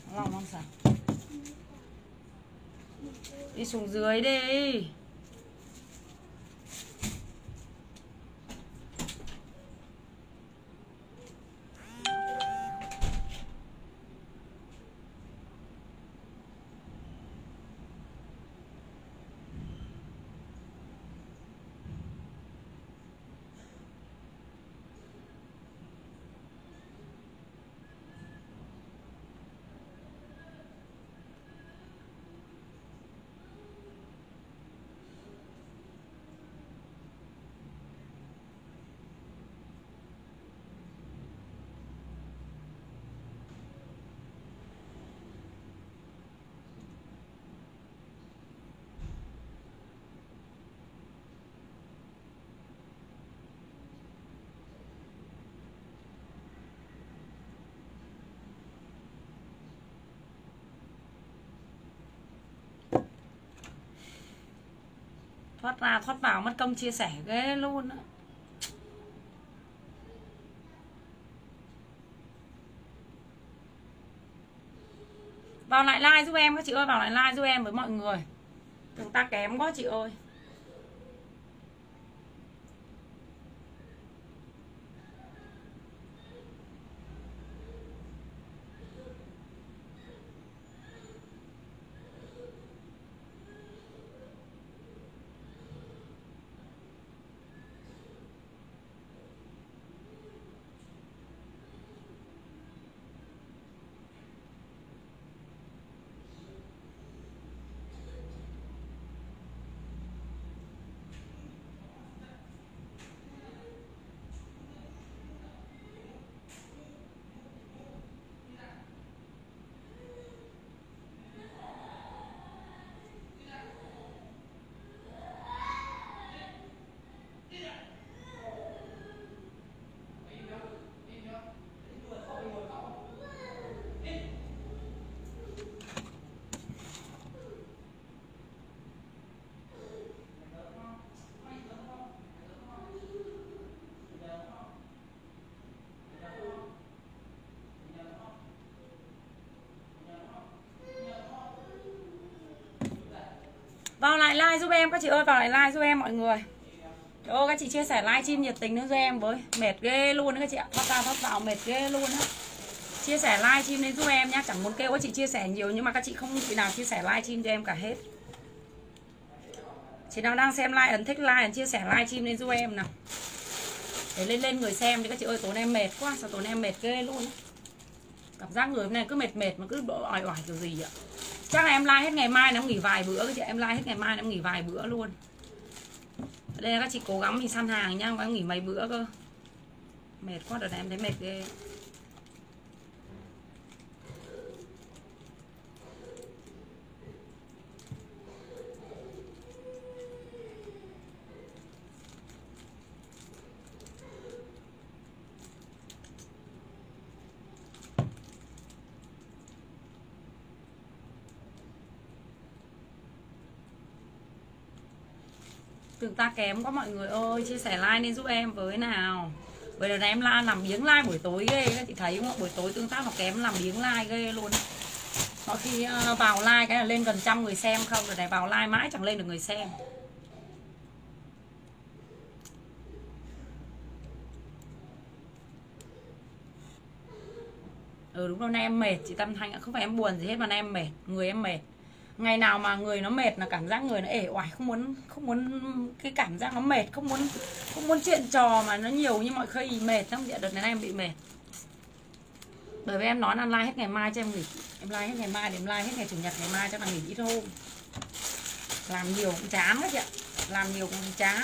Lòng không sao. Đi xuống dưới đi. Thoát ra thoát vào mất công chia sẻ ghê luôn á. Vào lại like giúp em các chị ơi, vào lại like giúp em với mọi người. Tương tác kém quá chị ơi. Vào lại like giúp em các chị ơi, vào lại like giúp em mọi người. Trời ơi, các chị chia sẻ livestream nhiệt tình nữa giúp em với. Mệt ghê luôn đấy các chị ạ. Thoát ra thoát vào mệt ghê luôn á. Chia sẻ livestream lên giúp em nhá. Chẳng muốn kêu các chị chia sẻ nhiều nhưng mà các chị không chị nào chia sẻ livestream cho em cả hết. Chị nào đang xem live ấn thích like, ấn chia sẻ livestream lên giúp em nào. Để lên người xem đi các chị ơi, tối nay em mệt quá, sao tối nay em mệt ghê luôn. Cảm giác người hôm nay cứ mệt mà cứ oải oải kiểu gì ạ. Chắc là em like hết ngày mai nó nghỉ vài bữa các chị, em like hết ngày mai nó nghỉ vài bữa luôn. Ở đây là các chị cố gắng mình săn hàng nha, em nghỉ mấy bữa cơ. Mệt quá, đợt này em thấy mệt ghê. Tương tác kém quá mọi người ơi, chia sẻ like lên giúp em với nào. Bây giờ này em làm biếng like buổi tối ghê các chị thấy không ạ? Buổi tối tương tác nó kém, làm biếng like ghê luôn. Có khi vào like cái là lên gần 100 người xem không, rồi này vào like mãi chẳng lên được người xem. Đúng rồi, nay em mệt chị Tâm Thanh, không phải em buồn gì hết mà nay em mệt, người em mệt. Ngày nào mà người nó mệt là cảm giác người nó ể oải, không muốn cái cảm giác nó mệt, không muốn chuyện trò mà nó nhiều như mọi khi, mệt lắm chị. Đợt này em bị mệt. Bởi vì em nói là like hết ngày mai cho em nghỉ. Em like hết ngày mai để em like hết ngày chủ nhật, ngày mai cho là nghỉ ít hôm. Làm nhiều cũng chán các chị ạ. Làm nhiều cũng chán.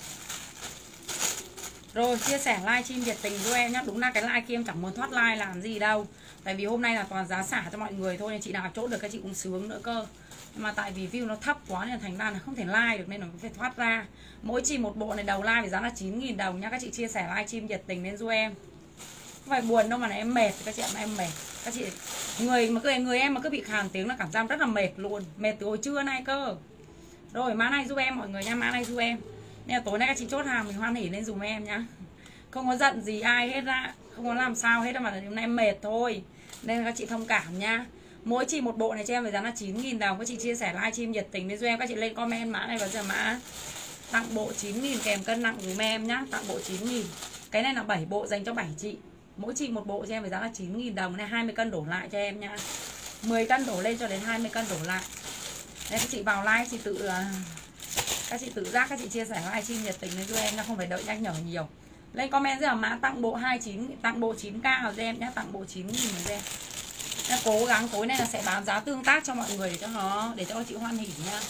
Rồi chia sẻ livestream nhiệt tình với em nhá. Đúng là cái like kia em chẳng muốn thoát like làm gì đâu. Tại vì hôm nay là toàn giá xả cho mọi người thôi, nên chị nào chốt được các chị cũng sướng nữa cơ. Nhưng mà tại vì view nó thấp quá nên thành ra là không thể like được, nên là phải thoát ra. Mỗi chỉ một bộ này đầu like với giá là 9.000 đồng nhá. Các chị chia sẻ livestream nhiệt tình lên giúp em. Không phải buồn đâu mà là em mệt các chị ạ, em mệt. Các chị người em mà cứ bị khàn tiếng là cảm giác rất là mệt luôn, mệt từ hồi trưa nay cơ. Rồi mã này giúp em mọi người nha, mã này giúp em. Nên là tối nay các chị chốt hàng mình hoan hỉ lên dùm em nhá. Không có giận gì ai hết ra, không có làm sao hết mà hôm nay em mệt thôi. Nên các chị thông cảm nha. Mỗi chị một bộ này cho em với giá là 9.000 đồng. Các chị chia sẻ livestream nhiệt tình với giúp em. Các chị lên comment mã này và giờ mã tặng bộ 9.000 kèm cân nặng dùm em nhá. Tặng bộ 9.000. Cái này là 7 bộ dành cho 7 chị. Mỗi chị một bộ cho em với giá là 9.000 đồng. Này 20 cân đổ lại cho em nhá. 10 cân đổ lên cho đến 20 cân đổ lại. Đây các chị vào live chị tự các chị tự giác các chị chia sẻ livestream nhiệt tình với giúp em, nó không phải đợi nhắc nhở nhiều. Lên comment rất là mã tặng bộ 29, tặng bộ 9k vào cho em nhá, tặng bộ 9.000 vào em. Cố gắng tối nay là sẽ bán giá tương tác cho mọi người để cho chị hoan hỉ nha.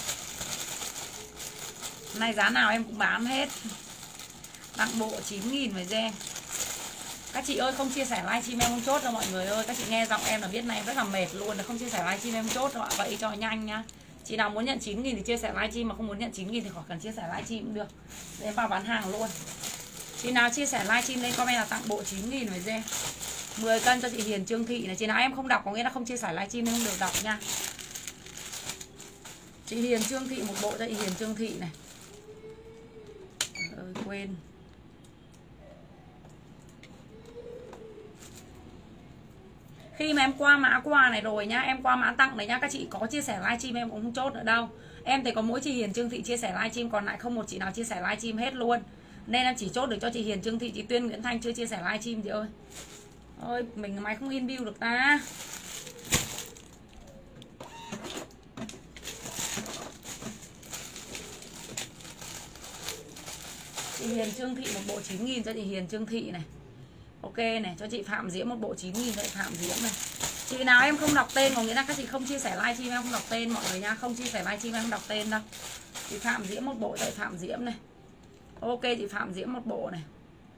Hôm nay giá nào em cũng bán hết. Tặng bộ 9.000 với em. Các chị ơi không chia sẻ livestream em không chốt đâu mọi người ơi. Các chị nghe giọng em là biết nay em rất là mệt luôn, là không chia sẻ livestream em chốt đâu ạ. Vậy cho nhanh nhá. Chị nào muốn nhận 9.000 thì chia sẻ livestream, mà không muốn nhận 9.000 thì khỏi cần chia sẻ livestream cũng được. Để em vào bán hàng luôn. Chị nào chia sẻ livestream lên comment là tặng bộ 9.000 với em. 10 cân cho chị Hiền Trương Thị này. Chị nào em không đọc có nghĩa là không chia sẻ livestream nên không được đọc nha. Chị Hiền Trương Thị một bộ cho chị Hiền Trương Thị này. Quên. Khi mà em qua mã quà này rồi nhá, em qua mã tặng này nhá, các chị có chia sẻ livestream em cũng không chốt nữa đâu. Em thấy có mỗi chị Hiền Trương Thị chia sẻ livestream, còn lại không một chị nào chia sẻ livestream hết luôn. Nên em chỉ chốt được cho chị Hiền Trương Thị, chị Tuyên Nguyễn Thanh chưa chia sẻ livestream chị ơi. Ôi, mình máy không in view được ta. Chị Hiền Trương Thị một bộ 9.000 cho chị Hiền Trương Thị này. Ok này, cho chị Phạm Diễm một bộ 9.000 cho chị Phạm Diễm này. Chị nào em không đọc tên có nghĩa là các chị không chia sẻ livestream em không đọc tên mọi người nha, không chia sẻ livestream em không đọc tên đâu. Chị Phạm Diễm một bộ cho chị Phạm Diễm này. Ok chị Phạm Diễm một bộ này.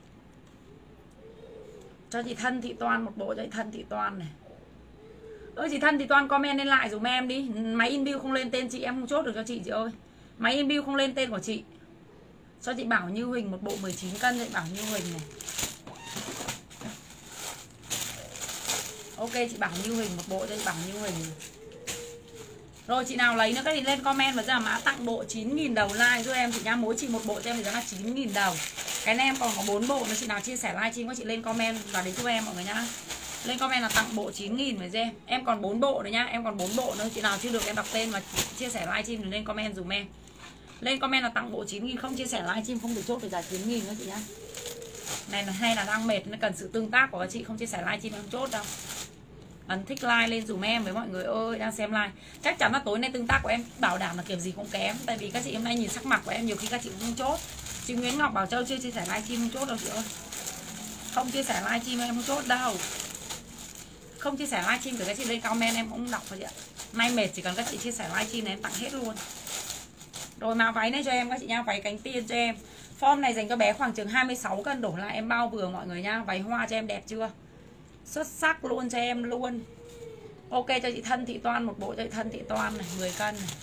Cho chị Thân Thị Toan một bộ cho chị Thân Thị Toan này. Chị Thân Thị Toan comment lên lại dùm em đi. Máy in bill không lên tên chị em không chốt được cho chị ơi. Máy in bill không lên tên của chị. Cho chị Bảo Như Huỳnh một bộ 19 cân cho chị Bảo Như Huỳnh này. Ok chị Bảo Như Huỳnh một bộ cho chị Bảo Như Huỳnh này. Rồi chị nào lấy nữa các chị lên comment và ra mã tặng bộ 9.000 đầu like cho em chị nha. Mỗi chị một bộ cho em thì giá là 9.000 đồng. Cái này em còn có 4 bộ nữa, chị nào chia sẻ livestream các chị lên comment và đến giúp em mọi người nhá. Lên comment là tặng bộ 9.000 với em. Em còn 4 bộ nữa nhá, em còn 4 bộ nữa. Chị nào chưa được em đọc tên và chia sẻ livestream thì lên comment dùm em. Lên comment là tặng bộ 9.000, không chia sẻ livestream không được chốt được giá 9.000 nữa chị nhá. Này là hay là đang mệt nó cần sự tương tác của các chị, không chia sẻ livestream em không chốt đâu. Ấn thích like lên dùm em với mọi người ơi đang xem like. Chắc chắn là tối nay tương tác của em bảo đảm là kiểu gì cũng kém. Tại vì các chị hôm nay nhìn sắc mặt của em nhiều khi các chị cũng không chốt. Chị Nguyễn Ngọc Bảo Châu chưa chia sẻ livestream không chốt đâu chị ơi. Không chia sẻ livestream em không chốt đâu. Không chia sẻ livestream của các chị lên comment em cũng đọc rồi chị ạ. Nay mệt chỉ cần các chị chia sẻ livestream này em tặng hết luôn. Rồi mã váy này cho em các chị nha, váy cánh tiên cho em. Form này dành cho bé khoảng chừng 26 cân đổ lại em bao vừa mọi người nha. Váy hoa cho em đẹp chưa? Xuất sắc luôn cho em luôn. Ok cho chị Thân Thị Toan một bộ cho chị Thân Thị Toan này, 10 cân này.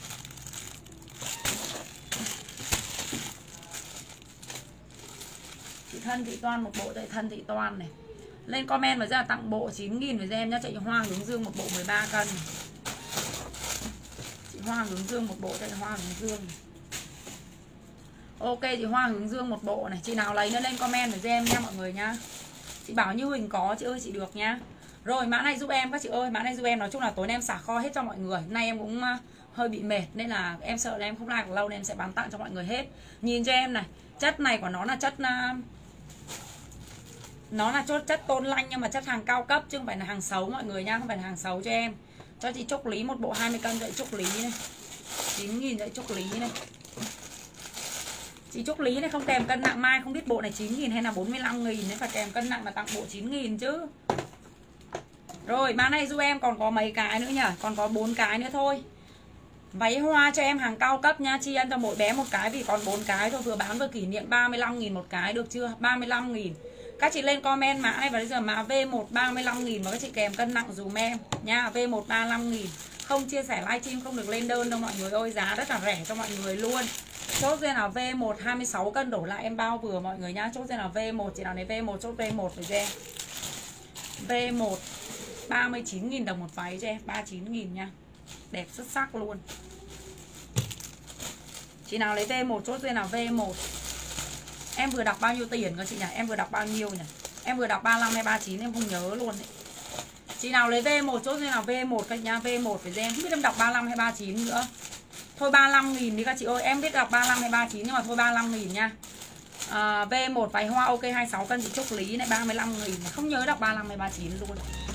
Chị Thân Thị Toan một bộ cho chị Thân Thị Toan này. Lên comment và ra tặng bộ 9.000 với em nhá. Chị Hoa Hướng Dương một bộ 13 cân này. Chị Hoa Hướng Dương một bộ cho chị Hoa Hướng Dương này. Ok chị Hoa Hướng Dương một bộ này. Chị nào lấy nó lên comment với em nha mọi người nhá. Chị Bảo Như Huỳnh có chị ơi chị được nhá. Rồi mã này giúp em các chị ơi, mã này giúp em. Nói chung là tối nay em xả kho hết cho mọi người. Nay em cũng hơi bị mệt nên là em sợ là em không like được lâu nên em sẽ bán tặng cho mọi người hết. Nhìn cho em này, chất này của nó là chất chất tôn lanh nhưng mà chất hàng cao cấp chứ không phải là hàng xấu mọi người nha, không phải là hàng xấu cho em. Cho chị Trúc Lý một bộ 20 cân cho chị Trúc Lý này. 9.000 cho chị Trúc Lý này. Chị Trúc Lý này không kèm cân nặng, mai không biết bộ này 9.000 hay là 45.000 nếu phải kèm cân nặng mà tặng bộ 9.000 chứ. Rồi mã này giúp em còn có mấy cái nữa nhỉ? Còn có 4 cái nữa thôi. Váy hoa cho em hàng cao cấp nha, chi ăn cho mỗi bé một cái vì còn 4 cái thôi, vừa bán vừa kỷ niệm 35.000 một cái được chưa? 35.000. Các chị lên comment mã này và bây giờ mã V1 35.000 và các chị kèm cân nặng dùm em nha, V1 35.000. Không chia sẻ livestream không được lên đơn đâu mọi người ơi, giá rất là rẻ cho mọi người luôn. Chốt lên là V1 26 cân đổ lại em bao vừa mọi người nhá. Chốt lên là V1, chị nào này V1 chốt V1 với em. V1 39.000 đồng một váy cho em, 39.000 nha. Đẹp xuất sắc luôn. Chị nào lấy V1 chốt lên là V1. Em vừa đọc bao nhiêu tiền cơ chị nhỉ? Em vừa đọc bao nhiêu nhỉ? Em vừa đọc 35 hay 39 em không nhớ luôn đấy. Chị nào lấy V1 chốt như nào V1 các nhá, V1 phải em không biết em đọc 35 hay 39 nữa. Thôi 35.000 đi các chị ơi, em biết đọc 35 hay 39 nhưng mà thôi 35.000 nha. V1 váy hoa ok 26 cân chị Trúc Lý này 35.000, không nhớ đọc 35 hay 39 luôn.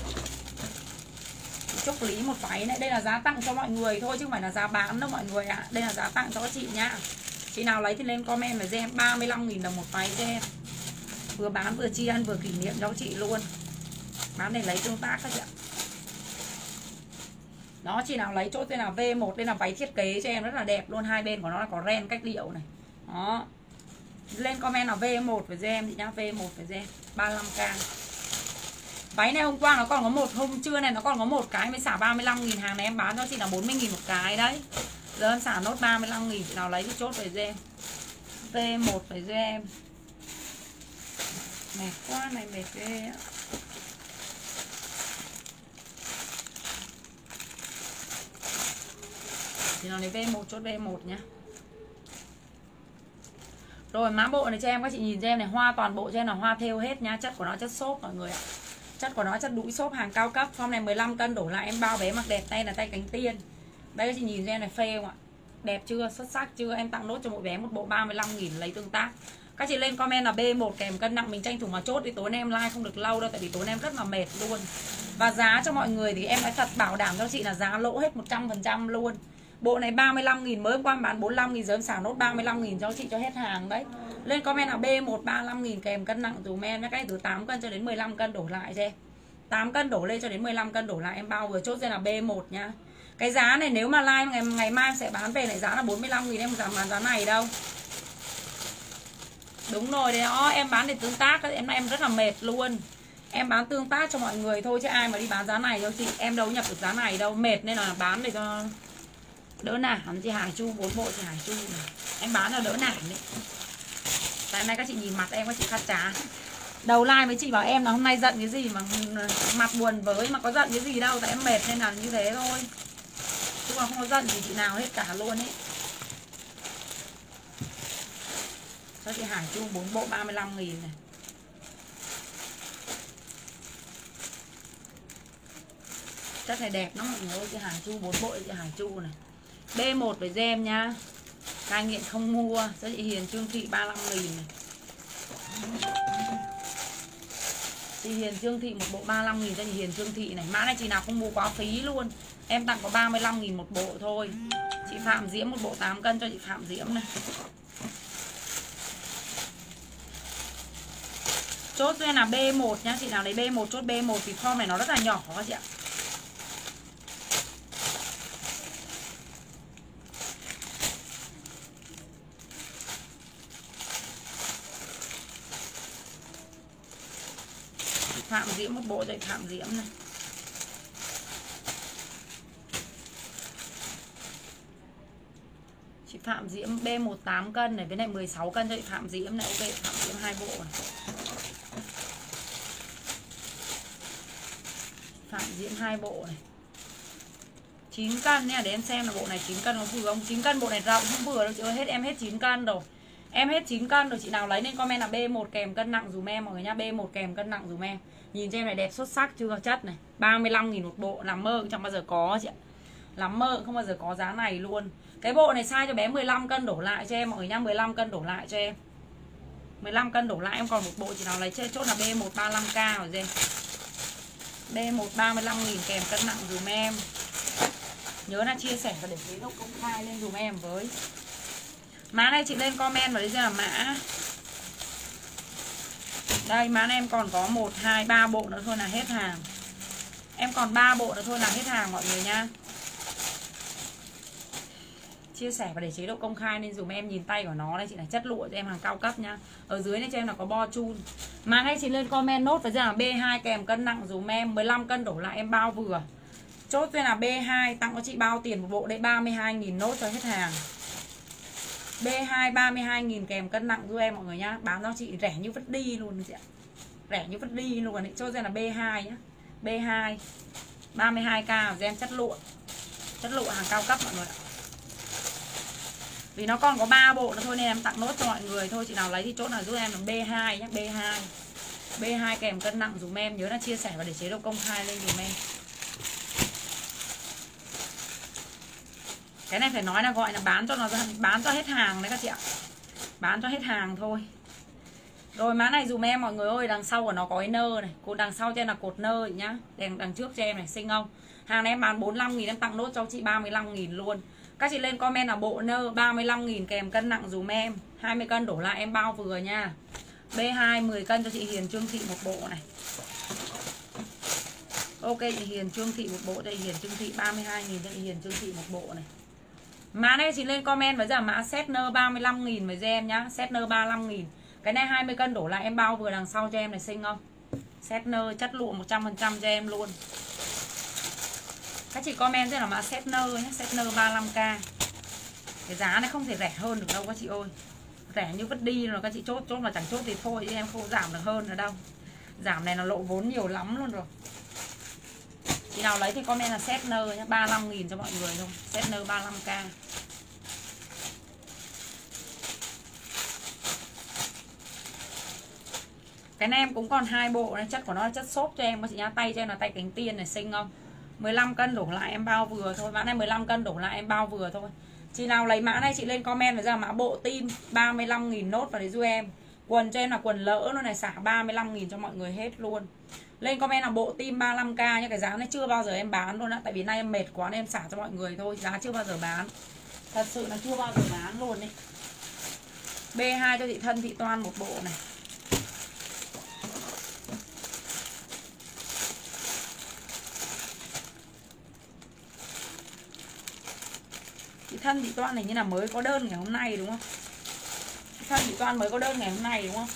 Chị Trúc Lý một váy này, đây là giá tặng cho mọi người thôi chứ không phải là giá bán đâu mọi người ạ. Đây là giá tặng cho các chị nhá. Chị nào lấy thì lên comment với em 35.000 đồng một váy cho em. Vừa bán vừa tri ân vừa kỷ niệm cho chị luôn. Bán để lấy tương tác các chị ạ. Đó, chị nào lấy chốt tên là V1, đây là váy thiết kế cho em rất là đẹp luôn, hai bên của nó là có ren cách điệu này. Đó. Lên comment là V1 với em chị nhá, V1 với em 35k. Váy này hôm qua nó còn có một, hôm trưa này nó còn có một cái mới xả 35.000, hàng này em bán cho chị là 40.000 một cái đấy. Giờ em xả nốt 35.000, chị nào lấy thì chốt với em. V1 với em. Mệt quá này, mệt ghê ạ. Thì nó lấy V1 chốt V1 nhá. Rồi mã bộ này cho em, các chị nhìn cho em này, hoa toàn bộ cho em là hoa thêu hết nhá, chất của nó chất xốp mọi người ạ. Chất của nó chất đũi xốp hàng cao cấp, form này 15 cân đổ lại em bao bé mặc đẹp, tay là tay cánh tiên. Đây các chị nhìn cho em này, phê không ạ? Đẹp chưa? Xuất sắc chưa? Em tặng nốt cho mỗi bé một bộ 35.000 lấy tương tác. Các chị lên comment là B1 kèm cân nặng, mình tranh thủ mà chốt đi, tối nay em like không được lâu đâu tại vì tối nay em rất là mệt luôn. Và giá cho mọi người thì em nói thật bảo đảm cho chị là giá lỗ hết 100% luôn. Bộ này 35.000, mới hôm qua bán 45.000, giờ em xả nốt 35.000 cho chị cho hết hàng đấy. Lên comment là B1 35.000 kèm cân nặng dùm em nhé. Cái này từ 8 cân cho đến 15 cân đổ lại cho em. 8 cân đổ lên cho đến 15 cân đổ lại em bao vừa chốt ra là B1 nhá. Cái giá này nếu mà like ngày mai em sẽ bán về lại giá là 45.000, em giảm bán giá này đâu. Đúng rồi đấy đó, em bán để tương tác, em rất là mệt luôn. Em bán tương tác cho mọi người thôi chứ ai mà đi bán giá này cho chị, em đâu nhập được giá này đâu, mệt nên là bán để cho đỡ nản. Chị Hải Chu 4 bộ chị Hải Chu này. Em bán là đỡ nản đấy. Tại hôm nay các chị nhìn mặt em các chị khát chán. Đầu like với chị bảo em là hôm nay giận cái gì mà mặt buồn với, mà có giận cái gì đâu, tại em mệt nên là như thế thôi. Chứ mà không có giận thì chị nào hết cả luôn ấy. Cho chị Hải Chu 4 bộ 35.000 này. Chất này đẹp lắm mọi người ơi, chị Hải Chu 4 bộ chị Hải Chu này. B1 với gem nhá. Cai nghiện không mua, cho chị Hiền Trương Thị 35.000 này. Chị Hiền Trương Thị một bộ 35.000 cho chị Hiền Trương Thị này. Mã này chị nào không mua quá phí luôn. Em tặng có 35.000 một bộ thôi. Chị Phạm Diễm một bộ 8 cân cho chị Phạm Diễm này. Chốt cho em là B1 nhá, chị nào lấy B1 chốt B1 thì form này nó rất là nhỏ các chị ạ. Phạm Diễm một bộ rồi Phạm Diễm này. Chị Phạm Diễm B1 8 cân này với lại 16 cân cho chị Phạm Diễm này. Ok, Phạm Diễm 2 bộ này. Phạm Diễm 2 bộ này. 9 cân nha, để em xem là bộ này 9 cân nó vừa không? 9 cân bộ này rộng không vừa đâu chị ơi, hết em hết 9 cân rồi. Em hết 9 cân rồi, chị nào lấy nên comment là B1 kèm cân nặng dùm em mọi người nha, B1 kèm cân nặng dùm em. Nhìn cho em này đẹp xuất sắc chưa, chất này. 35.000 một bộ, làm mơ cũng chẳng bao giờ có chị ạ. Làm mơ cũng không bao giờ có giá này luôn. Cái bộ này size cho bé 15 cân đổ lại cho em mọi người nha, 15 cân đổ lại cho em. 15 cân đổ lại em còn một bộ, chị nào lấy chốt là B1 35k rồi em. B1 35.000 kèm cân nặng dùm em. Nhớ là chia sẻ và để chế độ công khai lên dùm em với. Mã này chị lên comment vào đây là mã. Đây mã này em còn có 1, 2, 3 bộ nữa thôi là hết hàng. Em còn 3 bộ nữa thôi là hết hàng mọi người nha. Chia sẻ và để chế độ công khai nên dùm em, nhìn tay của nó đây chị này, chất lụa cho em hàng cao cấp nha. Ở dưới này cho em là có bo chun. Mã này chị lên comment nốt với là B2 kèm cân nặng dùm em, 15 cân đổ lại em bao vừa. Chốt cho là B2 tặng cho chị bao tiền một bộ đây 32.000 nốt cho hết hàng. B2 32.000 kèm cân nặng giúp em mọi người nhá. Bán cho chị rẻ như vứt đi luôn chị ạ. Rẻ như vứt đi luôn đấy. Chốt cho là B2 nhá. B2 32k của em, chất lụa. Chất lụa hàng cao cấp mọi người ạ. Vì nó còn có 3 bộ nữa thôi nên em tặng nốt cho mọi người thôi. Chị nào lấy thì chốt là giúp em là B2 nhé, B2. B2 kèm cân nặng dùm em. Nhớ là chia sẻ và để chế độ công khai lên dùm em. Cái này phải nói là gọi là bán cho nó ra, bán cho hết hàng đấy các chị ạ. Bán cho hết hàng thôi. Rồi mã này dùm em mọi người ơi. Đằng sau của nó có cái nơ này. Cột đằng sau trên là cột nơ nhá. Đằng trước cho em này, xinh không? Hàng này em bán 45.000, em tặng nốt cho chị 35.000 luôn. Các chị lên comment là bộ nơ 35.000 kèm cân nặng dùm em. 20 cân đổ lại em bao vừa nha. B2 10 cân cho chị Hiền Trương Thị một bộ này. Ok chị Hiền Trương Thị một bộ cho chị Hiền Trương Thị 32.000 cho chị Hiền Trương Thị một bộ này. Mã này chị lên comment với giờ mã set nơ 35.000 với em nhá. Set nơ 35.000. Cái này 20 cân đổ lại em bao vừa đằng sau cho em này, xinh không? Set nơ chất lụa 100% cho em luôn. Các chị comment cho là mã set nơ nhé, set nơ 35k. Cái giá này không thể rẻ hơn được đâu các chị ơi. Rẻ như vứt đi rồi các chị chốt mà chẳng chốt thì thôi, chứ em không giảm được hơn nữa đâu. Giảm này là lộ vốn nhiều lắm luôn rồi. Chị nào lấy thì comment là set nơ nhé, 35.000 cho mọi người thôi. Set nơ 35k. Cái này em cũng còn 2 bộ này, chất của nó là chất xốp cho em các chị nhá. Tay cho em là tay cánh tiên này, xinh không? 15 cân đổ lại em bao vừa thôi. Mã này 15 cân đổ lại em bao vừa thôi. Chị nào lấy mã này chị lên comment với ra mã bộ tim 35.000 nốt vào đấy giúp em. Quần cho em là quần lỡ luôn này, xả 35.000 cho mọi người hết luôn. Lên comment là bộ tim 35k nha. Cái giá này chưa bao giờ em bán luôn á. Tại vì nay em mệt quá nên em xả cho mọi người thôi. Giá chưa bao giờ bán. Thật sự là chưa bao giờ bán luôn đấy. B2 cho chị Thân Thị Toan một bộ này. Chị Thân Thị Toan này như là mới có đơn ngày hôm nay đúng không? Chị Thân Thị Toan mới có đơn ngày hôm nay đúng không?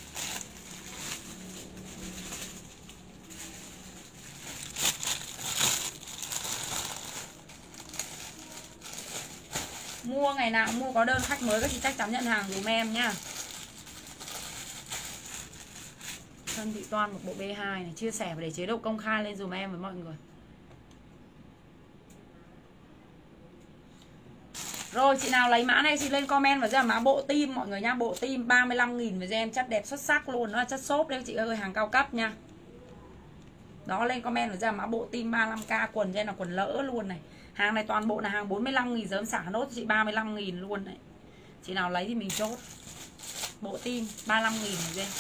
Mua ngày nào mua có đơn khách mới các chị chắc chắn nhận hàng dùm em nhá. Thân Thị Toan một bộ B2 này, chia sẻ và để chế độ công khai lên dùm em với mọi người. Rồi chị nào lấy mã này chị lên comment và ra mã bộ tim mọi người nha. Bộ tim 35.000 với em, chất đẹp xuất sắc luôn. Nó là chất xốp đấy chị ơi, hàng cao cấp nha. Đó, lên comment và ra mã bộ tim 35k. Quần cho em là quần lỡ luôn này. Hàng này toàn bộ là hàng 45.000, giờ em xả nốt chị 35.000 luôn đấy. Chị nào lấy thì mình chốt. Bộ tim 35.000 với em.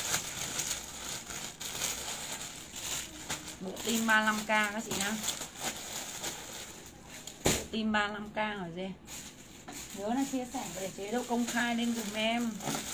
Bộ tim 35k các chị nhá. Bộ tim 35k rồi dê. Nhớ là chia sẻ để chế độ công khai lên dùm em.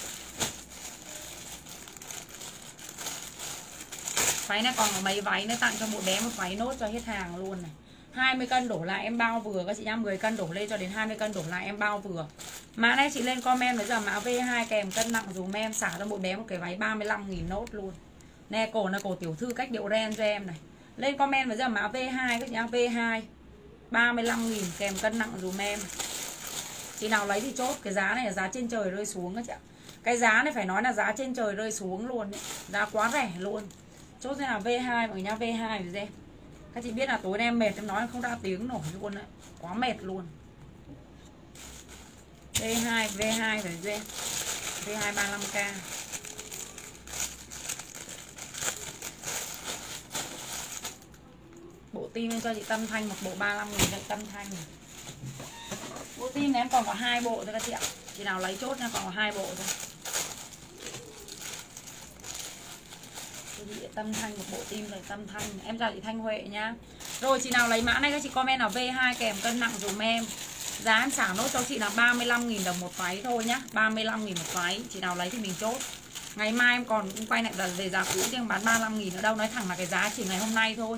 Váy này còn có mấy váy nữa, tặng cho một bé một váy nốt cho hết hàng luôn này. 20 cân đổ lại em bao vừa các chị nhá. 10 cân đổ lên cho đến 20 cân đổ lại em bao vừa. Mã này chị lên comment với giờ mã V2 kèm cân nặng dùm em, xả cho một bé một cái váy 35.000 nốt luôn. Nè cổ là cổ tiểu thư cách điệu ren cho em này. Lên comment với giờ mã V2 các chị nhá. V2 35.000 kèm cân nặng dùm em. Chị nào lấy thì chốt. Cái giá này là giá trên trời rơi xuống các chị ạ. Cái giá này phải nói là giá trên trời rơi xuống luôn đấy. Giá quá rẻ luôn. Chốt sẽ là V2 mọi người nhá. V2 với em. Các chị biết là tối nay em mệt, em nói không ra tiếng nổi luôn đấy. Quá mệt luôn. V2 với em. V2 35k. Bộ tim em cho chị Tâm Thanh một bộ 35.000 cho Tâm Thanh này. Bộ tim này em còn có 2 bộ thôi các chị ạ. Chị nào lấy chốt nha, còn có 2 bộ thôi. Chị Tâm Thanh một bộ tim rồi Tâm Thanh. Em chào chị Thanh Huệ nhá. Rồi chị nào lấy mã này các chị comment là V2 kèm cân nặng dùm em. Giá em xả nốt cho chị là 35.000 đồng một váy thôi nhá. 35.000 một váy. Chị nào lấy thì mình chốt. Ngày mai em còn cũng quay lại về giá cũ thì em bán 35.000 ở đâu. Nói thẳng là cái giá chỉ ngày hôm nay thôi.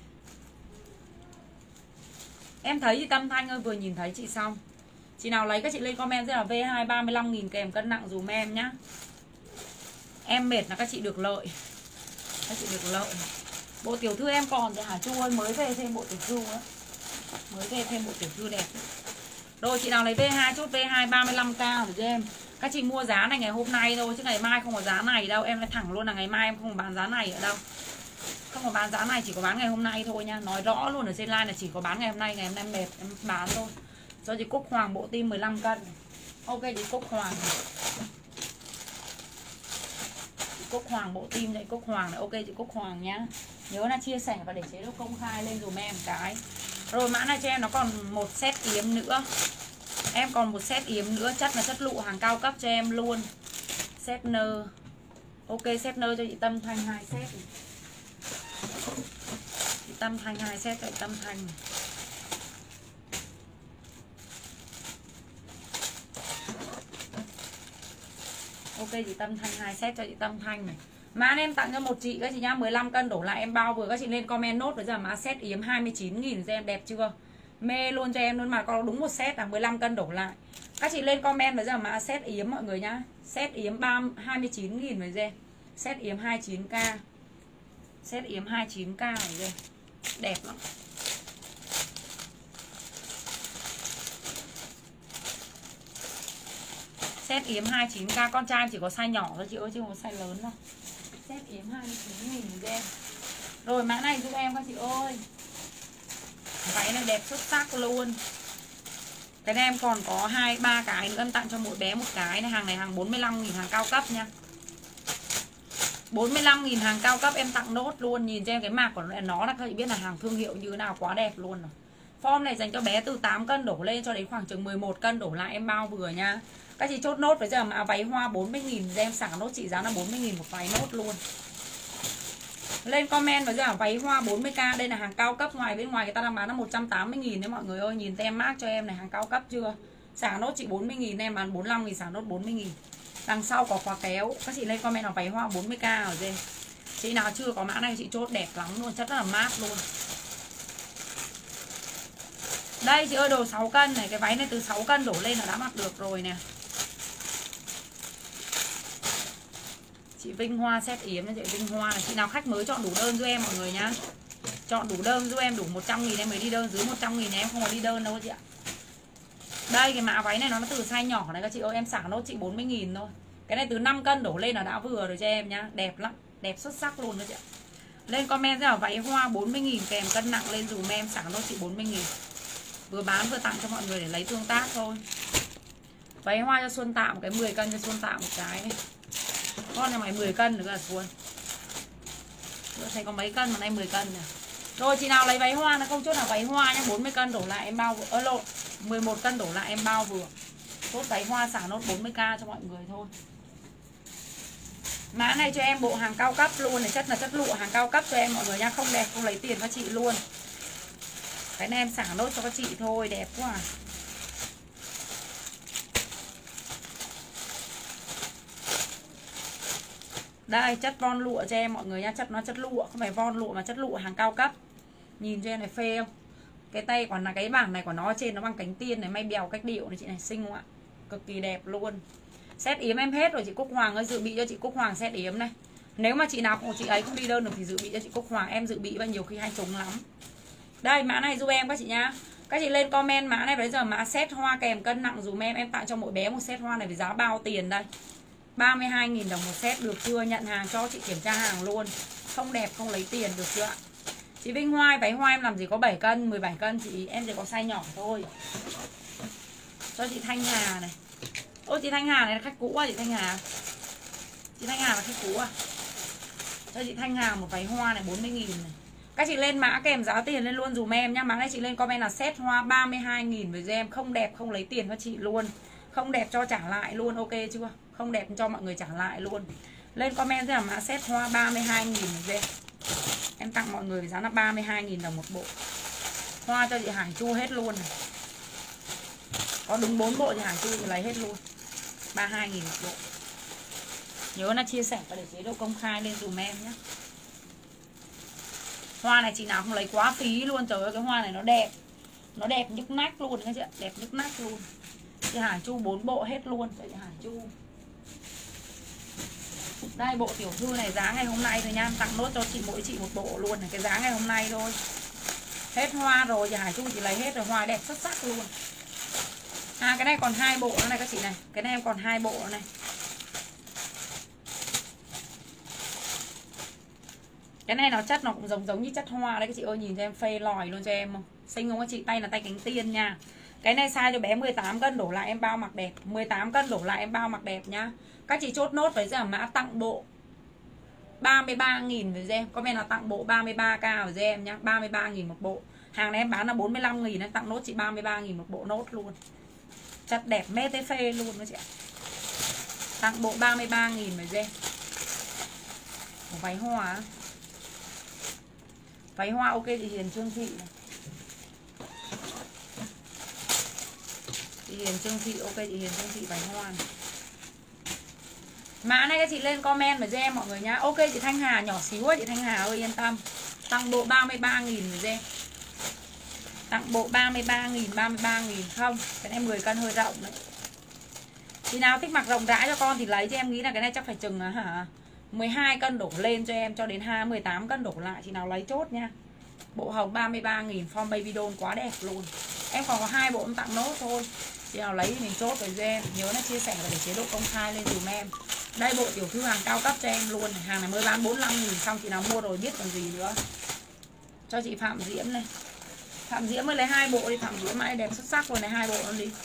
Em thấy chị Tâm Thanh ơi, vừa nhìn thấy chị xong. Chị nào lấy các chị lên comment sẽ là V2 35.000 kèm cân nặng dùm em nhá. Em mệt là các chị được lợi. Các chị được lợi. Bộ tiểu thư em còn thì hả Chu ơi, mới về thêm bộ tiểu thư nữa. Mới về thêm bộ tiểu thư đẹp. Rồi chị nào lấy V2 chốt V2 35k rồi cho em. Các chị mua giá này ngày hôm nay thôi, chứ ngày mai không có giá này đâu. Em nói thẳng luôn là ngày mai em không bán giá này ở đâu. Không có bán giá này, chỉ có bán ngày hôm nay thôi nha. Nói rõ luôn ở trên live là chỉ có bán ngày hôm nay em mệt em bán thôi. Cho chị Cúc Hoàng bộ tim 15 cân. Ok chị Cúc Hoàng. Chị Cúc Hoàng bộ tim này, Cúc Hoàng này, ok chị Cúc Hoàng nhá. Nhớ là chia sẻ và để chế độ công khai lên dùm em cái. Rồi mã này cho em nó còn một set yếm nữa. Em còn một set yếm nữa, chất là chất lụa hàng cao cấp cho em luôn. Set nơ. Ok, set nơ cho chị Tâm Thanh 2 set. Chị Tâm Thanh 2 set cho chị Tâm Thanh. Ok chị Tâm Thanh 2 set cho chị Tâm Thanh này. Mã em tặng cho một chị các chị nhá, 15 cân đổ lại em bao vừa. Các chị lên comment nốt bây giờ mã set yếm 29.000 cho em, đẹp chưa? Mê luôn cho em luôn mà, có đúng một set là 15 cân đổ lại. Các chị lên comment bây giờ mã set yếm mọi người nhá. Set yếm 29.000 với em. Set yếm 29k. Set yếm 29k này đây. Đẹp lắm. Set yếm 29k, con trai chỉ có size nhỏ thôi chị ơi chứ không có size lớn đâu. Set yếm 29.000 với em. Rồi mã này giúp em các chị ơi. Váy này đẹp xuất sắc luôn. Cái này em còn có 2-3 cái nữa, em tặng cho mỗi bé một cái này. Hàng này hàng 45.000, hàng cao cấp nha. 45.000 hàng cao cấp em tặng nốt luôn. Nhìn cho em cái mạc của nó là các chị biết là hàng thương hiệu như thế nào, quá đẹp luôn rồi. Form này dành cho bé từ 8 cân đổ lên cho đến khoảng chừng 11 cân đổ lại em bao vừa nha. Các chị chốt nốt bây giờ mà váy hoa 40.000 em xả nốt trị giá là 40.000 một váy nốt luôn. Lên comment bây giờ váy hoa 40k, đây là hàng cao cấp, ngoài bên ngoài người ta đang bán là 180.000 đấy mọi người ơi. Nhìn tem mác cho em này, hàng cao cấp chưa? Xả nốt chị 40.000, em bán 45.000 xả nốt 40.000. Đằng sau có khóa kéo. Các chị lên comment là váy hoa 40k ở đây. Chị nào chưa có mã này chị chốt, đẹp lắm luôn, chất rất là mát luôn. Đây chị ơi, đồ 6 cân này, cái váy này từ 6 cân đổ lên là đã mặc được rồi nè. Chị Vinh Hoa set yếm, chị Vinh Hoa này. Chị nào khách mới chọn đủ đơn giúp em mọi người nhá. Chọn đủ đơn giúp em, đủ 100.000 em mới đi đơn, dưới 100.000 em không có đi đơn đâu chị ạ. Đây cái mã váy này nó từ size nhỏ này các chị ơi, em xả nốt chị 40.000 thôi. Cái này từ 5 cân đổ lên là đã vừa rồi cho em nhá, đẹp lắm, đẹp xuất sắc luôn đó chị ạ. Lên comment ra váy hoa 40.000 kèm cân nặng lên dùm em, xả nốt chị 40.000. Vừa bán vừa tặng cho mọi người để lấy tương tác thôi. Váy hoa cho Xuân Tạo một cái, 10 cân cho Xuân Tạo một cái này. Con này mày 10 cân nữa là Xuân. Bữa thấy có mấy cân mà nay 10 cân nè. Rồi chị nào lấy váy hoa nó không chốt là váy hoa nhá, 40 cân đổ lại em bao vừa. Lộn, 11 cân đổ lại em bao vừa. Chốt váy hoa xả nốt 40k cho mọi người thôi. Mã này cho em bộ hàng cao cấp luôn này, chất là chất lụa hàng cao cấp cho em mọi người nha, không đẹp không lấy tiền các chị luôn. Cái này em xả nốt cho các chị thôi, đẹp quá à. Đây chất von lụa cho em mọi người nha, chất nó chất lụa, không phải von lụa mà chất lụa hàng cao cấp. Nhìn cho em này phê không? Cái tay còn là cái bản này của nó trên nó bằng cánh tiên này, may bèo cách điệu này chị này, xinh không ạ? Cực kỳ đẹp luôn. Set yếm em hết rồi chị Cúc Hoàng ơi, dự bị cho chị Cúc Hoàng set yếm này. Nếu mà chị nào của chị ấy không đi đơn được thì dự bị cho chị Cúc Hoàng, em dự bị và nhiều khi hay trúng lắm. Đây mã này giúp em các chị nhá. Các chị lên comment mã này bây giờ mã set hoa kèm cân nặng dùm em tặng cho mỗi bé một set hoa này với giá bao tiền đây. 32.000 đồng một set, được chưa? Nhận hàng cho chị kiểm tra hàng luôn. Không đẹp không lấy tiền, được chưa ạ? Chị Vinh Hoa, váy hoa em làm gì có 7 cân, 17 cân chị, em chỉ có size nhỏ thôi. Cho chị Thanh Hà này. Ô chị Thanh Hà này là khách cũ à chị Thanh Hà? Chị Thanh Hà là khách cũ à? Cho chị Thanh Hà một váy hoa này 40.000 này. Các chị lên mã kèm giá tiền lên luôn dùm em nhá. Mã này chị lên comment là set hoa 32.000 với em, không đẹp không lấy tiền cho chị luôn. Không đẹp cho trả lại luôn, ok chưa? Không đẹp cho mọi người trả lại luôn. Lên comment là mã set hoa 32.000 với em tặng mọi người với giá là 32.000 đồng một bộ. Hoa cho chị Hải Chu hết luôn này. Có đúng 4 bộ thì Hải Chu thì lấy hết luôn. 32.000 một bộ. Nhớ là chia sẻ và để chế độ công khai lên dùm em nhé. Hoa này chị nào không lấy quá phí luôn. Trời ơi cái hoa này nó đẹp. Nó đẹp nhức nách luôn các chị ạ. Đẹp nhức nách luôn. Chị Hải Chu 4 bộ hết luôn cho chị Hải Chu. Đây bộ tiểu thư này giá ngày hôm nay thôi nha, tặng nốt cho chị mỗi chị một bộ luôn này, cái giá ngày hôm nay thôi. Hết hoa rồi chị Hải Chu chị lấy hết rồi, hoa đẹp xuất sắc luôn. À cái này còn 2 bộ nữa này các chị này, cái này em còn 2 bộ nữa này. Cái này nó chất nó cũng giống như chất hoa đấy các chị ơi, nhìn cho em phê lòi luôn cho em không? Xinh không các chị, tay là tay cánh tiên nha. Cái này size cho bé 18 cân đổ lại em bao mặc đẹp, 18 cân đổ lại em bao mặc đẹp nhá. Các chị chốt nốt với giờ mã tặng bộ 33.000 với em. Comment là tặng bộ 33k với em nhá. 33.000 một bộ. Hàng này em bán là 45.000, em tặng nốt chị 33.000 một bộ nốt luôn. Chất đẹp mê tê phê luôn đó chị ạ. Tặng bộ 33.000 với em. Váy hoa. Váy hoa ok chị Hiền Trương Thị này. Chị Hiền Trương Thị ok chị Hiền Trương Thị váy hoa này. Mã này các chị lên comment với em mọi người nhá. Ok chị Thanh Hà nhỏ xíu á chị Thanh Hà ơi yên tâm. Tặng bộ 33.000 với em. Tặng bộ 33.000, 33.000 không. Cái này 10 cân hơi rộng đấy. Chị nào thích mặc rộng rãi cho con thì lấy, cho em nghĩ là cái này chắc phải chừng 12 cân đổ lên cho em, cho đến 18 cân đổ lại. Chị nào lấy chốt nha. Bộ hồng 33.000 form baby doll quá đẹp luôn. Em còn có 2 bộ em tặng nốt thôi. Chị nào lấy thì mình chốt với em. Nhớ là chia sẻ và để chế độ công khai lên dùm em. Đây bộ tiểu thư hàng cao cấp cho em luôn. Hàng này mới bán 45.000 xong, chị nào mua rồi biết còn gì nữa. Cho chị Phạm Diễm này. Phạm Diễm mới lấy 2 bộ đi. Phạm Diễm mãi đẹp xuất sắc rồi này, 2 bộ luôn đi.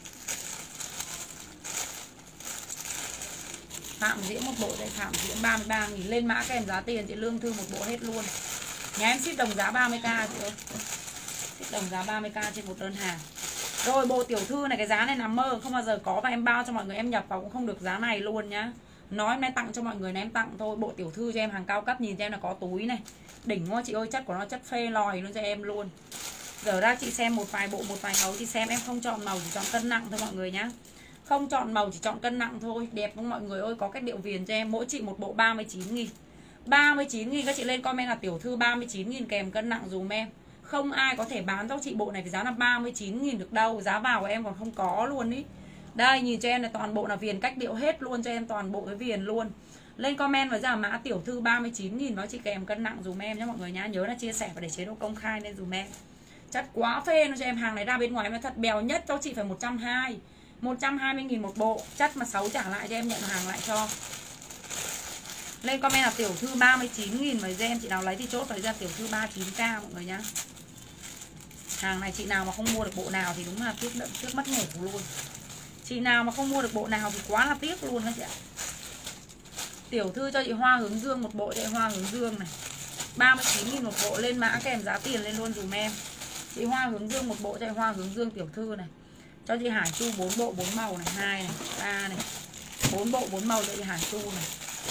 Phạm Diễm một bộ đây. Phạm Diễm 33.000. Lên mã kèm giá tiền chị Lương Thư một bộ hết luôn. Nhà em ship đồng giá 30k chị ơi. Ship đồng giá 30k trên một đơn hàng. Rồi bộ tiểu thư này, cái giá này nằm mơ không bao giờ có, và em bao cho mọi người, em nhập vào cũng không được giá này luôn nhá. Nói hôm nay tặng cho mọi người này, em tặng thôi. Bộ tiểu thư cho em hàng cao cấp, nhìn cho em là có túi này. Đỉnh quá chị ơi, chất của nó chất phê lòi luôn cho em luôn. Giờ ra chị xem một vài bộ, một vài màu chị xem, em không chọn màu chỉ chọn cân nặng thôi mọi người nhá. Không chọn màu chỉ chọn cân nặng thôi. Đẹp không mọi người ơi, có cách điệu viền cho em. Mỗi chị một bộ 39.000. 39.000 các chị lên comment là tiểu thư 39.000 kèm cân nặng dùm em. Không ai có thể bán cho chị bộ này với giá là 39.000 được đâu. Giá vào của em còn không có luôn ý. Đây nhìn cho em là toàn bộ là viền cách điệu hết luôn cho em, toàn bộ cái viền luôn. Lên comment với giá mã tiểu thư 39.000 nó chị kèm cân nặng dùm em nhé mọi người nhá. Nhớ là chia sẻ và để chế độ công khai lên dùm em. Chất quá phê nó cho em, hàng này ra bên ngoài nó thật bèo nhất cho chị phải 120. 120.000 một bộ. Chất mà 6 trả lại cho em, nhận hàng lại cho. Lên comment là tiểu thư 39.000 với em. Chị nào lấy thì chốt phải ra tiểu thư 39k mọi người nhá. Hàng này chị nào mà không mua được bộ nào thì đúng là tiếc mất ngủ luôn. Chị nào mà không mua được bộ nào thì quá là tiếc luôn đó chị ạ. Tiểu thư cho chị Hoa Hướng Dương một bộ, chị Hoa Hướng Dương này 39.000 một bộ. Lên mã kèm giá tiền lên luôn dùm em. Chị Hoa Hướng Dương một bộ cho chị Hoa Hướng Dương tiểu thư này. Cho chị Hải Chu 4 bộ 4 màu này, 2 này, 3 này. 4 bộ 4 màu cho chị Hải Chu này.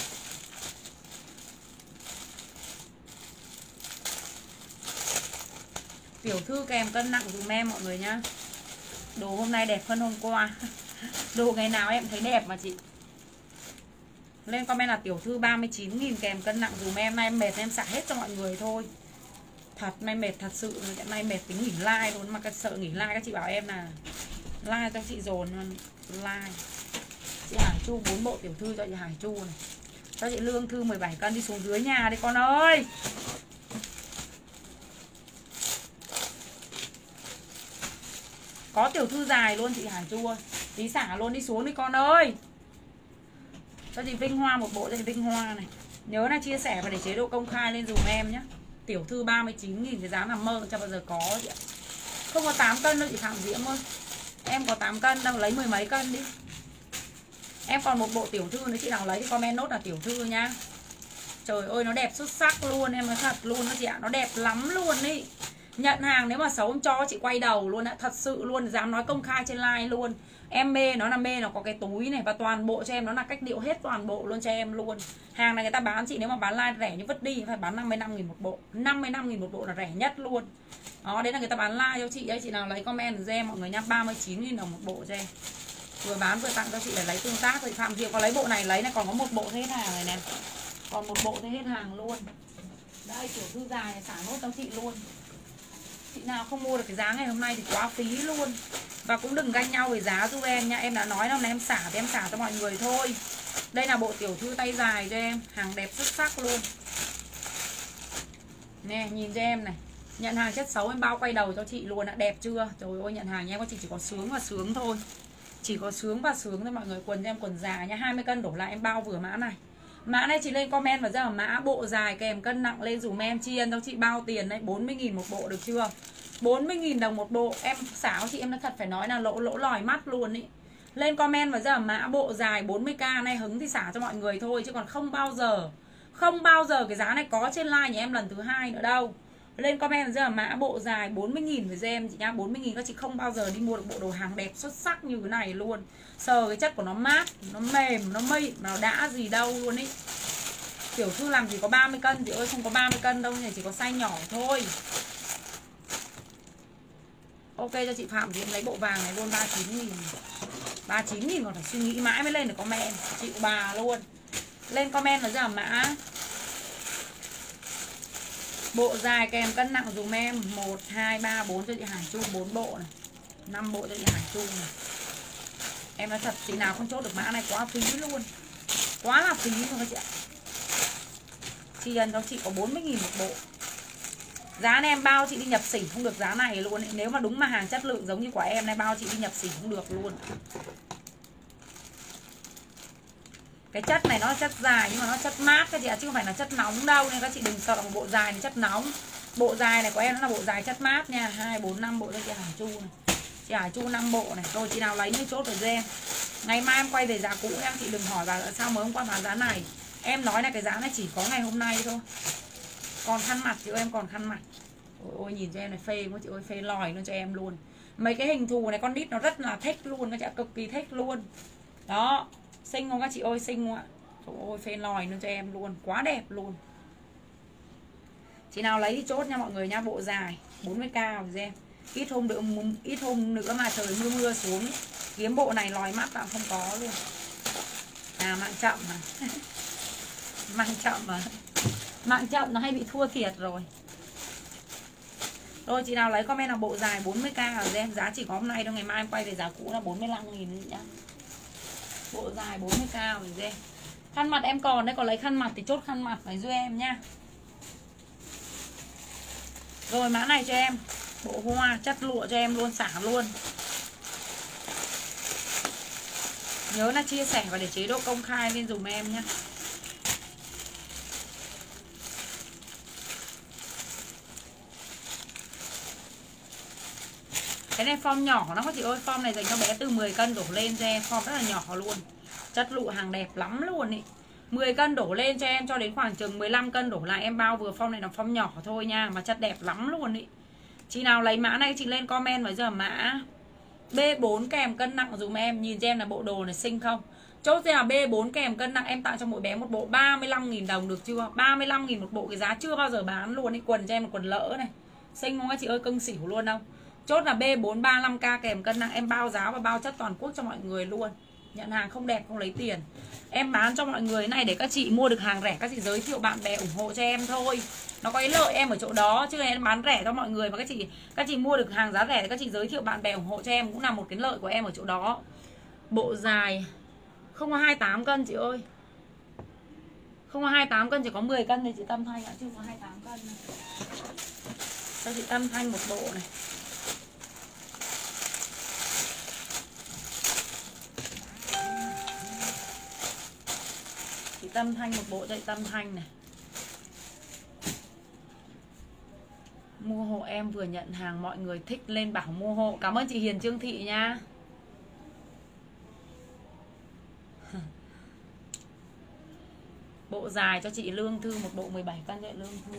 Tiểu thư kèm cân nặng dùm em mọi người nhá. Đồ hôm nay đẹp hơn hôm qua. Đồ ngày nào em thấy đẹp mà chị. Lên comment là tiểu thư 39.000 kèm cân nặng dùm em. Nay em mệt em xả hết cho mọi người thôi. Thật nay mệt thật sự. Nay mệt tính nghỉ like luôn. Mà sợ nghỉ like các chị bảo em là like cho chị dồn like. Chị Hải Chu 4 bộ tiểu thư cho chị Hải Chu này. Cho chị Lương Thư 17 cân đi xuống dưới nhà đi con ơi. Có tiểu thư dài luôn chị Hải Chu ơi. Tí xả luôn đi xuống đi con ơi. Cho chị Vinh Hoa một bộ cho chị Vinh Hoa này. Nhớ là chia sẻ và để chế độ công khai lên dùm em nhé. Tiểu thư 39.000 cái giá nằm mơ cho bao giờ có chị ạ. Không có 8 cân đâu chị Phạm Diễm ơi. Em có 8 cân đâu, lấy 10 mấy cân đi. Em còn một bộ tiểu thư nếu chị nào lấy thì comment nốt là tiểu thư nhá. Trời ơi nó đẹp xuất sắc luôn, em nói thật luôn đó chị ạ. Nó đẹp lắm luôn ý. Nhận hàng nếu mà xấu em cho chị quay đầu luôn ạ. Thật sự luôn, dám nói công khai trên live luôn. Em mê nó là mê, nó có cái túi này. Và toàn bộ cho em nó là cách điệu hết toàn bộ luôn cho em luôn. Hàng này người ta bán chị nếu mà bán live rẻ như vứt đi phải bán 55.000 một bộ. 55.000 một bộ là rẻ nhất luôn. Đó, đấy là người ta bán live cho chị ấy. Chị nào lấy comment cho em mọi người nhá. 39.000 đồng một bộ cho em. Vừa bán vừa tặng cho chị để lấy tương tác. Thì Phạm Diệu có lấy bộ này lấy này, còn có một bộ hết hàng này nè. Còn một bộ hết hàng luôn. Đây tiểu thư dài này xả nốt cho chị luôn. Chị nào không mua được cái giá ngày hôm nay thì quá phí luôn. Và cũng đừng ganh nhau về giá giúp em nha. Em đã nói hôm nay em xả thì em xả cho mọi người thôi. Đây là bộ tiểu thư tay dài cho em. Hàng đẹp xuất sắc luôn. Nè nhìn cho em này. Nhận hàng chất xấu em bao quay đầu cho chị luôn ạ. Đẹp chưa? Trời ơi nhận hàng nha em, có chị chỉ có sướng và sướng thôi. Chỉ có sướng và sướng thôi mọi người. Quần cho em quần dài nha. 20 cân đổ lại em bao vừa mã này. Mã này chị lên comment và ra mã bộ dài kèm cân nặng lên dùm em. Tri ân cho chị bao tiền đấy. 40.000 một bộ được chưa? 40.000 đồng một bộ. Em xả cho chị em nó thật phải nói là lỗ lòi mắt luôn ý. Lên comment và ra mã bộ dài 40k này hứng thì xả cho mọi người thôi. Chứ còn Không bao giờ cái giá này có trên live nhà em lần thứ hai nữa đâu. Lên comment rất là mã bộ dài 40.000 với em chị nhá. 40.000 các chị không bao giờ đi mua được bộ đồ hàng đẹp xuất sắc như thế này luôn. Sờ cái chất của nó mát, nó mềm, nó mịn, nó đã gì đâu luôn ý. Tiểu thư làm chỉ có 30 cân chị ơi, không có 30 cân đâu, chỉ có size nhỏ thôi. Ok cho chị Phạm thì em lấy bộ vàng này luôn 39.000. 39.000 còn phải suy nghĩ mãi mới lên được comment. Chịu bà luôn. Lên comment là ra mã bộ dài kèm cân nặng dùm em 1, 2, 3, 4 cho chị Hải Chu, 4 bộ này, 5 bộ cho chị Hải Chu này. Em nói thật chị nào không chốt được mã này quá phí luôn. Quá là phí luôn các chị ạ. Chi ân cho chị có 40.000 một bộ. Giá này em bao chị đi nhập xỉ không được giá này luôn ấy. Nếu mà đúng mà hàng chất lượng giống như của em này bao chị đi nhập xỉ không được luôn. Cái chất này nó là chất dài nhưng mà nó chất mát các chị ạ, chứ không phải là chất nóng đâu, nên các chị đừng sợ một bộ dài này chất nóng. Bộ dài này của em nó là bộ dài chất mát nha. 2, 4, 5 bộ cho chị Hải Chu này. Chị Hải Chu 5 bộ này. Rồi chị nào lấy như chốt rồi em. Ngày mai em quay về giá cũ em, chị đừng hỏi bà sao mới hôm qua bán giá này. Em nói là cái giá này chỉ có ngày hôm nay thôi. Còn khăn mặt chị ơi, em còn khăn mặt. Ôi, ôi nhìn cho em này phê quá chị ơi, phê lòi luôn cho em luôn. Mấy cái hình thù này con nít nó rất là thích luôn các chị ạ, cực kỳ thích luôn. Đó, xinh không các chị ơi, xinh không ạ. Trời ơi phê lòi luôn cho em luôn, quá đẹp luôn. Chị nào lấy thì chốt nha mọi người nha, bộ dài 40k rồi em. Ít hôm nữa mà trời mưa mưa xuống kiếm bộ này lòi mắt tạm không có luôn. À mạng chậm mà. Mạng chậm mà. Mạng chậm nó hay bị thua thiệt rồi. Rồi chị nào lấy comment là bộ dài 40k rồi em, giá chỉ có hôm nay đâu, ngày mai em quay về giá cũ là 45.000 nhá. Bộ dài 40k rồi em. Khăn mặt em còn đấy, còn lấy khăn mặt thì chốt khăn mặt này giúp em nhá. Rồi mã này cho em, bộ hoa chất lụa cho em luôn, xả luôn. Nhớ là chia sẻ và để chế độ công khai lên dùm em nhá. Cái này form nhỏ nó chị ơi, form này dành cho bé từ 10 cân đổ lên cho em, form rất là nhỏ luôn. Chất lụa hàng đẹp lắm luôn ý. 10 cân đổ lên cho em cho đến khoảng chừng 15 cân đổ lại em bao vừa, form này là form nhỏ thôi nha, mà chất đẹp lắm luôn ý. Chị nào lấy mã này chị lên comment với giờ mã B4 kèm cân nặng dùm em, nhìn cho em là bộ đồ này xinh không. Chốt ra là B4 kèm cân nặng em tặng cho mỗi bé một bộ 35.000 đồng được chưa? 35.000 một bộ, cái giá chưa bao giờ bán luôn ý. Quần cho em một quần lỡ này. Xinh không các chị ơi, cưng xỉu luôn không? Chốt là B4 35k kèm cân nặng, em bao giá và bao chất toàn quốc cho mọi người luôn. Nhận hàng không đẹp không lấy tiền. Em bán cho mọi người này để các chị mua được hàng rẻ, các chị giới thiệu bạn bè ủng hộ cho em thôi. Nó có cái lợi em ở chỗ đó, chứ em bán rẻ cho mọi người mà các chị mua được hàng giá rẻ thì các chị giới thiệu bạn bè ủng hộ cho em cũng là một cái lợi của em ở chỗ đó. Bộ dài không có 28 cân chị ơi. Không có 28 cân, chỉ có 10 cân thì chị Tâm Thanh ạ, chứ không có 28 cân này. Cho chị Tâm Thanh một bộ này. Chị Tâm Thanh một bộ cho chị Tâm Thanh này. Mua hộ em vừa nhận hàng, mọi người thích lên bảo mua hộ. Cảm ơn chị Hiền Trương Thị nha. Bộ dài cho chị Lương Thư một bộ 17 cân cho chị Lương Thư.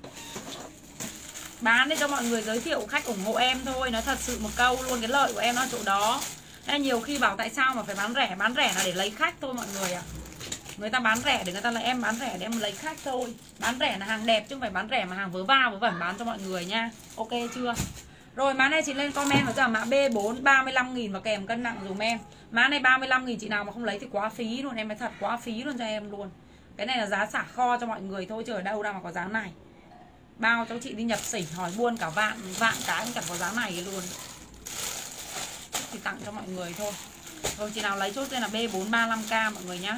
Bán để cho mọi người giới thiệu khách ủng hộ em thôi. Nói thật sự một câu luôn, cái lợi của em nó ở chỗ đó. Nên nhiều khi bảo tại sao mà phải bán rẻ là để lấy khách thôi mọi người ạ. Người ta bán rẻ để người ta là em bán rẻ để em lấy khách thôi. Bán rẻ là hàng đẹp chứ không phải bán rẻ mà hàng vớ va vớ vẩn bán cho mọi người nha. Ok chưa? Rồi mã này chị lên comment vào giờ mã B4 35.000 và kèm cân nặng dùm em. Mã này 35.000 chị nào mà không lấy thì quá phí luôn, em nói thật quá phí luôn cho em luôn. Cái này là giá xả kho cho mọi người thôi chứ ở đâu ra mà có giá này. Bao cho chị đi nhập xỉ hỏi buôn cả vạn cái cũng chẳng có giá này luôn. Thì tặng cho mọi người thôi. Rồi chị nào lấy chốt tên là B4 35k mọi người nhá.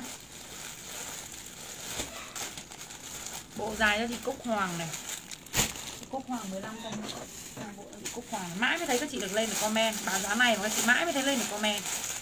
Bộ dài cho chị Cúc Hoàng này. Cúc Hoàng 15 cân. Bộ chị Cúc Hoàng mãi mới thấy các chị được lên được comment. Bán giá này mà các chị mãi mới thấy lên được comment.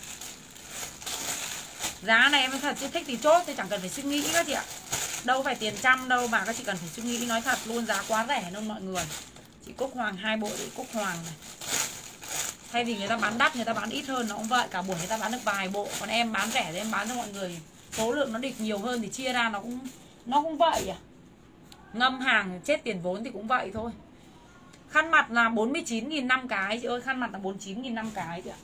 Giá này em thật chứ thích thì chốt thì chẳng cần phải suy nghĩ các chị ạ. Đâu phải tiền trăm đâu mà các chị cần phải suy nghĩ, nói thật luôn, giá quá rẻ luôn mọi người. Chị Cúc Hoàng 2 bộ chị Cúc Hoàng này. Thay vì người ta bán đắt người ta bán ít hơn nó cũng vậy, cả buổi người ta bán được vài bộ, còn em bán rẻ thì em bán cho mọi người số lượng nó địch nhiều hơn thì chia ra nó cũng Nó cũng vậy à? Ngâm hàng chết tiền vốn thì cũng vậy thôi. Khăn mặt là 49.000 5 cái chị ơi, khăn mặt là 49.000 5 cái chị ạ.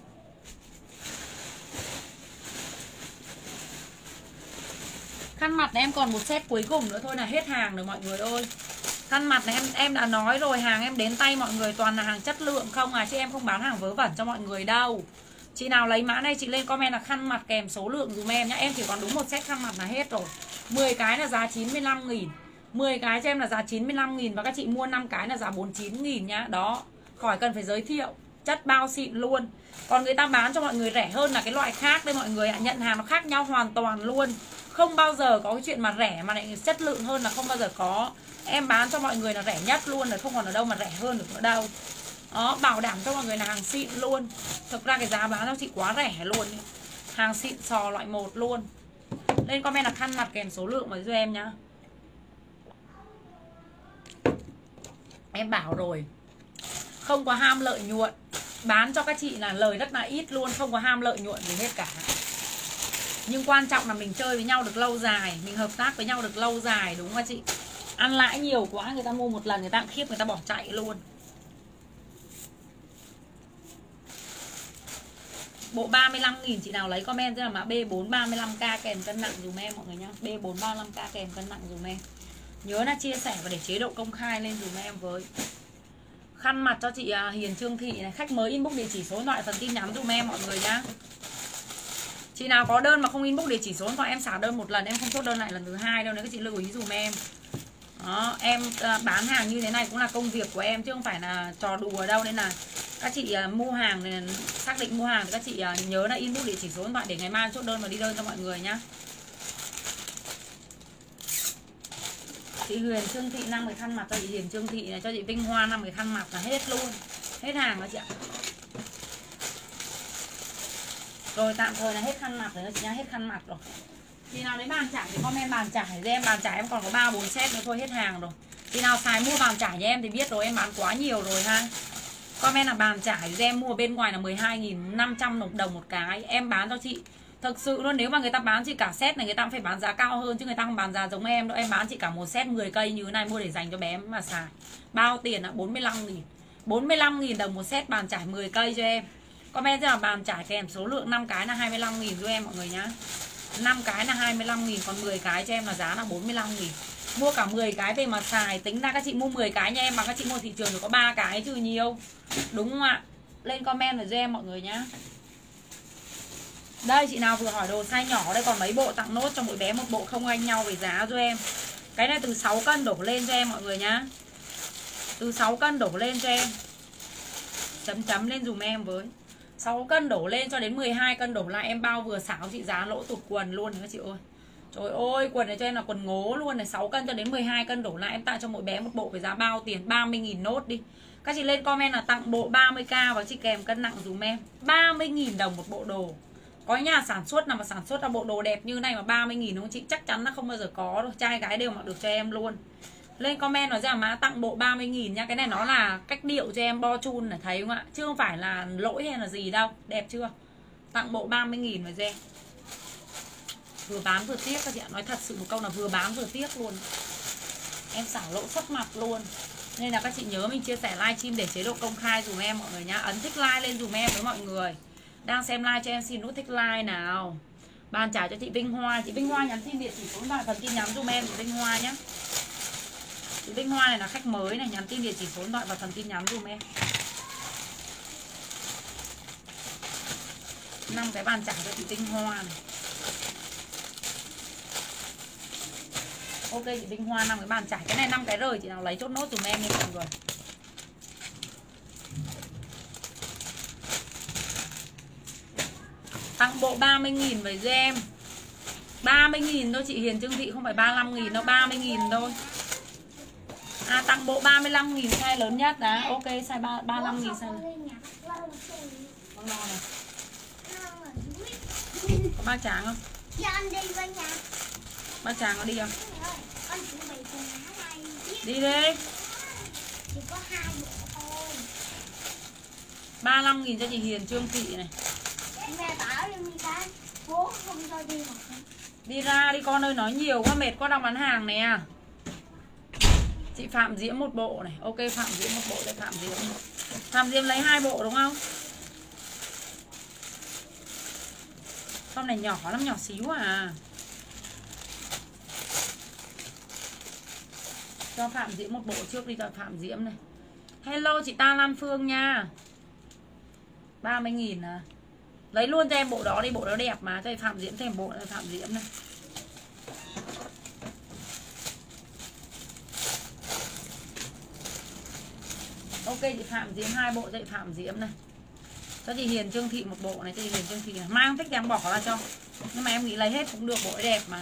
Khăn mặt này em còn một set cuối cùng nữa thôi là hết hàng rồi mọi người ơi. Khăn mặt này em đã nói rồi, hàng em đến tay mọi người toàn là hàng chất lượng không à, chứ em không bán hàng vớ vẩn cho mọi người đâu. Chị nào lấy mã này chị lên comment là khăn mặt kèm số lượng dùm em nhá. Em chỉ còn đúng một set khăn mặt là hết rồi. 10 cái là giá 95.000, 10 cái cho em là giá 95.000. Và các chị mua 5 cái là giá 49.000 nhá. Đó, khỏi cần phải giới thiệu, chất bao xịn luôn. Còn người ta bán cho mọi người rẻ hơn là cái loại khác đây mọi người ạ. Nhận hàng nó khác nhau hoàn toàn luôn. Không bao giờ có cái chuyện mà rẻ mà lại chất lượng hơn là không bao giờ có. Em bán cho mọi người là rẻ nhất luôn, rồi không còn ở đâu mà rẻ hơn được nữa đâu. Đó, bảo đảm cho mọi người là hàng xịn luôn. Thực ra cái giá bán cho chị quá rẻ luôn. Hàng xịn sò loại 1 luôn. Lên comment là khăn mặt kèm số lượng vào cho em nhá. Em bảo rồi, không có ham lợi nhuận. Bán cho các chị là lời rất là ít luôn, không có ham lợi nhuận gì hết cả. Nhưng quan trọng là mình chơi với nhau được lâu dài, mình hợp tác với nhau được lâu dài, đúng không các chị? Ăn lãi nhiều quá người ta mua một lần người ta cũng khiếp, người ta bỏ chạy luôn. Bộ 35.000 chị nào lấy comment cho là mã B4 35k kèm cân nặng dùm em mọi người nhá. B4 35k kèm cân nặng dùm em. Nhớ là chia sẻ và để chế độ công khai lên dùm em với. Khăn mặt cho chị Hiền Trương Thị này, khách mới inbox địa chỉ số điện thoại phần tin nhắn dùm em mọi người nhá. Chị nào có đơn mà không inbox địa chỉ số điện thoại em xả đơn một lần, em không chốt đơn lại lần thứ hai đâu, nếu các chị lưu ý dùm em. Đó, em bán hàng như thế này cũng là công việc của em chứ không phải là trò đùa đâu, nên là các chị mua hàng này, xác định mua hàng thì các chị nhớ là inbox địa chỉ số điện thoại để ngày mai chốt đơn và đi đơn cho mọi người nhá. Chị Huyền Trương Thị 5 cái khăn mặt cho chị Hiền Trương Thị này, cho chị Vinh Hoa 5 cái khăn mặt là hết luôn, hết hàng đó chị ạ. Rồi tạm thời là hết khăn mặt rồi chị nhá, hết khăn mặt rồi. Chị nào lấy bàn chải thì comment bàn chải cho em, bàn chải em còn có 3-4 set nữa thôi, hết hàng rồi. Chị nào xài mua bàn chải cho em thì biết rồi, em bán quá nhiều rồi ha. Comment là bàn chải cho em mua bên ngoài là 12.500 đồng một cái, em bán cho chị. Thực sự luôn, nếu mà người ta bán chị cả set này người ta cũng phải bán giá cao hơn, chứ người ta không bán giá giống em đâu. Em bán chị cả một set 10 cây như thế này, mua để dành cho bé mà xài. Bao tiền là 45.000, 45.000 đồng một set bàn chải 10 cây cho em. Comment ra là bàn chải kèm số lượng 5 cái là 25.000 cho em mọi người nhá. 5 cái là 25.000, còn 10 cái cho em là giá là 45.000. Mua cả 10 cái về mà xài, tính ra các chị mua 10 cái nha em, bằng các chị mua thị trường thì có 3 cái chứ nhiều. Đúng không ạ? Lên comment rồi cho em mọi người nhá. Đây, chị nào vừa hỏi đồ size nhỏ đây, còn mấy bộ tặng nốt cho mỗi bé một bộ, không anh nhau về giá cho em. Cái này từ 6 cân đổ lên cho em mọi người nhá. Từ 6 cân đổ lên cho em. Chấm chấm lên dùm em với. 6 cân đổ lên cho đến 12 cân đổ lại em bao vừa xảo chị, giá lỗ tụt quần luôn này các chị ơi. Trời ơi, quần này cho em là quần ngố luôn này. 6 cân cho đến 12 cân đổ lại em tặng cho mỗi bé một bộ với giá bao tiền 30.000 nốt đi. Các chị lên comment là tặng bộ 30k và chị kèm cân nặng dùm em. 30.000 đồng một bộ đồ. Có nhà sản xuất nào mà sản xuất ra bộ đồ đẹp như này mà 30.000 đúng không chị? Chắc chắn là không bao giờ có đâu. Trai gái đều mặc được cho em luôn. Lên comment nói rằng má tặng bộ 30.000 nha. Cái này nó là cách điệu cho em bo chun này, thấy không ạ? Chứ không phải là lỗi hay là gì đâu. Đẹp chưa? Tặng bộ 30.000 vào cho em. Vừa bán vừa tiếc các chị ạ. Nói thật sự một câu là vừa bán vừa tiếc luôn. Em xả lỗ sấp mặt luôn. Nên là các chị nhớ mình chia sẻ livestream để chế độ công khai dùm em mọi người nhá. Ấn thích like lên dùm em với mọi người. Đang xem like cho em xin nút thích like nào. Bàn trả cho chị Vinh Hoa. Chị Vinh Hoa nhắn tin địa chỉ số điện thoại phần tin nhắn dùm em chị Vinh Hoa nhé. Chị Vinh Hoa này là khách mới này, nhắn tin địa chỉ số điện thoại và phần tin nhắn dùm em. 5 cái bàn trả cho chị Vinh Hoa này. Ok chị Vinh Hoa 5 cái bàn chải. Cái này 5 cái rời, chị nào lấy chốt nốt dùm em nha mọi người. Tặng bộ 30.000 với cho em. 30.000 thôi chị Hiền Trương Thị, không phải 35.000 đâu, 30.000 thôi. À tặng bộ 35.000 size lớn nhất đó. Ok size 35.000 size. Con lo này. Có ba tráng không? Ba tráng có đi không? Đi đi. 35.000 cho chị Hiền Trương Thị này. Mẹ bảo đi cái bố không cho đi mà. Đi ra đi con ơi, nói nhiều quá mệt quá đang bán hàng nè. Chị Phạm Diễm một bộ này. Ok, Phạm Diễm một bộ đây. Phạm Diễm. Phạm Diễm lấy 2 bộ đúng không? Con này nhỏ lắm, nhỏ xíu à. Cho Phạm Diễm một bộ trước đi, cho Phạm Diễm này. Hello chị Ta Lan Phương nha. 30.000 à. Lấy luôn cho em bộ đó đi, bộ đó đẹp mà. Cho Phạm Diễm thêm bộ này, Phạm Diễm này. Ok chị Phạm Diễm 2 bộ cho chị Phạm Diễm này. Cho chị Hiền Trương Thị một bộ này, cho chị Hiền Trương Thị này. Mang thích em bỏ ra cho. Nhưng mà em nghĩ lấy hết cũng được, bộ đẹp mà.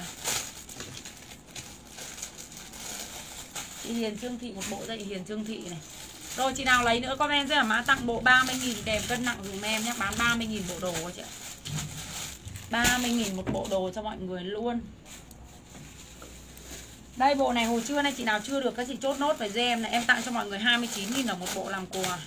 Chị Hiền Trương Thị một bộ cho chị Hiền Trương Thị này. Rồi chị nào lấy nữa comment rất là mã tặng bộ 30.000 kèm cân nặng dùm em nhé. Bán 30.000 bộ đồ chị ạ. 30.000 một bộ đồ cho mọi người luôn. Đây bộ này hồi trưa nay chị nào chưa được các chị chốt nốt với em này. Em tặng cho mọi người 29.000 đồng một bộ làm quà.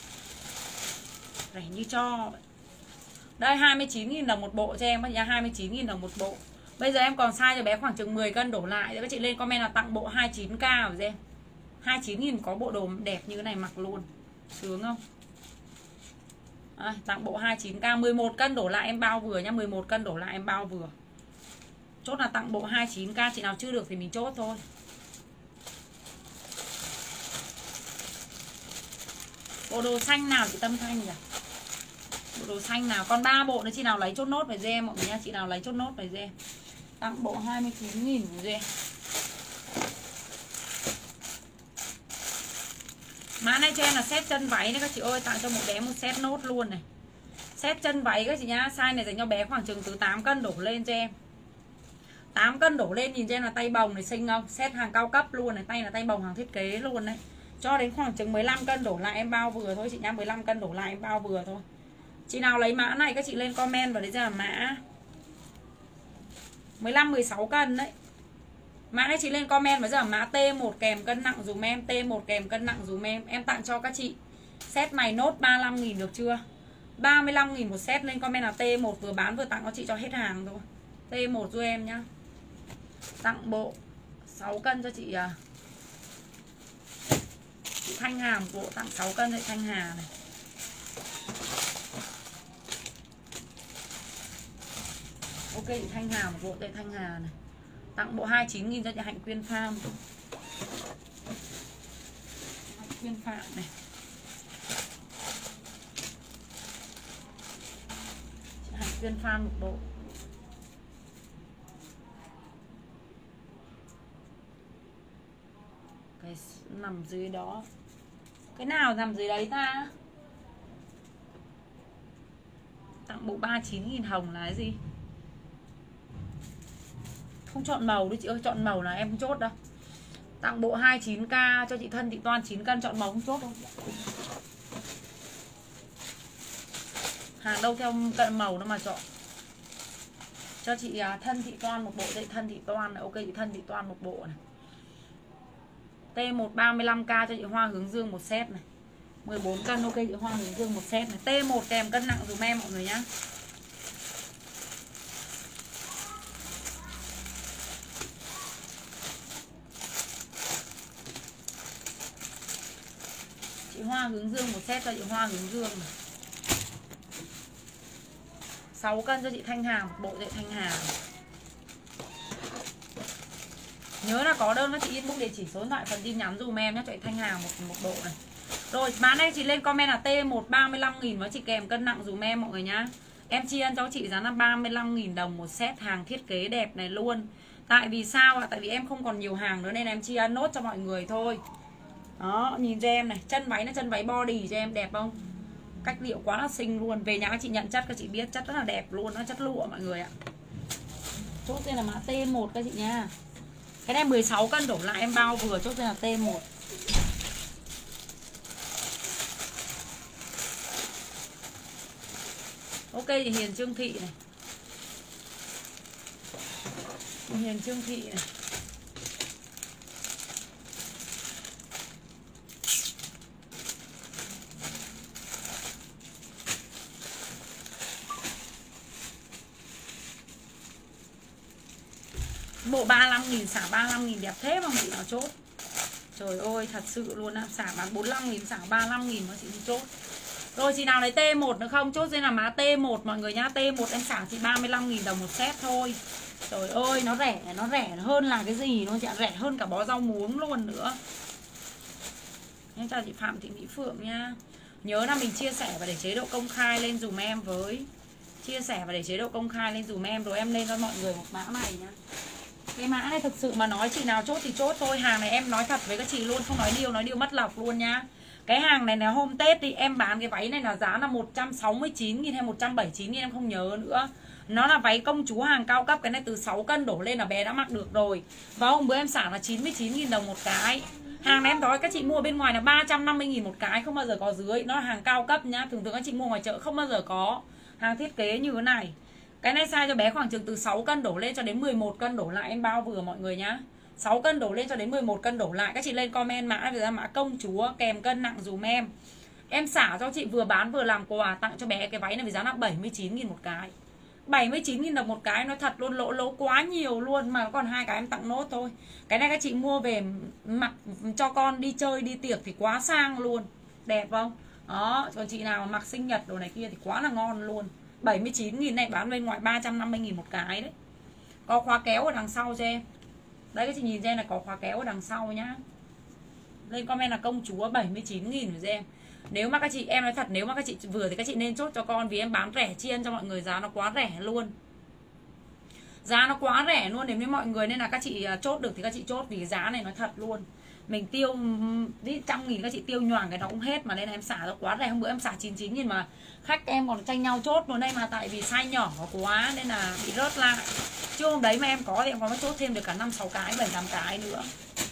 Rẻ như cho. Đây 29.000 đồng một bộ cho em. 29.000 đồng một bộ. Bây giờ em còn size cho bé khoảng chừng 10 cân đổ lại. Các chị lên comment là tặng bộ 29k của em. 29.000 có bộ đồ đẹp như thế này mặc luôn. Sướng không? Tặng bộ 29k. 11 cân đổ lại em bao vừa nhá. 11 cân đổ lại em bao vừa. Chốt là tặng bộ 29k. Chị nào chưa được thì mình chốt thôi. Bộ đồ xanh nào chị Tâm Thanh nhỉ? Bộ đồ xanh nào? Còn 3 bộ nữa, chị nào lấy chốt nốt với em mọi người nha. Chị nào lấy chốt nốt với em. Tặng bộ 29.000 của em. Mã này cho em là set chân váy đấy các chị ơi. Tặng cho một bé một set nốt luôn này. Set chân váy các chị nhá. Size này dành cho bé khoảng chừng từ 8 cân đổ lên cho em. 8 cân đổ lên, nhìn cho em là tay bồng này xinh không? Set hàng cao cấp luôn này. Tay là tay bồng hàng thiết kế luôn đấy. Cho đến khoảng chừng 15 cân đổ lại em bao vừa thôi chị nhá. 15 cân đổ lại em bao vừa thôi. Chị nào lấy mã này các chị lên comment vào đấy ra là mã 15-16 cân đấy. Mã này chị lên comment với giờ mã T1 kèm cân nặng dùm em. T1 kèm cân nặng dùm em. Em tặng cho các chị set này nốt 35.000 được chưa? 35.000 một set. Lên comment là T1 vừa bán vừa tặng cho chị cho hết hàng thôi. T1 giúp em nhá. Tặng bộ 6 cân cho chị Thanh Hà một bộ. Tặng 6 cân cho chị Thanh Hà này. Ok chị Thanh Hà một bộ cho chị Thanh Hà này. Tặng bộ 29.000 cho chị Hạnh Quyên Farm. Hạnh Quyên Phạm này. Chị Hạnh Quyên Farm một bộ. Cái nằm dưới đó. Cái nào nằm dưới đấy ta? Tặng bộ 39.000 hồng là cái gì? Không chọn màu đi chị ơi. Chọn màu là em không chốt đâu. Tặng bộ 29k cho chị Thân Thị Toan 9 cân. Chọn màu không chốt đâu. Hàng đâu theo cận màu nó mà chọn. Cho chị Thân Thị Toan một bộ. Chị Thân Thị Toan này. Ok chị Thân Thị Toan một bộ này. T1 35k cho chị Hoa Hướng Dương một set này. 14 cân. Ok chị Hoa Hướng Dương một set này. T1 kèm cân nặng dùm em mọi người nhá. Chị Hoa Hướng Dương một set cho chị Hoa Hướng Dương này. 6 cân cho chị Thanh Hà một bộ cho chị Thanh Hà này. Nhớ là có đơn các chị inbox địa chỉ số điện thoại phần tin nhắn dùm em nhé cho chị Thanh Hà một bộ này. Rồi mã này chị lên comment là T1 35.000 với chị kèm cân nặng dùm em mọi người nhá. Em chi ân cho chị giá là 35.000 đồng một set hàng thiết kế đẹp này luôn. Tại vì sao ạ? Tại vì em không còn nhiều hàng nữa nên em chi ân nốt cho mọi người thôi. Đó, nhìn cho em này, chân váy là chân váy body cho em đẹp không? Cách điệu quá là xinh luôn. Về nhà các chị nhận chất các chị biết chất rất là đẹp luôn, nó chất lụa mọi người ạ. Chốt đây là mã T1 các chị nha. Cái này 16 cân đổ lại em bao vừa, chốt đây là T1. Ok chị Hiền Trương Thị này. Hiền Trương Thị này. bộ 35.000, xả 35.000 đẹp thế mà chị nào chốt. Trời ơi thật sự luôn á, xả bán 45.000, xả 35.000 mà chị đi chốt. Rồi chị nào lấy T1 nữa không? Chốt trên là má T1 mọi người nhá. T1 em xả chị 35.000 đồng một set thôi. Trời ơi nó rẻ hơn là cái gì nó chị ạ, rẻ hơn cả bó rau muống luôn nữa. Em chào chị Phạm Thị Mỹ Phượng nha. Nhớ là mình chia sẻ và để chế độ công khai lên dùm em với. Chia sẻ và để chế độ công khai lên dùm em. Rồi em lên cho mọi người một mã này nhá. Cái mã này thực sự mà nói chị nào chốt thì chốt thôi. Hàng này em nói thật với các chị luôn, không nói điêu mất lọc luôn nhá. Cái hàng này là hôm Tết thì em bán cái váy này là giá là 169.000 hay 179.000 em không nhớ nữa. Nó là váy công chúa hàng cao cấp. Cái này từ 6 cân đổ lên là bé đã mặc được rồi. Và hôm bữa em xả là 99.000 đồng một cái. Hàng này em nói các chị mua bên ngoài là 350.000 một cái, không bao giờ có dưới. Nó là hàng cao cấp nhá. Thường thường các chị mua ngoài chợ không bao giờ có hàng thiết kế như thế này. Cái này size cho bé khoảng chừng từ 6 cân đổ lên cho đến 11 cân đổ lại, em bao vừa mọi người nhá. 6 cân đổ lên cho đến 11 cân đổ lại. Các chị lên comment mã về ra mã công chúa kèm cân nặng dùm em. Em xả cho chị vừa bán vừa làm quà tặng cho bé cái váy này với giá là 79.000 một cái. 79.000 đồng một cái, nói thật luôn, lỗ quá nhiều luôn. Mà còn 2 cái em tặng nốt thôi. Cái này các chị mua về mặc cho con đi chơi đi tiệc thì quá sang luôn. Đẹp không? Đó, còn chị nào mặc sinh nhật đồ này kia thì quá là ngon luôn. 79.000 này bán bên ngoài 350.000 một cái đấy. Có khóa kéo ở đằng sau cho em. Đấy các chị nhìn xem là có khóa kéo ở đằng sau nhá. Lên comment là công chúa 79.000 rồi em. Nếu mà các chị, em nói thật, nếu mà các chị vừa thì các chị nên chốt cho con. Vì em bán rẻ chiên cho mọi người, giá nó quá rẻ luôn. Giá nó quá rẻ luôn đến với mọi người. Nên là các chị chốt được thì các chị chốt. Vì cái giá này nói thật luôn, mình tiêu 100.000 các chị tiêu nhoảng cái nó cũng hết. Mà nên là em xả nó quá rẻ. Hôm bữa em xả 99.000 mà khách em còn tranh nhau chốt luôn đây. Mà tại vì size nhỏ quá nên là bị rớt lại. Chứ hôm đấy mà em có thì em có chốt thêm được cả 5-6 cái, 7-8 cái nữa.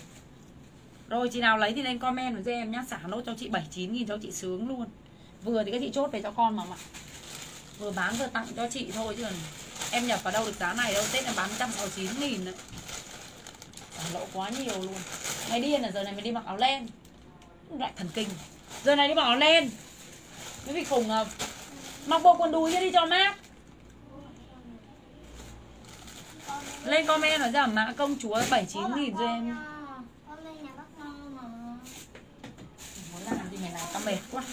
Rồi chị nào lấy thì lên comment với em nhá. Xả nốt cho chị 79.000 cho chị sướng luôn. Vừa thì các chị chốt về cho con mà vừa bán vừa tặng cho chị thôi. Chứ em nhập vào đâu được giá này đâu. Tết em bán 169.000 đấy. Lỗ quá nhiều luôn. Mày điên là giờ này mày đi mặc áo len lại thần kinh. Giờ này đi mặc áo len cái vị khủng à. Mặc bộ quần đùi đi cho mát. Lên comment nói rằng mã công chúa 79.000 cho em. Muốn làm gì mày làm tao mệt quá.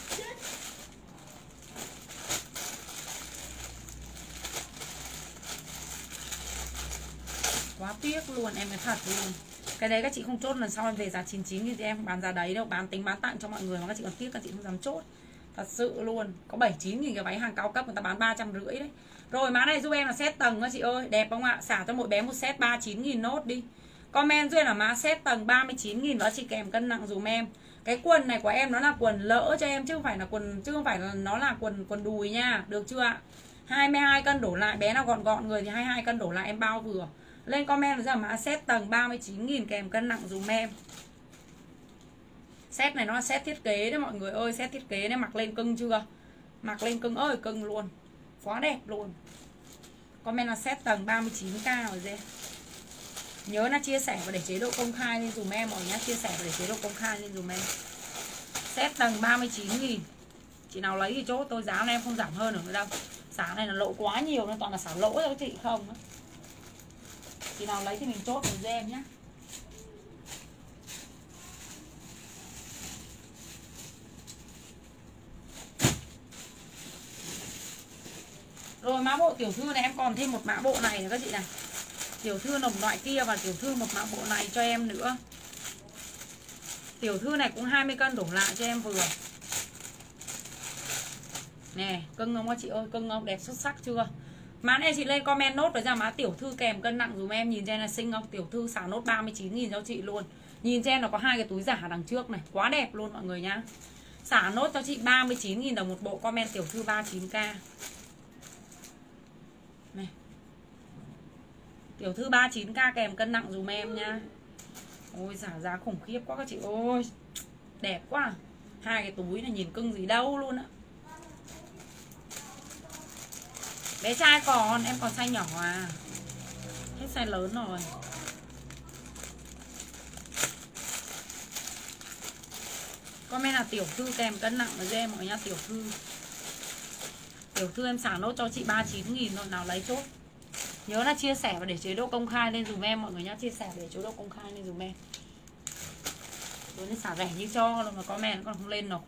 Quá tiếc luôn, em nói thật luôn. Cái đấy các chị không chốt, lần sau em về giá 99 thì em bán giá đấy đâu. Tính bán tặng cho mọi người mà các chị còn tiếc, các chị không dám chốt. Thật sự luôn. Có 79.000 cái váy hàng cao cấp người ta bán 350 đấy. Rồi mã này giúp em là set tầng các chị ơi. Đẹp không ạ? Xả cho mỗi bé một set 39.000 nốt đi. Comment giúp em là mã set tầng 39.000 và chị kèm cân nặng dùm em. Cái quần này của em nó là quần lỡ cho em chứ không phải là nó là quần đùi nha. Được chưa ạ? 22 cân đổ lại, bé nào gọn gọn người thì 22 cân đổ lại em bao vừa. Lên comment là mã set tầng 39.000 kèm cân nặng dùm em. Set này nó là set thiết kế đấy mọi người ơi. Set thiết kế đấy, mặc lên cưng chưa? Mặc lên cưng ơi cưng luôn. Quá đẹp luôn. Comment là set tầng 39k rồi dê. Nhớ là chia sẻ và để chế độ công khai lên dùm em mọi nhá. Chia sẻ và để chế độ công khai lên dùm em. Set tầng 39.000. Chị nào lấy thì chốt, tôi giá này em không giảm hơn nữa đâu. Xả này là lỗ quá nhiều nên toàn là xả lỗ cho chị không. Chị nào lấy thì mình chốt với em nhé. Rồi mã bộ tiểu thư này em còn thêm một mã bộ này nữa các chị này. Tiểu thư nồng loại kia và tiểu thư một mã bộ này cho em nữa. Tiểu thư này cũng 20 cân đổ lại cho em vừa. Nè, cưng không các chị ơi, cưng không? Đẹp xuất sắc chưa? Mã này chị lên comment nốt với ra mã tiểu thư kèm cân nặng dùm em. Nhìn cho em là xinh không? Tiểu thư xả nốt 39.000 cho chị luôn. Nhìn cho em nó có 2 cái túi giả đằng trước này. Quá đẹp luôn mọi người nhá. Xả nốt cho chị 39.000 đồng một bộ. Comment tiểu thư 39k. Này. Tiểu thư 39k kèm cân nặng dùm em nha. Ôi xả giá khủng khiếp quá các chị ơi. Đẹp quá. 2 cái túi này nhìn cưng gì đâu luôn á. Bé trai còn, em còn size nhỏ à. Hết size lớn rồi. Comment là tiểu thư kèm cân nặng với em mọi nhá. Tiểu thư em xả nốt cho chị 39.000 thôi. Nào lấy chốt. Nhớ là chia sẻ và để chế độ công khai lên dùm em mọi người nhá. Chia sẻ để chế độ công khai lên dùm em. Đối với xả rẻ như cho mà comment còn không lên nổi.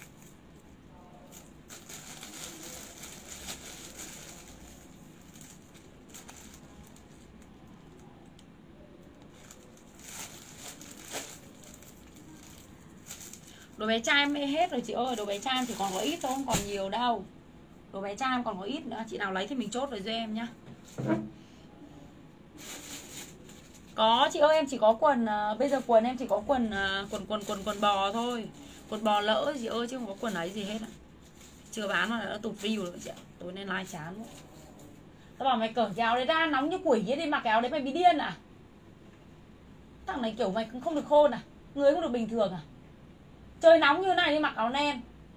Đồ bé trai em hết rồi chị ơi. Đồ bé trai em thì còn có ít thôi, không còn nhiều đâu. Đồ bé trai em còn có ít nữa. Chị nào lấy thì mình chốt rồi cho em nhá. Có chị ơi, em chỉ có quần bây giờ quần em chỉ có quần bò thôi. Quần bò lỡ chị ơi chứ không có quần ấy gì hết ạ. Chưa bán mà đã tụt view rồi chị ạ. Tối nay like chán quá. Tao bảo mày cởi cái áo đấy ra nóng như quỷ ấy, đi mặc cái áo đấy mày bị điên à? Thằng này kiểu mày cũng không được khôn à? Người không được bình thường à? Trời nóng như này đi mặc áo len.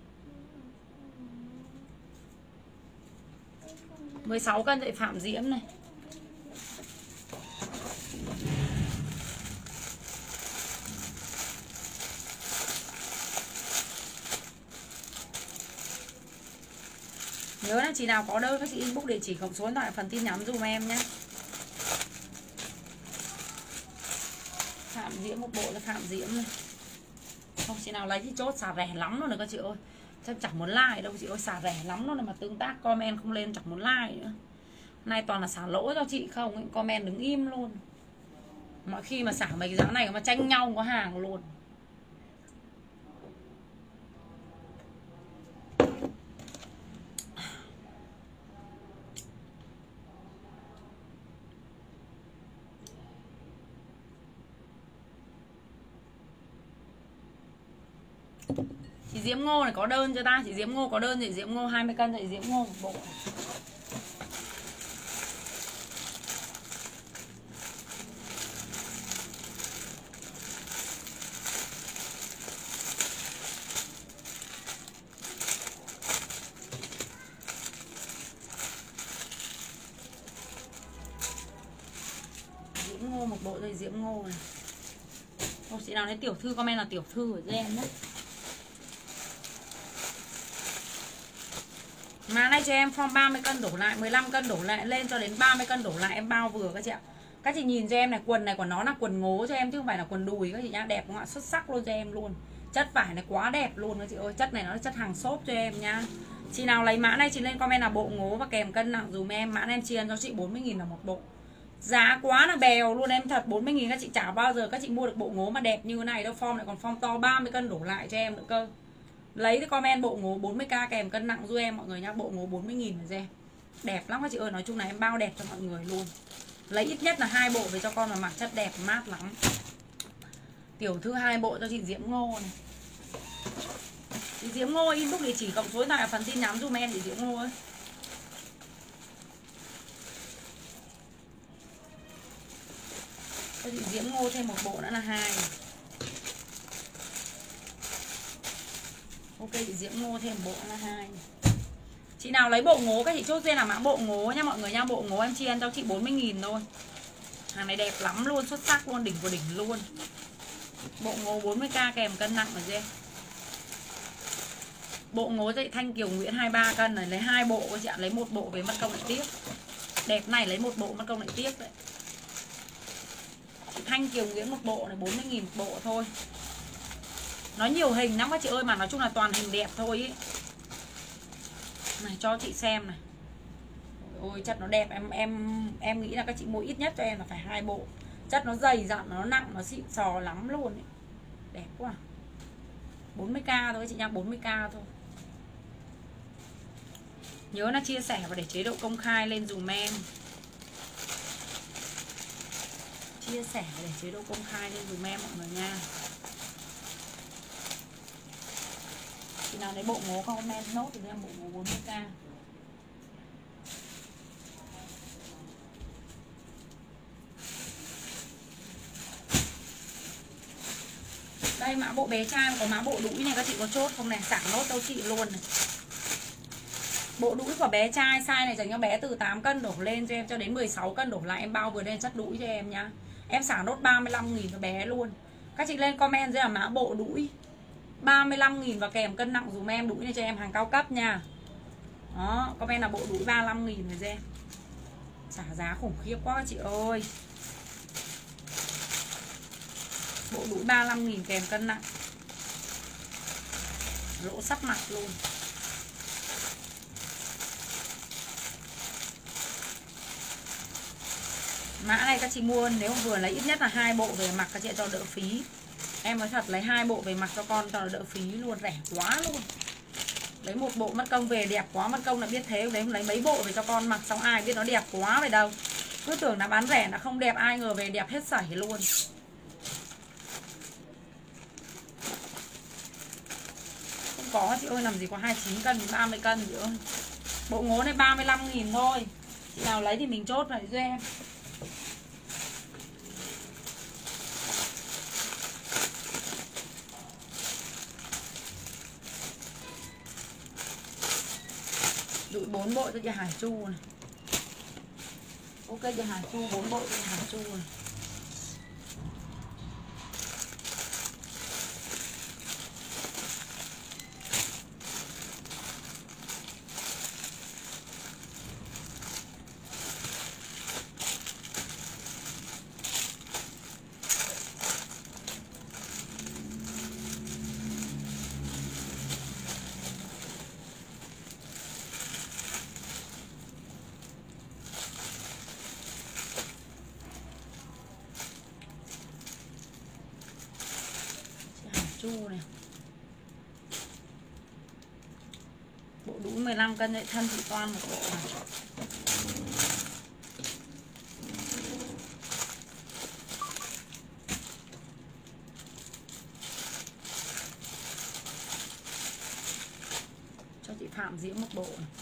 16 cân dậy Phạm Diễm này. Nhớ là chị nào có đơn các chị inbox địa chỉ cộng số điện thoại phần tin nhắn dùm em nhé. Phạm Diễm một bộ là Phạm Diễm này. Không chị nào lấy thì chốt, xả rẻ lắm luôn rồi các chị ơi. Chắc chẳng muốn like đâu chị ơi, xả rẻ lắm luôn mà tương tác comment không lên chẳng muốn like nữa. Nay toàn là xả lỗi cho chị không, comment đứng im luôn. Mọi khi mà xả mấy cái giá này mà tranh nhau có hàng luôn. Chị Diễm Ngô này có đơn cho ta. Chị Diễm Ngô có đơn chị Diễm Ngô 20 cân chị Diễm Ngô một bộ. Diễm Ngô một bộ rồi Diễm Ngô này. Ô, chị nào lấy tiểu thư comment là tiểu thư của em nhé. Mà nay cho em form 30 cân đổ lại, 15 cân đổ lại lên cho đến 30 cân đổ lại em bao vừa các chị ạ. Các chị nhìn cho em này, quần này của nó là quần ngố cho em chứ không phải là quần đùi các chị nhá, đẹp không ạ? Xuất sắc luôn cho em luôn. Chất vải này quá đẹp luôn các chị ơi, chất này nó là chất hàng xốp cho em nhá. Chị nào lấy mã này chị lên comment là bộ ngố và kèm cân nặng dùm em. Mã này em chia cho chị 40.000 là một bộ. Giá quá là bèo luôn em thật, 40.000 các chị chả bao giờ các chị mua được bộ ngố mà đẹp như này đâu. Form lại còn form to 30 cân đổ lại cho em nữa cơ. Lấy cái comment bộ ngố 40k kèm cân nặng giúp em mọi người nhá. Bộ ngố 40.000 cho em. Đẹp lắm các chị ơi, nói chung là em bao đẹp cho mọi người luôn. Lấy ít nhất là 2 bộ về cho con mà mặc chất đẹp mát lắm. Tiểu thư 2 bộ cho chị Diễm Ngô này. Chị Diễm Ngô inbox địa chỉ cộng số điện thoại ở phần tin nhắn giúp em chị Diễm Ngô ơi. Cho chị Diễm Ngô thêm một bộ nữa là 2. Ok chị Diễm Ngô thêm bộ là 2. Chị nào lấy bộ ngố các chị chốt lên là mã bộ ngố nha mọi người nha. Bộ ngố em chia cho chị 40.000 thôi. Hàng này đẹp lắm luôn, xuất sắc luôn, đỉnh của đỉnh luôn. Bộ ngố 40k kèm cân nặng ở dê. Bộ ngố dậy Thanh Kiều Nguyễn 23 cân này, lấy 2 bộ các chị ạ, lấy 1 bộ về mất công lại tiếc. Đẹp này lấy 1 bộ mất công lại tiếc đấy. Chị Thanh Kiều Nguyễn một bộ này 40.000 một bộ thôi. Nó nhiều hình lắm các chị ơi, mà nói chung là toàn hình đẹp thôi ý. Này cho chị xem này. Ôi chất nó đẹp, em nghĩ là các chị mua ít nhất cho em là phải 2 bộ. Chất nó dày dặn, nó nặng, nó xịn sò lắm luôn ấy. Đẹp quá. 40k thôi chị nha, 40k thôi. Nhớ là chia sẻ và để chế độ công khai lên dùm em. Chia sẻ và để chế độ công khai lên dùm em mọi người nha. Chị nào lấy bộ ngố comment nốt thì em bộ ngố 40k. Đây mã bộ bé trai có mã bộ đũi này các chị có chốt không này, xả nốt đâu chị luôn này. Bộ đũi của bé trai size này dành cho bé từ 8 cân đổ lên cho em cho đến 16 cân đổ lại em bao vừa lên chất đũi cho em nhá. Em xả nốt 35.000 cho bé luôn. Các chị lên comment dưới là mã bộ đũi 35.000 và kèm cân nặng dùm em, đũi này cho em hàng cao cấp nha. Đó, comment là bộ đũi 35.000 rồi cho em. Trả giá khủng khiếp quá chị ơi. Bộ đũi 35.000 kèm cân nặng. Lỗ sắp mặt luôn. Mã này các chị mua nếu vừa lấy ít nhất là 2 bộ về mặc các chị cho đỡ phí. Em nói thật, lấy 2 bộ về mặc cho con cho đỡ phí luôn, rẻ quá luôn. Lấy một bộ mất công về đẹp quá, mất công là biết thế, lấy mấy bộ về cho con mặc xong ai biết nó đẹp quá vậy đâu. Cứ tưởng là bán rẻ là không đẹp, ai ngờ về đẹp hết sảy luôn. Không có chị ơi, làm gì có 29 cân 30 cân chị ơi. Bộ ngố này 35.000 thôi. Chị nào lấy thì mình chốt lại cho em. Đụi 4 bộ cho chị Hải Chu này. Ok chị Hải Chu, 4 bộ cho chị Hải Chu này. Này. Bộ đũi 15 cân vậy, thân chị Toan một bộ này. Cho chị Phạm Diễm một bộ này.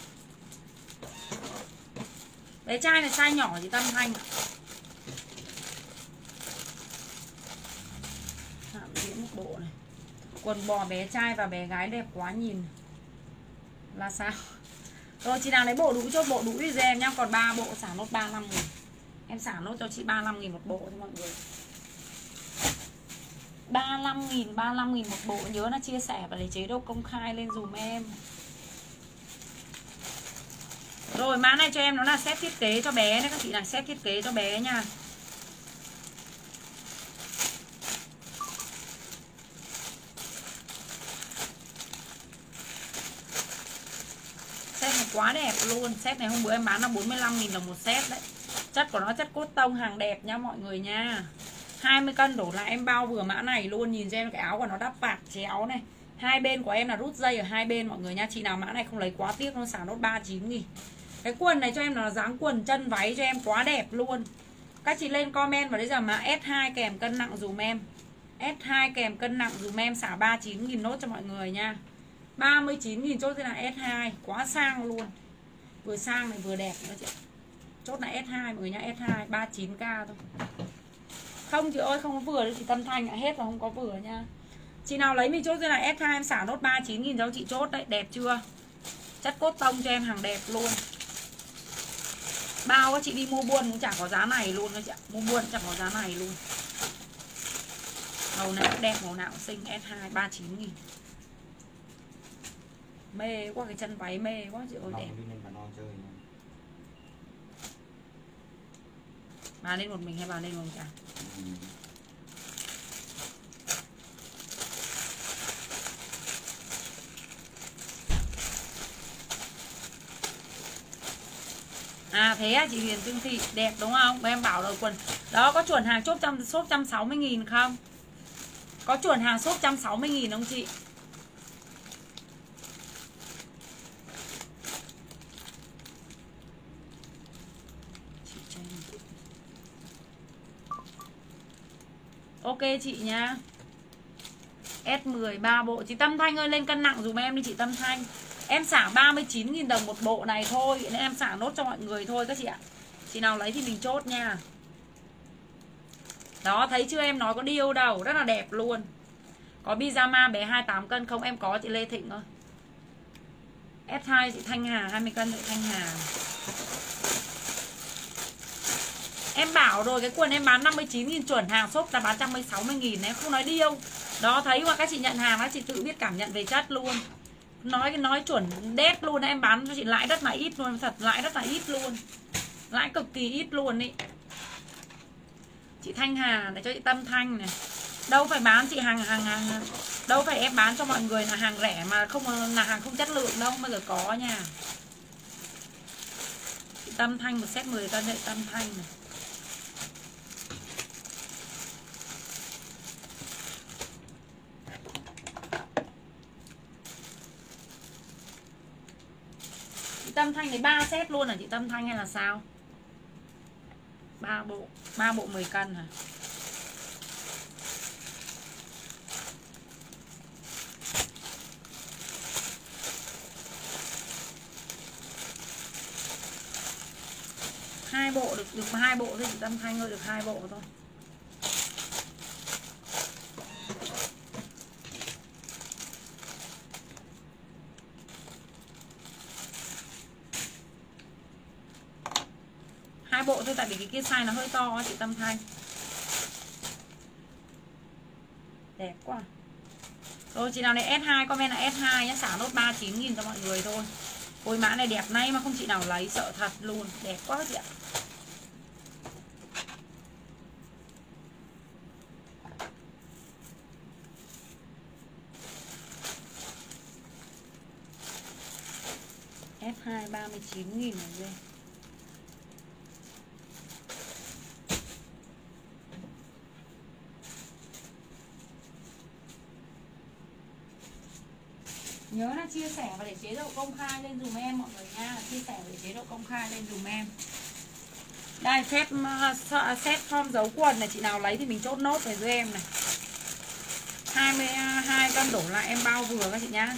Bé trai này size nhỏ chị Tâm Thanh. Phạm Diễm một bộ này. Quần bò bé trai và bé gái đẹp quá nhìn. Là sao? Rồi chị nào lấy bộ đũi cho bộ đũi cho em nhá. Còn 3 bộ xả nốt 35.000. Em xả nốt cho chị 35.000 một bộ cho mọi người. 35.000 một bộ. Nhớ là chia sẻ và lấy chế độ công khai lên dùm em. Rồi mã này cho em nó là set thiết kế cho bé đấy các chị, là set thiết kế cho bé nha. Set này quá đẹp luôn. Set này hôm bữa em bán là 45.000 đồng một set đấy. Chất của nó chất cốt tông, hàng đẹp nha mọi người nha. 20 cân đổ lại em bao vừa mã này luôn. Nhìn cho em cái áo của nó đắp vạt chéo này. Hai bên của em là rút dây ở hai bên mọi người nha. Chị nào mã này không lấy quá tiếc, nó xả nốt 39.000. Cái quần này cho em là dáng quần chân váy cho em quá đẹp luôn. Các chị lên comment vào đấy giờ mã S2 kèm cân nặng dùm em. S2 kèm cân nặng dùm em, xả 39.000 nốt cho mọi người nha. 39.000 chốt thế là S2, quá sang luôn. Vừa sang này vừa đẹp nữa chị. Chốt là S2 mọi người nha, S2 39k thôi. Không chị ơi, không có vừa đâu chị Tâm Thanh ạ, hết rồi không có vừa nha. Chị nào lấy mình chốt thế là S2 em xả nốt 39.000 cho chị chốt đấy, đẹp chưa? Chất cốt tông cho em hàng đẹp luôn. Bao các chị đi mua buôn cũng chẳng có giá này luôn các chị ạ. Mua buôn chẳng có giá này luôn. Màu nào đẹp, màu nào xinh. S2 39.000. Mê quá, cái chân váy mê quá chị ơi, đẹp. Bà lên một mình hay bà lên một cả? À thế à, chị Huyền Trương Thị đẹp đúng không? Em bảo rồi quần. Đó có chuẩn hàng shop 160.000 không? Có chuẩn hàng shop 160.000 không chị? Ok chị nha. S10 3 bộ. Chị Tâm Thanh ơi lên cân nặng dùm em đi chị Tâm Thanh. Em xả 39.000 đồng một bộ này thôi, nên em xả nốt cho mọi người thôi các chị ạ. Chị nào lấy thì mình chốt nha. Đó thấy chưa, em nói có điêu đâu, rất là đẹp luôn. Có pyjama bé 28 cân không? Em có chị Lê Thịnh ơi. S2 chị Thanh Hà 20 cân chị Thanh Hà. Em bảo rồi, cái quần em bán 59.000 chuẩn hàng shop là bán 160.000, em không nói điêu. Đó thấy mà các chị nhận hàng các chị tự biết cảm nhận về chất luôn. Nói chuẩn đét luôn, em bán cho chị lãi rất là ít luôn, thật lãi rất là ít luôn. Lãi cực kỳ ít luôn ý. Chị Thanh Hà để cho chị Tâm Thanh này. Đâu phải bán chị hàng đâu phải em bán cho mọi người là hàng rẻ mà không là hàng không chất lượng đâu, bao giờ có nha. Chị Tâm Thanh một set 10 cân, chị Tâm Thanh này. Chị Tâm Thanh này 3 set luôn hả chị Tâm Thanh hay là sao? 3 bộ 10 cân hả? Hai bộ được 2 bộ thôi chị Tâm Thanh ơi, được 2 bộ thôi. Hai bộ thôi, tại vì cái kia size nó hơi to chị Tâm Thanh. Đẹp quá. Rồi chị nào này S2 comment là S2 nhá, xả nốt 39.000 cho mọi người thôi. Ôi mã này đẹp nay mà không chị nào lấy, sợ thật luôn, đẹp quá chị ạ. S2 39.000 rồi. Nhớ là chia sẻ và để chế độ công khai lên dùm em mọi người nha. Chia sẻ để chế độ công khai lên dùm em. Đây set form dấu quần này, chị nào lấy thì mình chốt nốt về giúp em này. 22 cân đổ lại em bao vừa các chị nhá.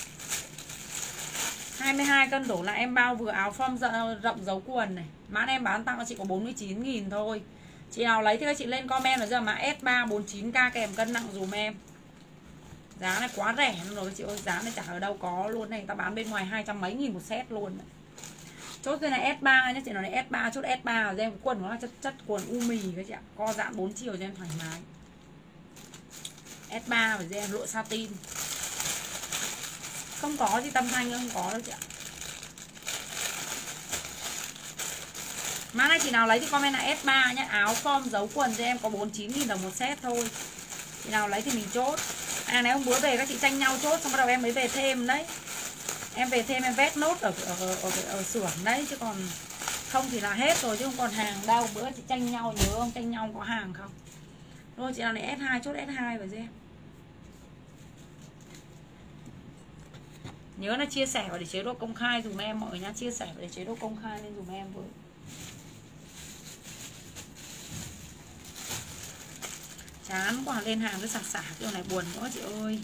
22 cân đổ lại em bao vừa áo form rộng dấu quần này. Mã em bán tặng cho chị có 49.000 thôi. Chị nào lấy thì các chị lên comment ở giờ mã S3 49k kèm cân nặng dùm em. Giá này quá rẻ luôn rồi chị ơi, giá này chả ở đâu có luôn này, ta bán bên ngoài 200 mấy nghìn một set luôn này. Chốt cái này S3 nhé, chị nói này S3, chốt S3 rồi em quần nó là chất quần u mì các chị ạ, co giãn 4 chiều cho em thoải mái. S3 phải em lụa satin. Không có gì Tâm Thanh không có đâu chị ạ. Mã này chị nào lấy thì comment là S3 nhé, áo form dấu quần cho em có 49.000 đồng một set thôi. Chị nào lấy thì mình chốt. À này hôm bữa về các chị tranh nhau chốt xong bắt đầu em mới về thêm đấy. Em về thêm em vét nốt ở xưởng đấy, chứ còn không thì là hết rồi chứ không còn hàng đâu. Bữa chị tranh nhau nhớ không, tranh nhau có hàng không. Rồi chị nào này S2 chốt S2 vào cho em. Nhớ là chia sẻ và để chế độ công khai dùm em mọi người nhá, chia sẻ và để chế độ công khai lên dùm em với. Chán quá, lên hàng cứ xả kiểu này buồn quá chị ơi.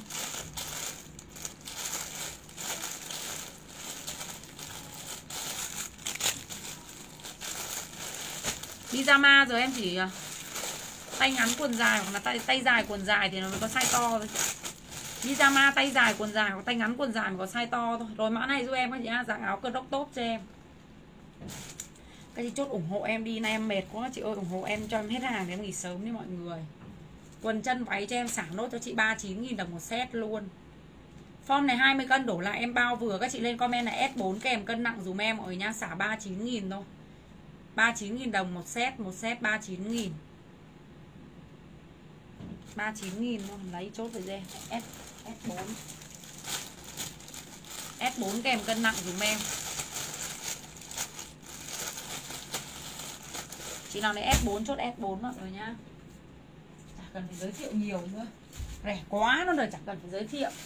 Pyjama rồi em chỉ tay ngắn quần dài hoặc là tay dài quần dài thì nó mới có size to thôi. Pyjama tay dài quần dài hoặc tay ngắn quần dài mới có size to thôi. Rồi mã này giúp em các chị, dạng áo cơ đốc tốt cho em. Các chị chốt ủng hộ em đi, nay em mệt quá chị ơi, ủng hộ em cho em hết hàng để em nghỉ sớm đi mọi người. Quần chân váy cho em xả nốt cho chị 39.000 đồng một set luôn. Form này 20 cân đổ lại em bao vừa, các chị lên comment là S4 kèm cân nặng dùm em mọi người nhá, xả 39.000 thôi. 39.000 đồng một set 39.000. 39.000 thôi, lấy chốt về dê. S4. S4 kèm cân nặng dùm em. Chị nào này S4 chốt S4 mọi người nhá. Chả cần phải giới thiệu nhiều nữa, rẻ quá nó rồi, chẳng cần phải giới thiệu.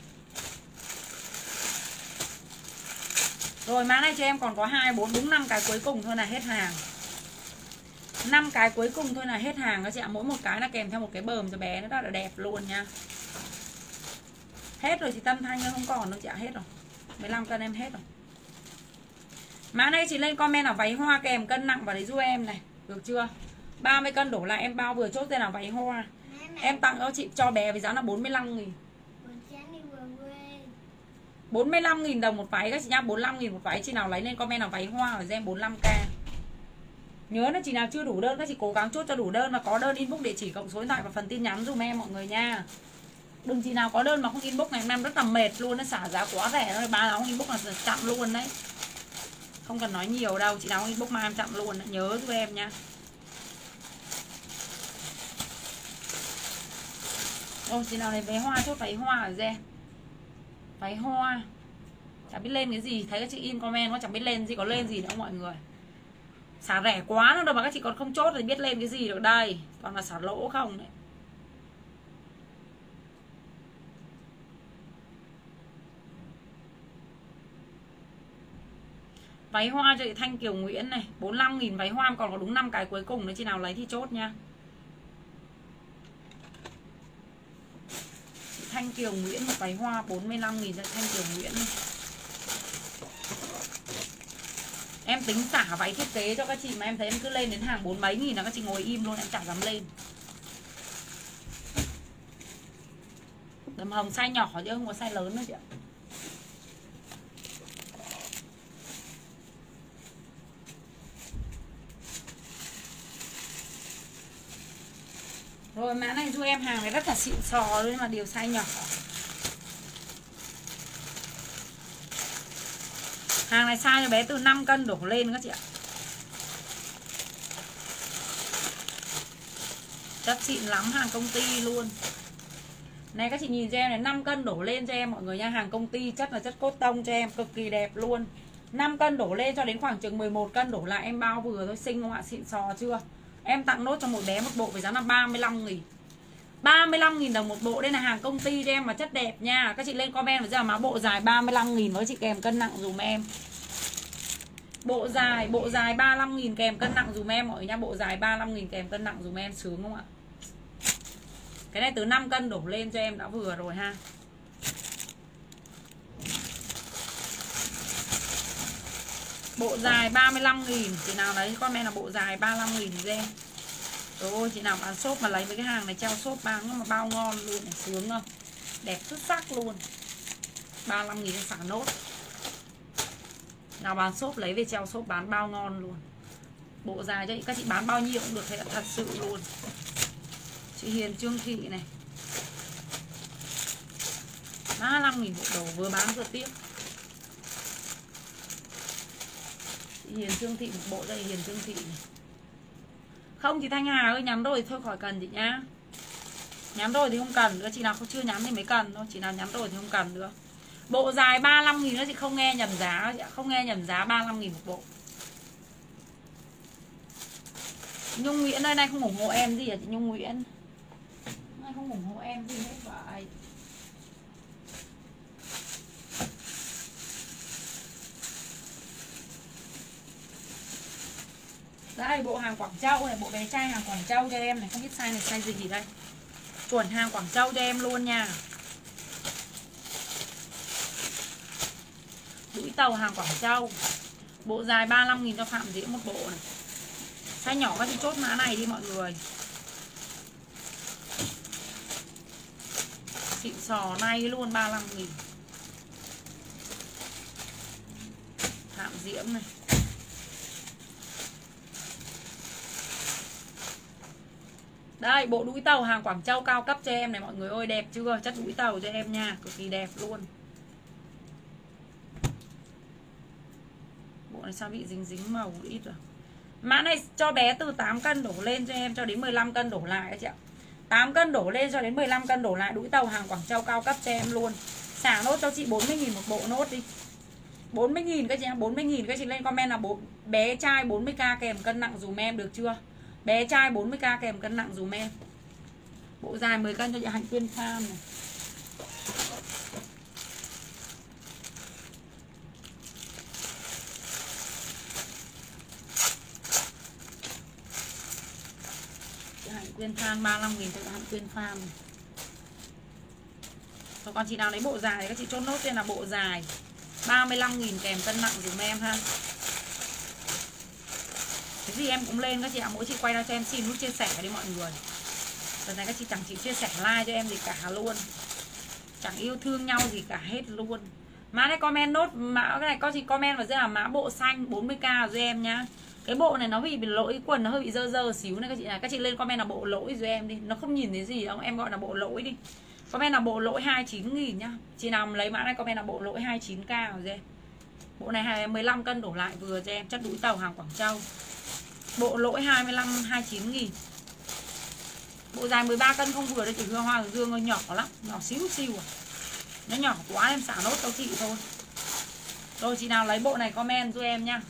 Rồi mã này cho em còn có 2, 4, đúng 5 cái cuối cùng thôi là hết hàng. 5 cái cuối cùng thôi là hết hàng các chị ạ. Mỗi một cái là kèm theo một cái bờm cho bé, nó rất là đẹp luôn nha. Hết rồi chị Tâm Thanh ơi, không còn đâu chị ạ, hết rồi. 15 cân em hết rồi. Mã này chị lên comment là váy hoa kèm cân nặng vào đấy giúp em này, được chưa? 30 cân đổ lại em bao vừa, chốt tên là váy hoa. Em tặng cho chị cho bé với giá là 45.000. 45.000 đồng một váy các chị nhá, 45.000 một váy. Chị nào lấy lên comment là váy hoa ở em 45k. Nhớ là chị nào chưa đủ đơn các chị cố gắng chốt cho đủ đơn, và có đơn inbox địa chỉ cộng số điện thoại và phần tin nhắn dùm em mọi người nha. Đừng chị nào có đơn mà không inbox, ngày hôm nay rất là mệt luôn, nó xả giá quá rẻ rồi, 3 áo inbox là chặn luôn đấy. Không cần nói nhiều đâu, chị nào inbox mai em chặn luôn, nhớ giúp em nha. Ô, chị nào này váy hoa, chốt váy hoa ở Gen. Váy hoa chả biết lên cái gì, thấy các chị in comment nó chẳng biết lên gì, có lên gì đâu mọi người. Xả rẻ quá nữa đâu mà các chị còn không chốt thì biết lên cái gì được đây. Toàn là xả lỗ không đấy. Váy hoa cho chị Thanh Kiều Nguyễn này, 45.000 váy hoa, còn có đúng 5 cái cuối cùng nữa, chị nào lấy thì chốt nha. Chị Thanh Kiều Nguyễn một váy hoa 45.000 cho Thanh Kiều Nguyễn này. Em tính xả váy thiết kế cho các chị mà em thấy em cứ lên đến hàng 4 mấy nghìn là các chị ngồi im luôn, em chẳng dám lên. Đầm hồng size nhỏ chứ không có size lớn nữa chị ạ. Rồi mã này giúp em, hàng này rất là xịn sò luôn mà đều size nhỏ. Hàng này size cho bé từ 5 cân đổ lên các chị ạ. Chất xịn lắm, hàng công ty luôn. Này các chị nhìn cho em này, 5 cân đổ lên cho em mọi người nha. Hàng công ty chất là chất cốt tông cho em, cực kỳ đẹp luôn. 5 cân đổ lên cho đến khoảng chừng 11 cân đổ lại em bao vừa thôi, xinh không ạ? Xịn sò chưa? Em tặng nốt cho một bé một bộ với giá là 35.000. 35.000 đồng một bộ. Đây là hàng công ty cho em mà chất đẹp nha. Các chị lên comment với giờ má bộ dài 35.000 với chị kèm cân nặng dùm em. Bộ dài 35.000 kèm cân nặng dùm em mọi người nha. Bộ dài 35.000 kèm cân nặng dùm em, sướng không ạ? Cái này từ 5 cân đổ lên cho em đã vừa rồi ha. Bộ dài 35.000. Chị nào lấy comment là bộ dài 35.000 thì em. Rồi chị nào bán shop mà lấy với cái hàng này treo shop bán mà bao ngon luôn này, sướng không? Đẹp xuất sắc luôn. 35.000 xả nốt. Nào bán shop lấy về treo shop bán bao ngon luôn. Bộ dài cho các chị bán bao nhiêu cũng được, thế là thật sự luôn. Chị Hiền Trương Thị này, 35.000 bộ đồ, vừa bán vừa tiếp. Chị Hiền Trương Thị một bộ đây, Hiền Trương Thị này. Không chị Thanh Hà ơi, nhắn rồi thôi khỏi cần chị nhá. Nhắn rồi thì không cần nữa, chị nào không chưa nhắn thì mới cần thôi, chị nào nhắn rồi thì không cần nữa. Bộ dài 35.000 nữa, chị không nghe nhầm giá, chị không nghe nhầm giá, 35.000 một bộ. Nhung Nguyễn ơi, nay không ủng hộ em gì à chị Nhung Nguyễn? Nay không ủng hộ em gì hết vậy? Đây bộ hàng Quảng Châu này, bộ bé trai hàng Quảng Châu cho em này, không biết size này size gì đây. Chuẩn hàng Quảng Châu cho em luôn nha. Đũi tàu hàng Quảng Châu. Bộ dài 35.000 cho Phạm Diễm một bộ này. Size nhỏ các chị chốt mã này đi mọi người. Xịn sò này luôn, 35.000. Phạm Diễm này. Đây bộ đũi tàu hàng Quảng Châu cao cấp cho em này mọi người ơi, đẹp chưa? Chất đũi tàu cho em nha, cực kỳ đẹp luôn. Bộ này sao bị dính dính màu ít rồi. Mã này cho bé từ 8 cân đổ lên cho em cho đến 15 cân đổ lại các chị ạ. 8 cân đổ lên cho đến 15 cân đổ lại, đũi tàu hàng Quảng Châu cao cấp cho em luôn. Xả nốt cho chị 40.000 một bộ nốt đi. 40.000 các chị ạ, 40.000 các chị lên comment là bé trai 40k kèm cân nặng dùm em được chưa? Bé trai 40k kèm cân nặng dùm em. Bộ dài 10 cân cho chị Hạnh Quyên Farm này. Chị Hạnh Quyên Farm 35.000 cho chị Hạnh Quyên Farm này. Rồi còn chị nào lấy bộ dài thì các chị chốt nốt tên là bộ dài 35.000 kèm cân nặng dùm em ha. Cái gì em cũng lên các chị ạ, mỗi chị quay ra cho em xin nút chia sẻ đi mọi người. Lần này các chị chẳng chỉ chia sẻ like cho em gì cả luôn, chẳng yêu thương nhau gì cả hết luôn. Mã này comment nốt mã cái này, có chị comment vào dưới là mã bộ xanh 40k cho em nhá. Cái bộ này nó bị lỗi quần, nó hơi bị dơ dơ xíu này các chị này. Các chị lên comment là bộ lỗi cho em đi, nó không nhìn thấy gì đâu, em gọi là bộ lỗi đi. Comment là bộ lỗi 29.000 nhá. Chị nào lấy mã này comment là bộ lỗi 29k rồi em. Bộ này 15 cân đổ lại vừa cho em, chất đũi tàu hàng Quảng Châu. Bộ lỗi 25 29.000. Bộ dài 13 cân không vừa đây chị Hương Hoa Dương ơi, nhỏ lắm, nhỏ xíu xíu à. Nó nhỏ quá em xả nốt cho chị thôi. Rồi chị nào lấy bộ này comment cho em nha.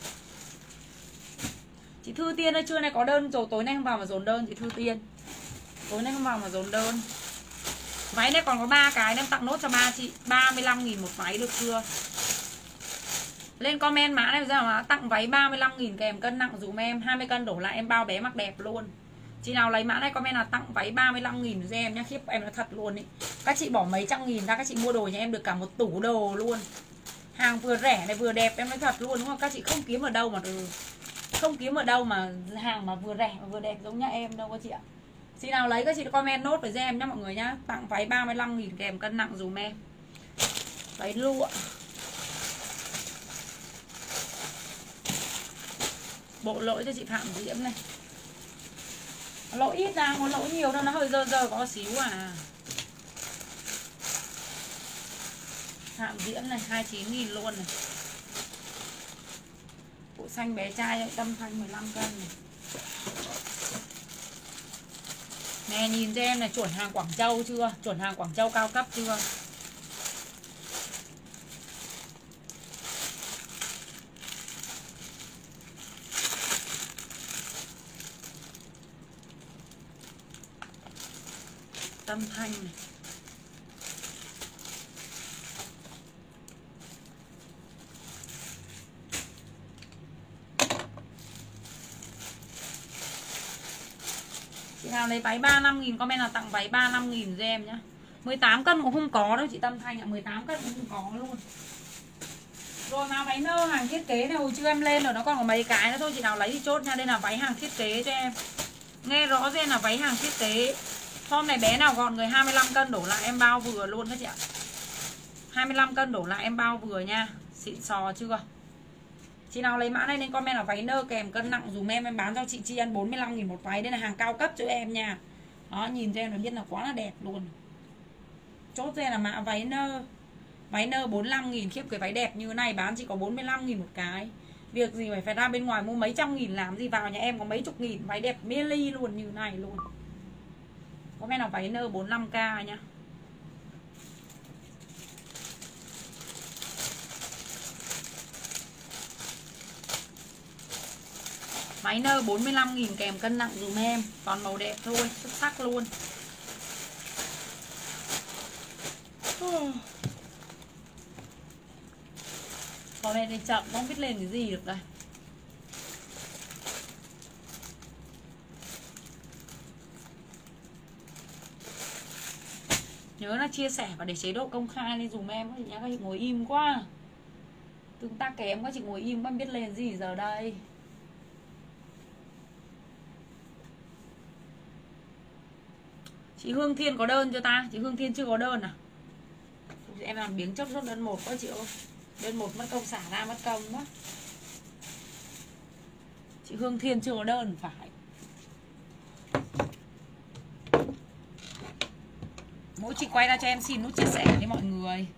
Chị Thư Tiên ơi, trưa nay có đơn rồi, tối nay không vào mà dồn đơn chị Thư Tiên. Tối nay không vào mà dồn đơn. Váy này còn có 3 cái em tặng nốt cho ba chị, 35.000 một váy được chưa? Lên comment mã này ra mà tặng váy 35.000 kèm cân nặng dùm em, 20 cân đổ lại em bao bé mặc đẹp luôn. Chị nào lấy mã này comment là tặng váy 35.000 cho em nhá, khiếp em là thật luôn ý. Các chị bỏ mấy trăm nghìn ra các chị mua đồ nhà em được cả một tủ đồ luôn. Hàng vừa rẻ này vừa đẹp em nói thật luôn, đúng không? Các chị không kiếm ở đâu mà không kiếm ở đâu mà hàng mà vừa rẻ mà vừa đẹp giống nhà em đâu các chị ạ. Chị nào lấy các chị comment nốt với em nhá mọi người nhá. Tặng váy 35.000 kèm cân nặng dùm em. Váy lụa. Bộ lỗi cho chị Phạm Diễm này. Lỗi ít ra, có lỗi nhiều đâu, nó hơi dơ dơ có xíu à. Phạm Diễm này 29.000 luôn này. Bộ xanh bé trai Tâm Thanh 15 cân này. Nè nhìn cho em này, chuẩn hàng Quảng Châu chưa? Chuẩn hàng Quảng Châu cao cấp chưa? Tâm Thanh này. Chị nào lấy váy 35.000 comment là tặng váy 35.000 cho em nhá. 18 cân cũng không có đâu chị Tâm Thanh ạ, 18 cân cũng không có luôn. Rồi mà váy nơ hàng thiết kế này hồi trưa em lên rồi, nó còn có mấy cái nữa thôi, chị nào lấy thì chốt nha. Đây là váy hàng thiết kế cho em. Nghe rõ ràng là váy hàng thiết kế. Form này bé nào gọn người 25 cân đổ lại em bao vừa luôn các chị ạ. 25 cân đổ lại em bao vừa nha. Xịn sò chưa? Chị nào lấy mã này nên comment là váy nơ kèm cân nặng dùm em bán cho chị Chi ăn 45.000 một váy. Đây là hàng cao cấp cho em nha. Đó, nhìn cho em là biết là quá là đẹp luôn. Chốt ra là mã váy nơ. Váy nơ 45.000, khiếp cái váy đẹp như thế này bán chỉ có 45.000 một cái. Việc gì phải ra bên ngoài mua mấy trăm nghìn làm gì, vào nhà em có mấy chục nghìn, váy đẹp mê ly luôn như thế này luôn. Comment là váy nơ 45k nhá. Váy nơ 45.000 kèm cân nặng dùm em. Còn màu đẹp thôi, xuất sắc luôn. Comment này chậm, không biết lên cái gì được đây. Nhớ là chia sẻ và để chế độ công khai lên dùm em các chị nhá. Các chị ngồi im quá, tương tác kém các chị ngồi im không biết lên gì giờ đây. Chị Hương Thiên có đơn cho ta? Chị Hương Thiên chưa có đơn à? Em làm biếng chốt đơn 1 quá chị ơi. Đơn 1 mất công xả ra mất công quá. Chị Hương Thiên chưa có đơn phải. Mỗi chị quay ra cho em xin nút chia sẻ với mọi người.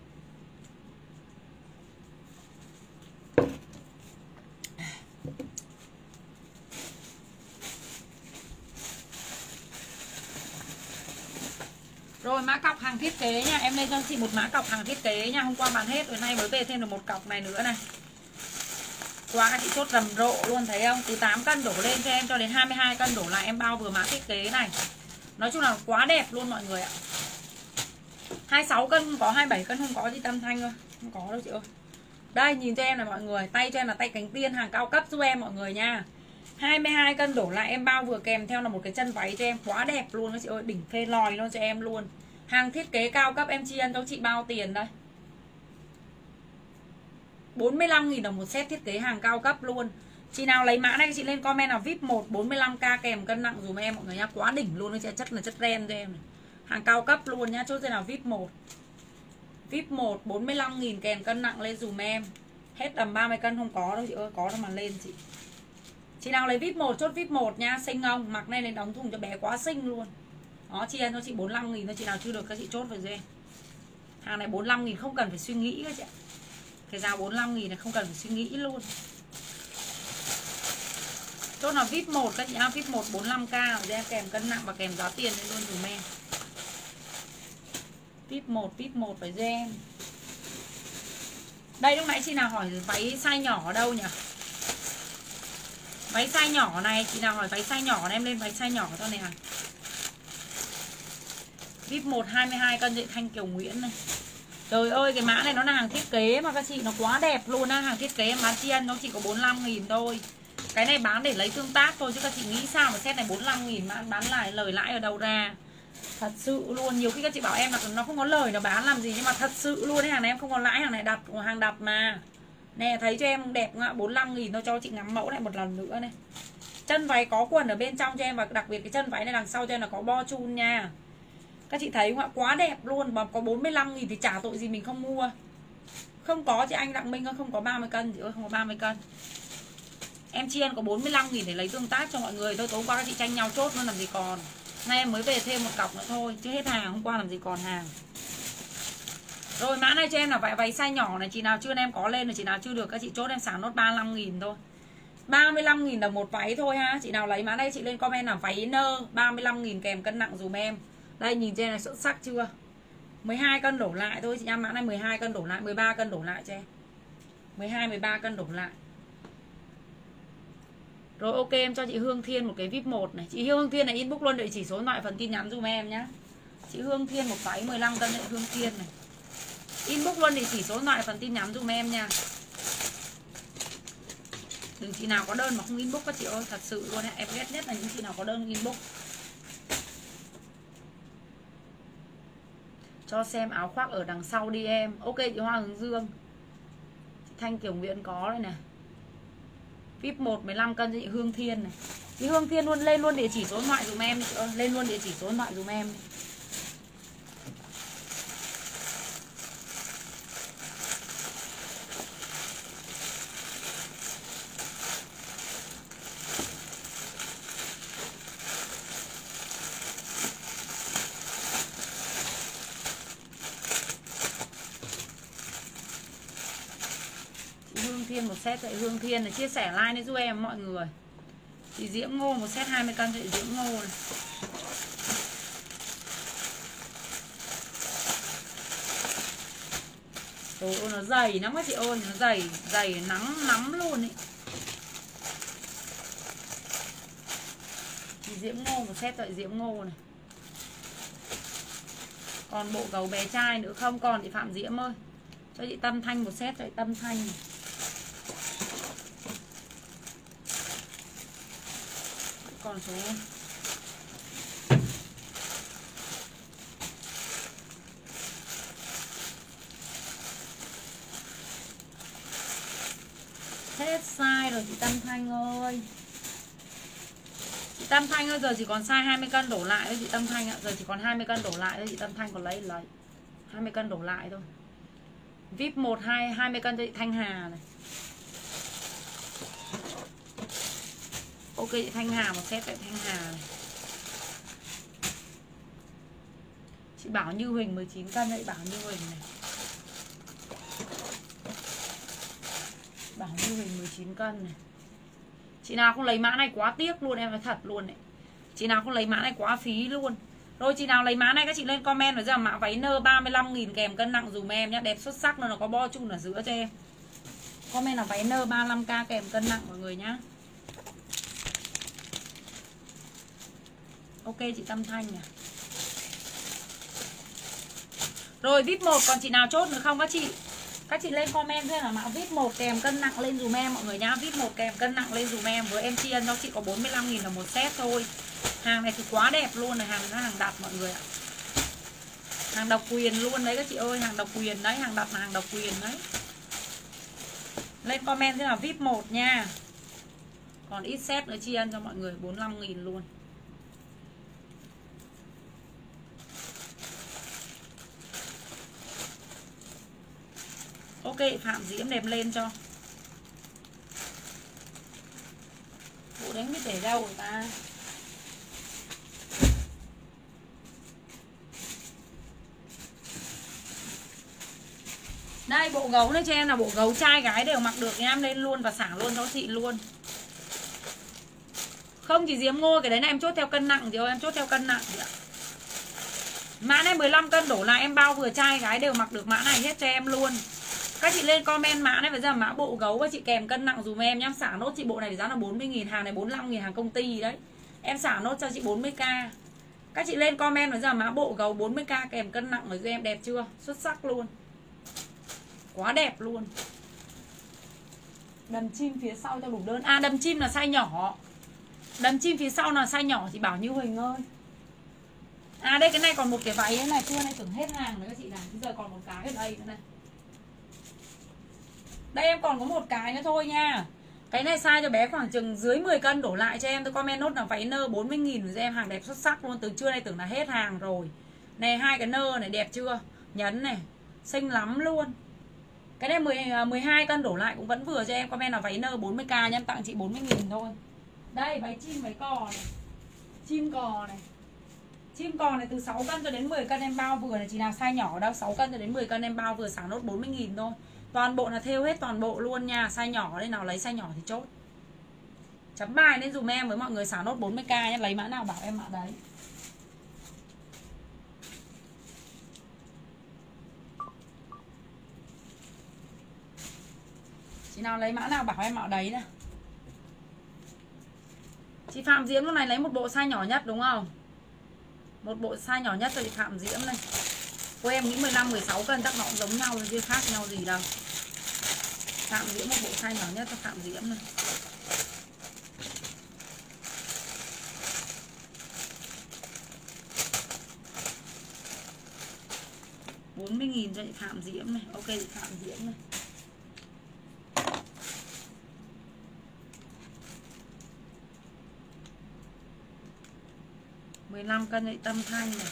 Rồi mã cọc hàng thiết kế nha. Em lên cho chị một mã cọc hàng thiết kế nha. Hôm qua bán hết rồi, nay mới về thêm được một cọc này nữa này. Qua các chị chốt rầm rộ luôn thấy không? Từ 8 cân đổ lên cho em cho đến 22 cân đổ lại em bao vừa mã thiết kế này. Nói chung là quá đẹp luôn mọi người ạ. 26 cân không có, 27 cân không có chị Tâm Thanh ơi. Không có đâu chị ơi. Đây nhìn cho em này mọi người. Tay cho em là tay cánh tiên hàng cao cấp giúp em mọi người nha. 22 cân đổ lại em bao vừa kèm theo là một cái chân váy cho em. Quá đẹp luôn các chị ơi. Đỉnh phê lòi luôn cho em luôn. Hàng thiết kế cao cấp em chi ăn cho chị bao tiền đây. 45.000 đồng một set thiết kế hàng cao cấp luôn. Chị nào lấy mã này chị lên comment là VIP 1 45k kèm cân nặng dùm em mọi người nhá. Quá đỉnh luôn, chất là chất ren cho em này. Hàng cao cấp luôn nhá. Chốt đây là VIP 1. VIP 1 45.000 kèm cân nặng lên dùm em. Hết tầm 30 cân không có đâu chị ơi, có đâu mà lên chị. Chị nào lấy VIP 1 chốt VIP 1 nhá, xinh không? Mặc này lên đóng thùng cho bé quá xinh luôn. Đó, chị ăn cho chị 45.000 thôi, chị nào chưa được các chị chốt vào dê. Hàng này 45.000 không cần phải suy nghĩ các chị ạ. Cái giá 45.000 này không cần phải suy nghĩ luôn. Chốt là VIP 1 các chị ạ, VIP 1 45k để em kèm cân nặng và kèm giá tiền lên luôn dùm em. VIP 1 phải cho em. Đây lúc nãy chị nào hỏi váy size nhỏ ở đâu nhỉ? Váy size nhỏ này, chị nào hỏi váy size nhỏ này, em lên váy size nhỏ thôi nè. VIP 1 22 cân chị Thanh Kiều Nguyễn này. Trời ơi cái mã này nó là hàng thiết kế mà các chị, nó quá đẹp luôn á. Hàng thiết kế em bán chiên nó chỉ có 45.000 thôi. Cái này bán để lấy tương tác thôi chứ các chị nghĩ sao mà set này 45.000 mà bán lại lời lãi ở đâu ra. Thật sự luôn, nhiều khi các chị bảo em là nó không có lời nó bán làm gì, nhưng mà thật sự luôn ấy, hàng này em không có lãi, hàng này đặt hàng đặt mà. Nè thấy cho em đẹp không ạ? 45.000 thôi, cho chị ngắm mẫu lại một lần nữa này. Chân váy có quần ở bên trong cho em, và đặc biệt cái chân váy này đằng sau cho em là có bo chun nha. Các chị thấy không ạ? Quá đẹp luôn, mà có 45.000 thì chả tội gì mình không mua. Không có chị Anh Đặng Minh ơi, không có 30 cân chị ơi, không có 30 cân. Em chiên có 45.000 để lấy tương tác cho mọi người thôi. Tối qua các chị tranh nhau chốt luôn làm gì còn. Nay em mới về thêm một cọc nữa thôi, chứ hết hàng, hôm qua làm gì còn hàng. Rồi mã này cho em là váy size nhỏ này, chị nào chưa em có lên rồi, chị nào chưa được các chị chốt em sáng nốt 35.000 thôi. 35.000 là một váy thôi ha. Chị nào lấy mã đây chị lên comment là váy nơ 35.000 kèm cân nặng dùm em. Đây nhìn trên này xuất sắc chưa? 12 cân đổ lại thôi chị em, mã này 12 cân đổ lại, 13 cân đổ lại cho em. 12 13 cân đổ lại. Rồi ok em cho chị Hương Thiên một cái VIP 1 này. Chị Hương Thiên này inbox luôn địa chỉ số điện thoại phần tin nhắn dùm em nhá. Chị Hương Thiên một váy 15 cân đấy Hương Thiên này. Inbox luôn địa chỉ số điện thoại phần tin nhắn dùm em nha. Đừng chị nào có đơn mà không inbox các chị ơi, thật sự luôn ấy. Em ghét nhất là những chị nào có đơn inbox. Cho xem áo khoác ở đằng sau đi em. Ok chị Hoa Hướng Dương. Chị Thanh Kiều Nguyễn có đây này. VIP 1 15 cân chị Hương Thiên này. Chị Hương Thiên luôn lên luôn địa chỉ số điện thoại dùm em. Lên luôn địa chỉ số điện thoại dùm em. Thiên một set tại Hương Thiên này, chia sẻ like này giúp em mọi người. Chị Diễm Ngô một set 20 cân chị Diễm Ngô này. Trời ơi nó dày lắm các chị ơi, nó dày nắng lắm luôn ấy. Chị Diễm Ngô một set tại Diễm Ngô này. Còn bộ gấu bé trai nữa không? Còn chị Phạm Diễm ơi. Cho chị Tâm Thanh một set cho chị Tâm Thanh này. Còn số hết size rồi chị Tâm Thanh ơi. Chị Tâm Thanh ơi, giờ chỉ còn size 20 cân đổ lại thôi chị Tâm Thanh ạ. Giờ chỉ còn 20 cân đổ lại thôi chị Tâm Thanh, còn lấy 20 cân đổ lại thôi. VIP 1 20 cân cho chị Thanh Hà này. Ok chị Thanh Hà một set tại Thanh Hà này. Chị Bảo Như Huỳnh 19 cân đấy, Bảo Như Huỳnh này. Bảo Như Huỳnh 19 cân này. Chị nào không lấy mã này quá tiếc luôn, em nói thật luôn đấy. Chị nào không lấy mã này quá phí luôn. Rồi chị nào lấy mã này các chị lên comment với rằng mã váy nơ 35.000 kèm cân nặng dùm em nhé. Đẹp xuất sắc luôn, nó có bo chun ở giữa cho em. Comment là váy nơ 35k kèm cân nặng mọi người nhá. Ok chị Tâm Thanh nhỉ. Rồi VIP 1 còn chị nào chốt nữa không các chị? Các chị lên comment thêm là mã VIP 1 kèm cân nặng lên dùm em mọi người nhá. VIP 1 kèm cân nặng lên dùm em. Với em chiên cho chị có 45.000 là một set thôi. Hàng này thì quá đẹp luôn này, hàng này nó hàng đặt mọi người ạ. Hàng độc quyền luôn đấy các chị ơi, hàng độc quyền đấy, hàng đặt là hàng độc quyền đấy. Lên comment thế là VIP 1 nha. Còn ít set nữa chiên cho mọi người 45.000 luôn. Ok Phạm Diễm đẹp lên cho. Bộ đấy biết để đâu rồi ta. Đây bộ gấu này cho em là bộ gấu trai gái đều mặc được nha, em lên luôn và xả luôn cho chị luôn. Không chỉ Diễm Ngôi, cái đấy này em chốt theo cân nặng chị ơi, em chốt theo cân nặng chị ạ. Mã này 15 cân đổ lại em bao vừa trai gái đều mặc được mã này hết cho em luôn. Các chị lên comment mã này, bây giờ mã bộ gấu và chị kèm cân nặng dùm em nhá. Xả nốt chị bộ này giá là 40.000, hàng này 45.000 hàng công ty đấy. Em xả nốt cho chị 40k. Các chị lên comment bây giờ mã bộ gấu 40k kèm cân nặng rồi cho em, đẹp chưa? Xuất sắc luôn. Quá đẹp luôn. Đầm chim phía sau cho đủ đơn. À đầm chim là size nhỏ. Đầm chim phía sau là size nhỏ chị Bảo Như Huỳnh ơi. À đây cái này còn một cái váy thế này, chưa này tưởng hết hàng nữa các chị này. Bây giờ còn một cái ở đây nữa này. Đây em còn có một cái nữa thôi nha. Cái này size cho bé khoảng chừng dưới 10 cân đổ lại cho em. Tôi comment nốt là váy nơ 40.000 rồi cho em, hàng đẹp xuất sắc luôn. Từ trưa nay tưởng là hết hàng rồi. Này hai cái nơ này đẹp chưa? Nhấn này, xinh lắm luôn. Cái này 12 cân đổ lại cũng vẫn vừa cho em. Comment là váy nơ 40k nha, em tặng chị 40.000 thôi. Đây váy chim váy cò này. Chim cò này. Chim cò này từ 6 cân cho đến 10 cân em bao vừa này, chị nào size nhỏ đâu, 6 cân cho đến 10 cân em bao vừa, xả nốt 40.000 thôi. Toàn bộ là thêu hết toàn bộ luôn nha, size nhỏ đây nào lấy size nhỏ thì chốt. Chấm bài lên dùm em với mọi người, xả nốt 40k nhé, lấy mã nào bảo em mã đấy. Chị nào lấy mã nào bảo em mã đấy nè. Chị Phạm Diễm lúc này lấy một bộ size nhỏ nhất đúng không? Một bộ size nhỏ nhất cho chị Phạm Diễm này. Cô em nghĩ 15-16 cân chắc nó cũng giống nhau chứ khác nhau gì đâu. Phạm Diễm một bộ size nhỏ nhất cho Phạm Diễm này. $40.000 cho chị Phạm Diễm này. Ok chị Phạm Diễm này. $15 cân cho chị Tâm Thanh này.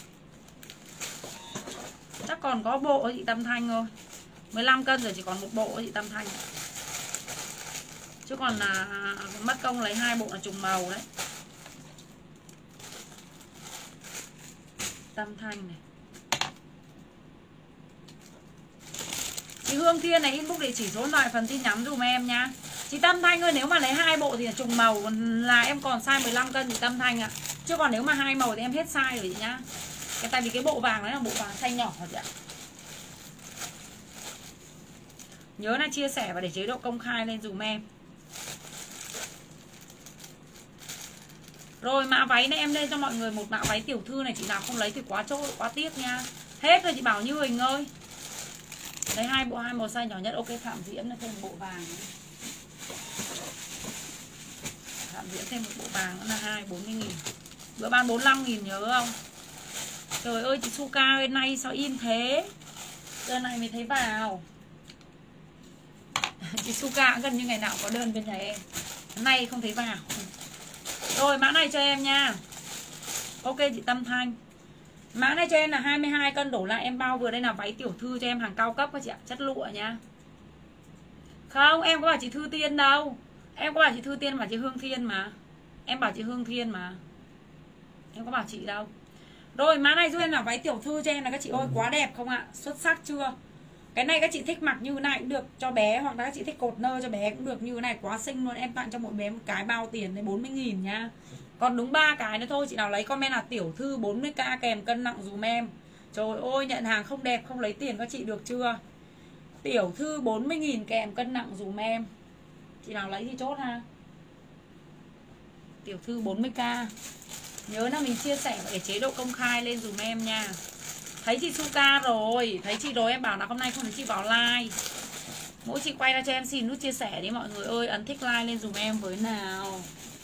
Chắc còn có bộ của chị Tâm Thanh thôi. 15 cân rồi chỉ còn một bộ của chị Tâm Thanh. Chứ còn là mất công lấy hai bộ là trùng màu đấy. Tâm Thanh này. Chị Hương Thiên này inbox địa chỉ số điện thoại phần tin nhắn dùm em nha. Chị Tâm Thanh ơi, nếu mà lấy hai bộ thì là trùng màu, còn là em còn size 15 cân chị Tâm Thanh ạ. Chứ còn nếu mà hai màu thì em hết size rồi chị nhá. Tại vì cái bộ vàng đấy là bộ vàng size nhỏ rồi chị ạ. Nhớ là chia sẻ và để chế độ công khai lên dùm em. Rồi mã váy này em lên cho mọi người một mã váy tiểu thư này, chị nào không lấy thì quá trôi, quá tiếc nha. Hết rồi chị Bảo Như Huỳnh ơi. Lấy hai bộ, hai màu size nhỏ nhất. Ok Phạm Diễm này thêm một bộ vàng nữa. Phạm Diễm thêm một bộ vàng nữa là 40.000. Bữa bán 45.000 nhớ không? Trời ơi chị Suka bên nay sao im thế? Giờ này mới thấy vào. Chị Suka gần như ngày nào có đơn bên nhà em. Hôm nay không thấy vào. Rồi mã này cho em nha. Ok chị Tâm Thanh. Mã này cho em là 22 cân đổ lại em bao vừa. Đây là váy tiểu thư cho em, hàng cao cấp các chị ạ, chất lụa nha. Không em có bảo chị Thư Tiên đâu. Em có bảo chị Thư Tiên mà chị Hương Thiên mà. Em bảo chị Hương Thiên mà. Em có bảo chị đâu. Rồi mã này giúp em là váy tiểu thư cho em là các chị ơi, quá đẹp không ạ? Xuất sắc chưa? Cái này các chị thích mặc như thế này cũng được cho bé, hoặc là các chị thích cột nơ cho bé cũng được, như thế này quá xinh luôn. Em tặng cho mỗi bé một cái bao tiền đến 40.000 nha. Còn đúng 3 cái nữa thôi. Chị nào lấy comment là tiểu thư 40k kèm cân nặng dùm em. Trời ơi nhận hàng không đẹp không lấy tiền các chị được chưa? Tiểu thư 40.000 kèm cân nặng dùm em. Chị nào lấy thì chốt ha. Tiểu thư 40k. Nhớ là mình chia sẻ để chế độ công khai lên dùm em nha. Thấy chị Suka rồi, thấy chị rồi em bảo là hôm nay không thấy chị vào like. Mỗi chị quay ra cho em xin nút chia sẻ đi mọi người ơi, ấn thích like lên dùm em với nào.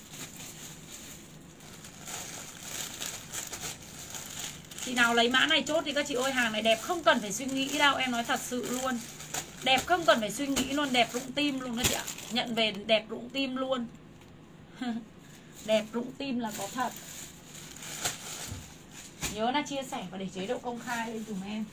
Chị nào lấy mã này chốt thì các chị ơi, hàng này đẹp không cần phải suy nghĩ đâu, em nói thật sự luôn. Đẹp không cần phải suy nghĩ luôn, đẹp rụng tim luôn đó chị ạ. Nhận về đẹp rụng tim luôn. Đẹp rụng tim là có thật. Nhớ là chia sẻ và để chế độ công khai lên dùm em.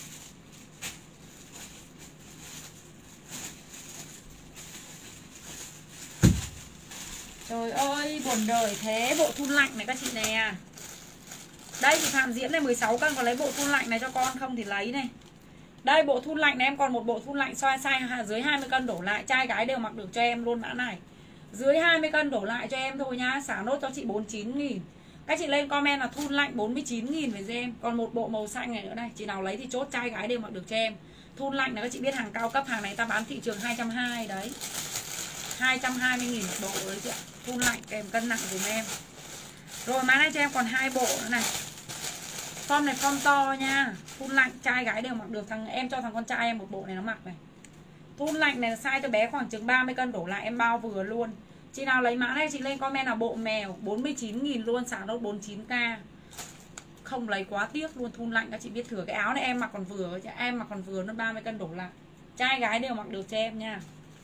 Trời ơi buồn đời thế. Bộ thun lạnh này các chị nè. Đây chị Phạm Diễm này 16 cân, có lấy bộ thun lạnh này cho con không thì lấy này. Đây bộ thun lạnh này em còn một bộ thun lạnh size dưới 20 cân đổ lại, trai gái đều mặc được cho em luôn mã này. Dưới 20 cân đổ lại cho em thôi nhá, xả nốt cho chị 49.000. Các chị lên comment là thun lạnh 49.000 về cho em. Còn một bộ màu xanh này nữa đây, chị nào lấy thì chốt, trai gái đều mặc được cho em. Thun lạnh là các chị biết hàng cao cấp, hàng này ta bán thị trường 220 đấy. 220.000 một bộ đấy chị ạ. Thun lạnh kèm cân nặng dùm em. Rồi mã này cho em còn 2 bộ nữa này. Form này form to nha. Thun lạnh trai gái đều mặc được. Em cho thằng con trai em một bộ này nó mặc này. Thun lạnh này là size cho bé khoảng chừng 30 cân đổ lại, em bao vừa luôn. Chị nào lấy mã này chị lên comment là bộ mèo 49.000 luôn, xả nốt 49k. Không lấy quá tiếc luôn. Thun lạnh các chị biết thừa. Cái áo này em mặc còn vừa, em mặc còn vừa, nó 30 cân đổ lại. Trai gái đều mặc được cho em nha.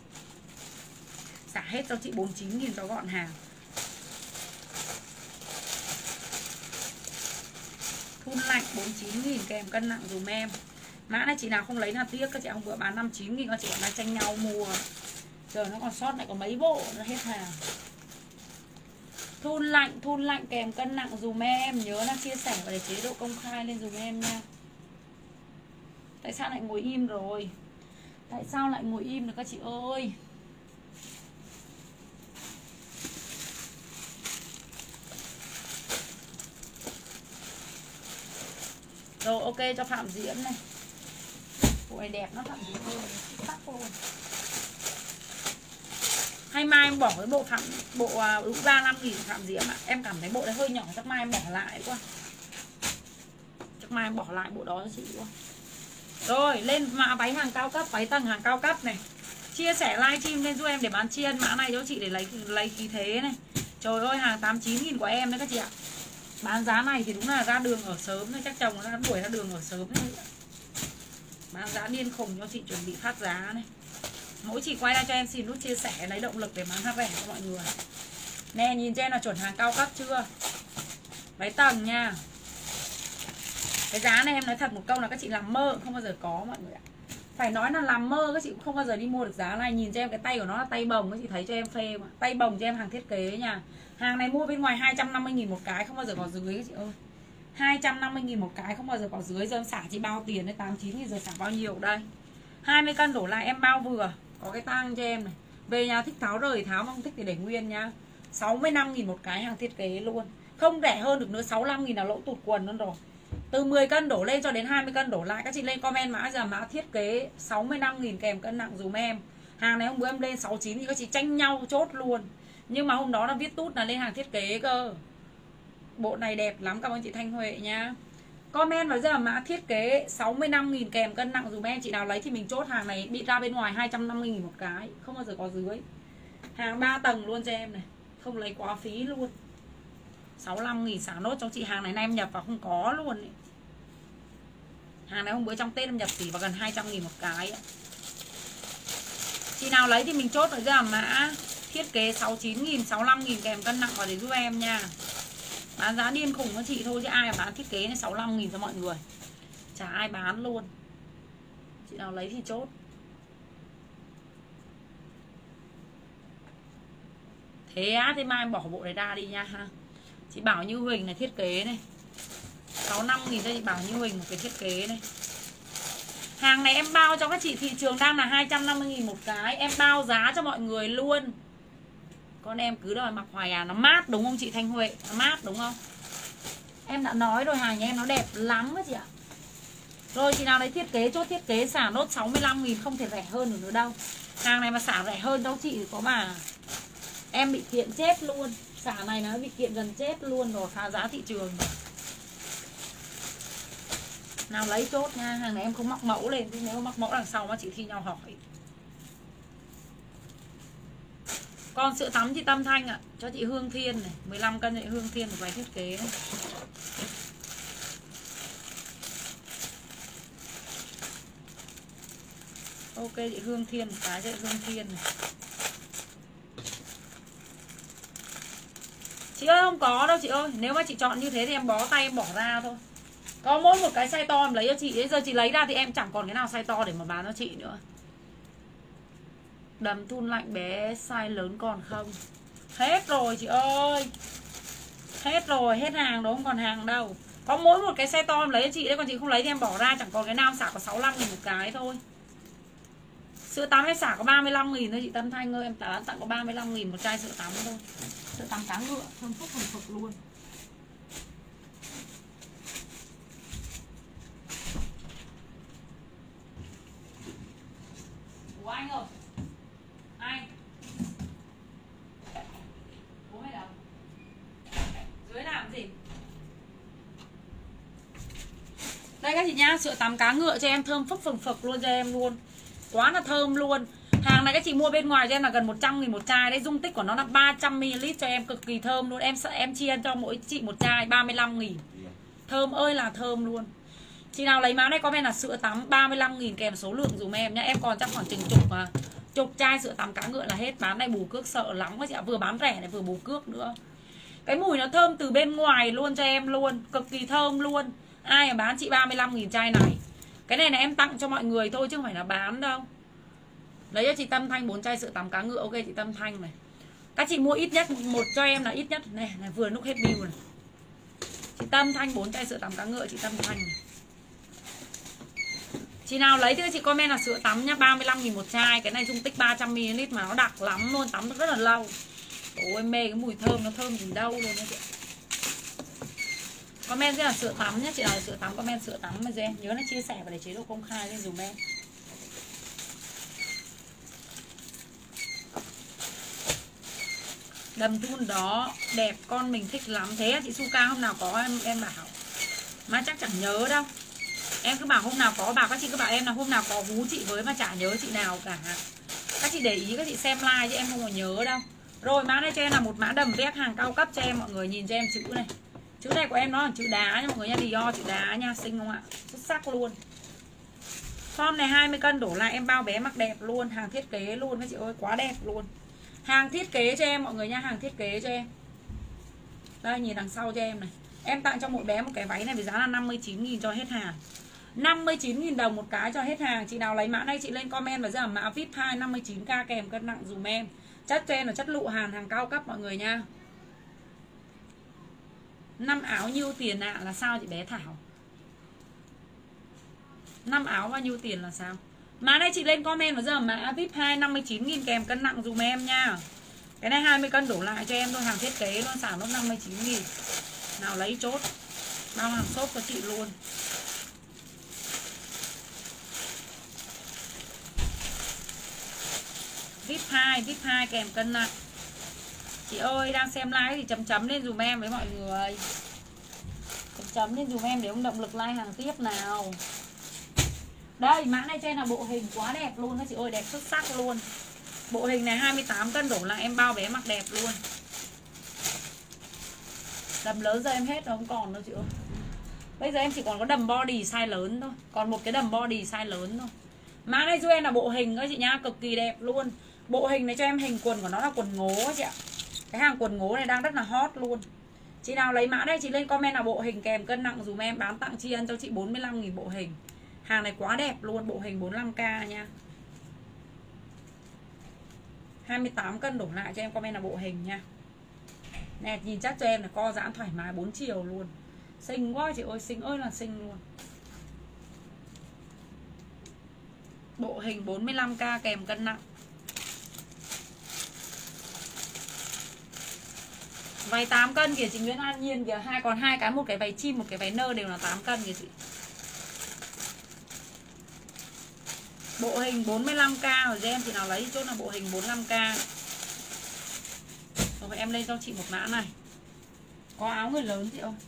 Xả hết cho chị 49.000 cho gọn hàng. Thun lạnh 49.000 kèm cân nặng dùm em. Mã này chị nào không lấy là tiếc. Các chị hôm bữa bán 59.000, các chị còn đang tranh nhau mua. Giờ nó còn sót lại có mấy bộ nó hết hàng. Thun lạnh kèm cân nặng dùm em. Nhớ là chia sẻ và để chế độ công khai lên dùm em nha. Tại sao lại ngồi im rồi? Tại sao lại ngồi im được các chị ơi? Rồi ok cho Phạm Diễm này. Bộ này đẹp nó Phạm Diễm ơi, sắc luôn. Hay mai em bỏ cái bộ bộ đúng 35.000 Phạm Diễm ạ. Em cảm thấy bộ đấy hơi nhỏ, chắc mai em bỏ lại quá. Chắc mai em bỏ lại bộ đó cho chị quá. Rồi lên mã váy hàng cao cấp, váy tầng hàng cao cấp này. Chia sẻ livestream lên giúp em để bán chiên mã này cho chị để lấy khí thế này. Trời ơi hàng 89.000 của em đấy các chị ạ. Bán giá này thì đúng là ra đường ở sớm thôi, chắc chồng nó đã đuổi ra đường ở sớm thôi. Bán giá điên khùng cho chị chuẩn bị phát giá này. Mỗi chị quay ra cho em xin nút chia sẻ lấy động lực để bán hàng rẻ cho mọi người. Nè nhìn cho em là chuẩn hàng cao cấp chưa? Váy tầng nha. Cái giá này em nói thật một câu là các chị làm mơ không bao giờ có mọi người ạ. Phải nói là làm mơ các chị cũng không bao giờ đi mua được giá này. Nhìn cho em cái tay của nó là tay bồng, các chị thấy cho em phê mà. Tay bồng cho em hàng thiết kế nha. Hàng này mua bên ngoài 250.000 một cái, không bao giờ có dưới các chị ơi. 250.000 một cái, không bao giờ có dưới. Giờ em xả chị bao tiền đấy, 89.000 giờ xả bao nhiêu đây. 20 cân đổ lại em bao vừa. Có cái tang cho em này. Về nhà thích tháo rời tháo, không thích thì để nguyên nha. 65.000 một cái, hàng thiết kế luôn. Không rẻ hơn được nữa, 65.000 là lỗ tụt quần luôn rồi. Từ 10 cân đổ lên cho đến 20 cân đổ lại, các chị lên comment mã giờ mã thiết kế 65.000 kèm cân nặng dùm em. Hàng này hôm bữa em lên 69 thì các chị tranh nhau chốt luôn. Nhưng mà hôm đó là viết tút là lên hàng thiết kế cơ. Bộ này đẹp lắm, cảm ơn chị Thanh Huệ nha. Comment vào giờ mã thiết kế 65.000 kèm cân nặng dùm em. Chị nào lấy thì mình chốt hàng này bị ra bên ngoài 250.000 một cái, không bao giờ có dưới. Hàng 3 tầng luôn cho em này, không lấy quá phí luôn. 65.000 xả nốt cho chị. Hàng này nay em nhập vào không có luôn ấy. Hàng này hôm bữa trong Tết em nhập chỉ vào gần 200.000 một cái ấy. Chị nào lấy thì mình chốt ở giờ mã thiết kế 69.000, 65.000 kèm cân nặng vào để giúp em nha. Bán giá điên khủng với chị thôi chứ ai mà bán thiết kế này 65.000 cho mọi người. Chả ai bán luôn. Chị nào lấy thì chốt. Thế á, thế mai em bỏ bộ này ra đi nha ha. Chị Bảo Như Huỳnh này thiết kế này 65.000 cho chị Bảo Như Huỳnh một cái thiết kế này. Hàng này em bao cho các chị, thị trường đang là 250.000 một cái. Em bao giá cho mọi người luôn. Con em cứ đòi mặc hoài à. Nó mát đúng không chị Thanh Huệ? Nó mát đúng không? Em đã nói rồi, hàng nhà em nó đẹp lắm đó chị ạ. Rồi chị nào lấy thiết kế chốt thiết kế xả nốt 65.000, không thể rẻ hơn được nữa đâu. Hàng này mà xả rẻ hơn đâu chị thì có mà em bị kiện chết luôn. Xả này nó bị kiện gần chết luôn rồi, phá giá thị trường rồi. Nào lấy chốt nha. Hàng này em không móc mẫu lên, nếu móc mẫu đằng sau mà chị thi nhau hỏi. Còn sữa tắm chị Tâm Thanh ạ, cho chị Hương Thiên này, 15 cân chị Hương Thiên một váy thiết kế này. Ok chị Hương Thiên một cái cho chị Hương Thiên này. Chị ơi không có đâu chị ơi. Nếu mà chị chọn như thế thì em bó tay em bỏ ra thôi. Có mỗi một cái size to em lấy cho chị. Bây giờ chị lấy ra thì em chẳng còn cái nào size to để mà bán cho chị nữa. Đầm thun lạnh bé size lớn còn không? Hết rồi chị ơi. Hết rồi, hết hàng đó, không còn hàng đâu. Có mỗi một cái xe to em lấy cho chị đấy, còn chị không lấy thì em bỏ ra, chẳng còn cái nào xả có 65.000 một cái thôi. Sữa tắm em xả có 35.000 thôi chị Tâm Thanh ơi, em tặng có 35.000 một chai sữa tắm thôi. Sữa tắm cá ngựa, thơm phức hồng phực luôn. Ủa anh ơi, anh bố mày đâu? Dưới làm gì? Đây các chị nhá, sữa tắm cá ngựa cho em thơm phức phồng phực luôn cho em luôn. Quá là thơm luôn. Hàng này các chị mua bên ngoài cho em là gần 100.000 một chai đấy, dung tích của nó là 300ml cho em, cực kỳ thơm luôn. Em chia cho mỗi chị một chai 35.000. Thơm ơi là thơm luôn. Chị nào lấy mã này comment là sữa tắm 35.000 kèm số lượng dùm em nhá. Em còn chắc khoảng chục chai sữa tắm cá ngựa là hết. Bán này bù cước sợ lắm các chị ạ, vừa bán rẻ này vừa bù cước nữa. Cái mùi nó thơm từ bên ngoài luôn cho em luôn, cực kỳ thơm luôn. Ai mà bán chị 35.000 chai này. Cái này là em tặng cho mọi người thôi chứ không phải là bán đâu. Lấy cho chị Tâm Thanh 4 chai sữa tắm cá ngựa. Ok chị Tâm Thanh này. Các chị mua ít nhất một cho em là ít nhất này, vừa lúc hết bill này. Chị Tâm Thanh 4 chai sữa tắm cá ngựa chị Tâm Thanh này. Chị nào lấy thì chị comment là sữa tắm nhá, 35.000 một chai. Cái này dung tích 300ml mà nó đặc lắm luôn, tắm được rất là lâu. Ôi em mê cái mùi thơm, nó thơm gì đâu luôn đó chị. Comment là sữa tắm nhá, chị nào là sữa tắm comment sữa tắm mà em. Nhớ là chia sẻ và để chế độ công khai lên dùm em. Đầm thun đó đẹp, con mình thích lắm. Thế chị Suka hôm nào có em bảo. Mà chắc chẳng nhớ đâu. Em cứ bảo hôm nào có, bảo các chị cứ bảo em là hôm nào có hú chị với mà chả nhớ chị nào cả. Các chị để ý, các chị xem like chứ em không có nhớ đâu. Rồi mã này cho em là một mã đầm vét hàng cao cấp cho em mọi người, nhìn cho em chữ này. Chữ này của em nó là chữ đá nha mọi người nha, Dior chữ đá nha, xinh không ạ? Xuất sắc luôn. Form này 20 cân đổ lại em bao bé mặc đẹp luôn, hàng thiết kế luôn các chị ơi, quá đẹp luôn. Hàng thiết kế cho em mọi người nha, hàng thiết kế cho em. Đây nhìn đằng sau cho em này. Em tặng cho mỗi bé một cái váy này với giá là 59.000 cho hết hàng. 59.000 đồng một cái cho hết hàng. Chị nào lấy mã này chị lên comment và giờ mã VIP 2 59k kèm cân nặng dùm em. Chất cho em là chất lụ hàn, hàng cao cấp mọi người nha. 5 áo nhiêu tiền ạ? Là sao chị bé Thảo? 5 áo bao nhiêu tiền là sao? Mã này chị lên comment và giờ mã VIP 2 59.000 kèm cân nặng dùm em nha. Cái này 20 cân đổ lại cho em thôi, hàng thiết kế luôn, xả nốt 59.000. Nào lấy chốt. Bao hàng shop cho chị luôn. VIP 2 kèm cân nặng. Chị ơi đang xem like thì chấm chấm lên dùm em với mọi người. Chấm chấm lên dùm em để ông động lực like hàng tiếp nào. Đây mã này cho em là bộ hình quá đẹp luôn các chị ơi, đẹp xuất sắc luôn. Bộ hình này 28 cân đổ lại em bao bé mặc đẹp luôn. Đầm lớn giờ em hết rồi, không còn đâu chị ơi. Bây giờ em chỉ còn có đầm body size lớn thôi, còn một cái đầm body size lớn thôi. Mã này cho em là bộ hình các chị nha, cực kỳ đẹp luôn. Bộ hình này cho em hình quần của nó là quần ngố các chị ạ. Cái hàng quần ngố này đang rất là hot luôn. Chị nào lấy mã đây chị lên comment là bộ hình kèm cân nặng dùm em, bán tặng tri ân cho chị 45.000 bộ hình. Hàng này quá đẹp luôn, bộ hình 45k nha. 28 cân đổ lại cho em comment là bộ hình nha. Nè nhìn chắc cho em là co giãn thoải mái 4 chiều luôn. Xinh quá chị ơi, xinh ơi là xinh luôn. Bộ hình 45k kèm cân nặng. Váy 8 cân kìa chị Nguyễn An Nhiên kìa, còn hai cái, một cái váy chim một cái váy nơ đều là 8 cân kìa chị. Bộ hình 45k rồi em, chị nào lấy chốt là bộ hình 45k. Rồi em lên cho chị một mã này. Có áo người lớn chị ơi.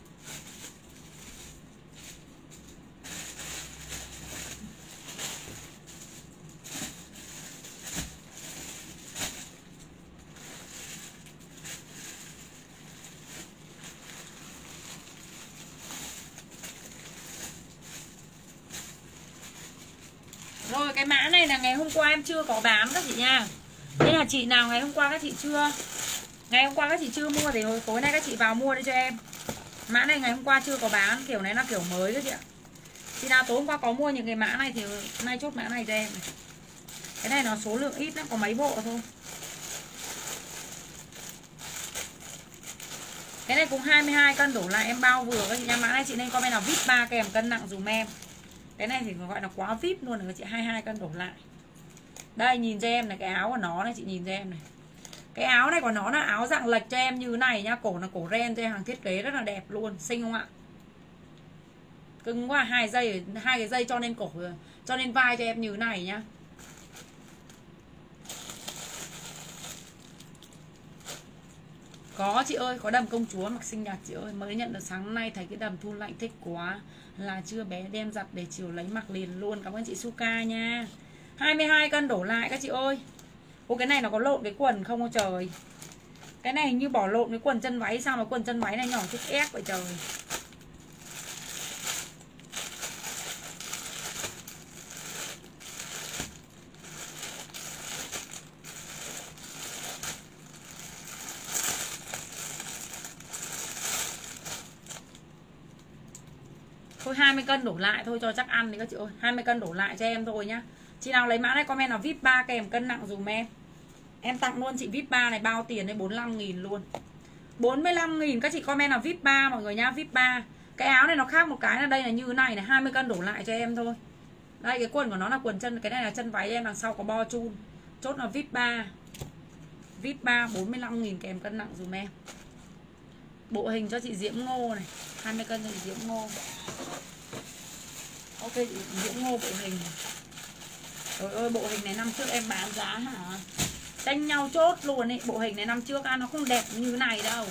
Rồi cái mã này là ngày hôm qua em chưa có bán các chị nha. Nên là chị nào ngày hôm qua các chị chưa mua thì hồi tối nay các chị vào mua đi cho em. Mã này ngày hôm qua chưa có bán, kiểu này là kiểu mới các chị ạ. Chị nào tối hôm qua có mua những cái mã này thì nay chốt mã này cho em này. Cái này nó số lượng ít lắm, có mấy bộ thôi. Cái này cũng 22 cân đổ lại em bao vừa các chị nha. Mã này chị nên comment là VIP 3 kèm cân nặng dùm em. Cái này thì gọi là quá VIP luôn rồi các chị, 22 cân đổ lại. Đây nhìn cho em này, cái áo của nó này chị nhìn cho em này. Cái áo này của nó là áo dạng lệch cho em như này nhá, cổ là cổ ren cho hàng thiết kế rất là đẹp luôn, xinh không ạ? Cưng quá, hai cái dây cho nên cổ, cho nên vai cho em như này nhá. Có chị ơi, có đầm công chúa mặc xinh nhạt chị ơi, mới nhận được sáng nay thấy cái đầm thu lạnh thích quá, là chưa bé đem giặt để chiều lấy mặc liền luôn. Cảm ơn chị Suka nha. 22 cân đổ lại các chị ơi. Ô cái này nó có lộn cái quần không trời? Cái này hình như bỏ lộn cái quần chân váy, sao mà quần chân váy này nhỏ thích ép vậy trời. Thôi 20 cân đổ lại thôi cho chắc ăn đi các chị ơi. 20 cân đổ lại cho em thôi nhá. Chị nào lấy mã này comment là VIP 3 kèm cân nặng dùm em. Em tặng luôn chị VIP 3 này, bao tiền đấy 45.000 luôn. 45.000 các chị comment là VIP 3 mọi người nhá, VIP 3. Cái áo này nó khác một cái là đây là như thế này này, 20 cân đổ lại cho em thôi. Đây cái quần của nó là quần chân, cái này là chân váy em, đằng sau có bo chun. Chốt là VIP 3. VIP 3 45.000 kèm cân nặng dùm em. Bộ hình cho chị Diễm Ngô này, 20 cân cho chị Diễm Ngô. Ok chị Diễm Ngô bộ hình. Trời ơi bộ hình này năm trước em bán giá hả? Tranh nhau chốt luôn ấy. Bộ hình này năm trước nó không đẹp như này đâu.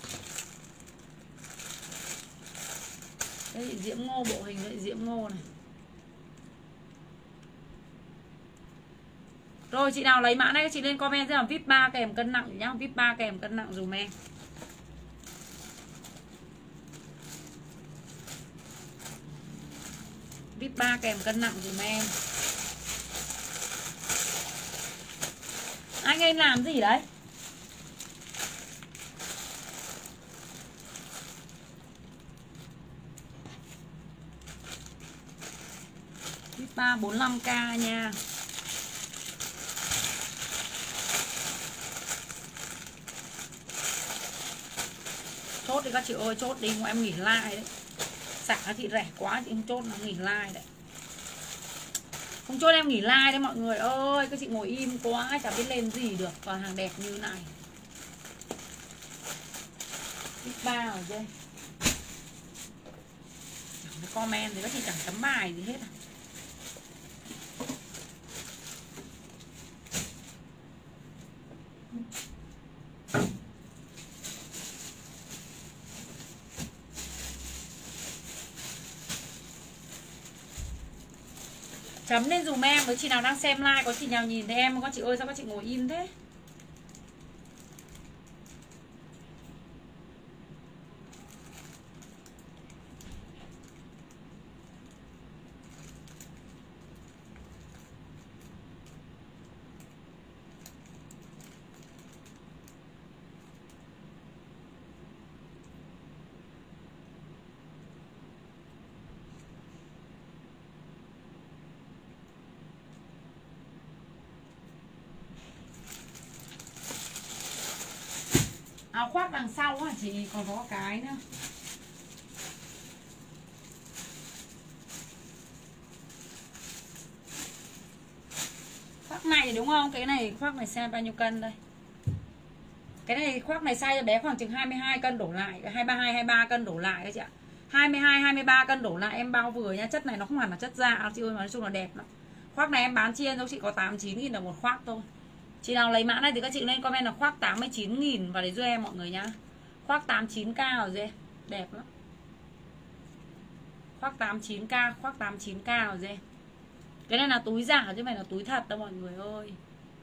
Đây chị Diễm Ngô, bộ hình đấy Diễm Ngô này. Rồi chị nào lấy mã này chị lên comment cho là VIP 3 kèm cân nặng nhá, VIP 3 kèm cân nặng dùm em. VIP 3 kèm cân nặng dùm em. Anh em làm gì đấy? VIP 3 45k nha. Chốt đi các chị ơi, chốt đi, em nghỉ like đấy. Xả chị rẻ quá chị không chốt, nó nghỉ like đấy. Không chốt em nghỉ like đấy mọi người ơi. Các chị ngồi im quá chả biết lên gì được. Còn hàng đẹp như này. VIP 3 rồi đây. Chẳng có comment thì các chị chẳng chấm bài gì hết à. Chấm lên dùm em với chị nào đang xem like. Có chị nào nhìn thấy em không các chị ơi? Sao các chị ngồi im thế? Áo khoác đằng sau á chị còn có cái nữa. Khoác này đúng không? Cái này khoác này xem bao nhiêu cân đây? Cái này khoác này size cho bé khoảng chừng 22 cân đổ lại, 22 23 cân đổ lại các chị ạ. 22 23 cân đổ lại em bao vừa nha. Chất này nó không hẳn là chất da chị ơi, mà nói chung là đẹp lắm. Khoác này em bán chiên cho chị có 89.000 đồng một khoác thôi. Chị nào lấy mã này thì các chị lên comment là khoác 89.000 vào đấy giúp em mọi người nhá. Khoác 89k rồi dê. Đẹp lắm. Khoác 89k, khoác 89k rồi dê. Cái này là túi giả chứ không phải là túi thật đâu mọi người ơi.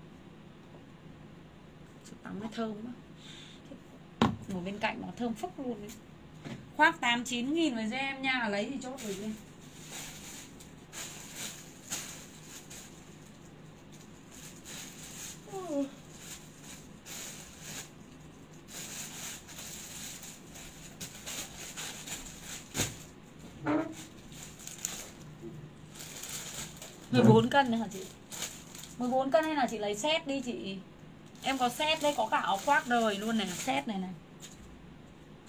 Tắm cái thơm quá. Ngồi bên cạnh nó thơm phức luôn ấy. Khoác 89.000 với em nha. Lấy thì chốt rồi em. Ừ. 14 cân nữa hả chị? 14 cân hay là chị lấy set đi chị? Em có set đấy, có cả áo khoác đời luôn này, set này này.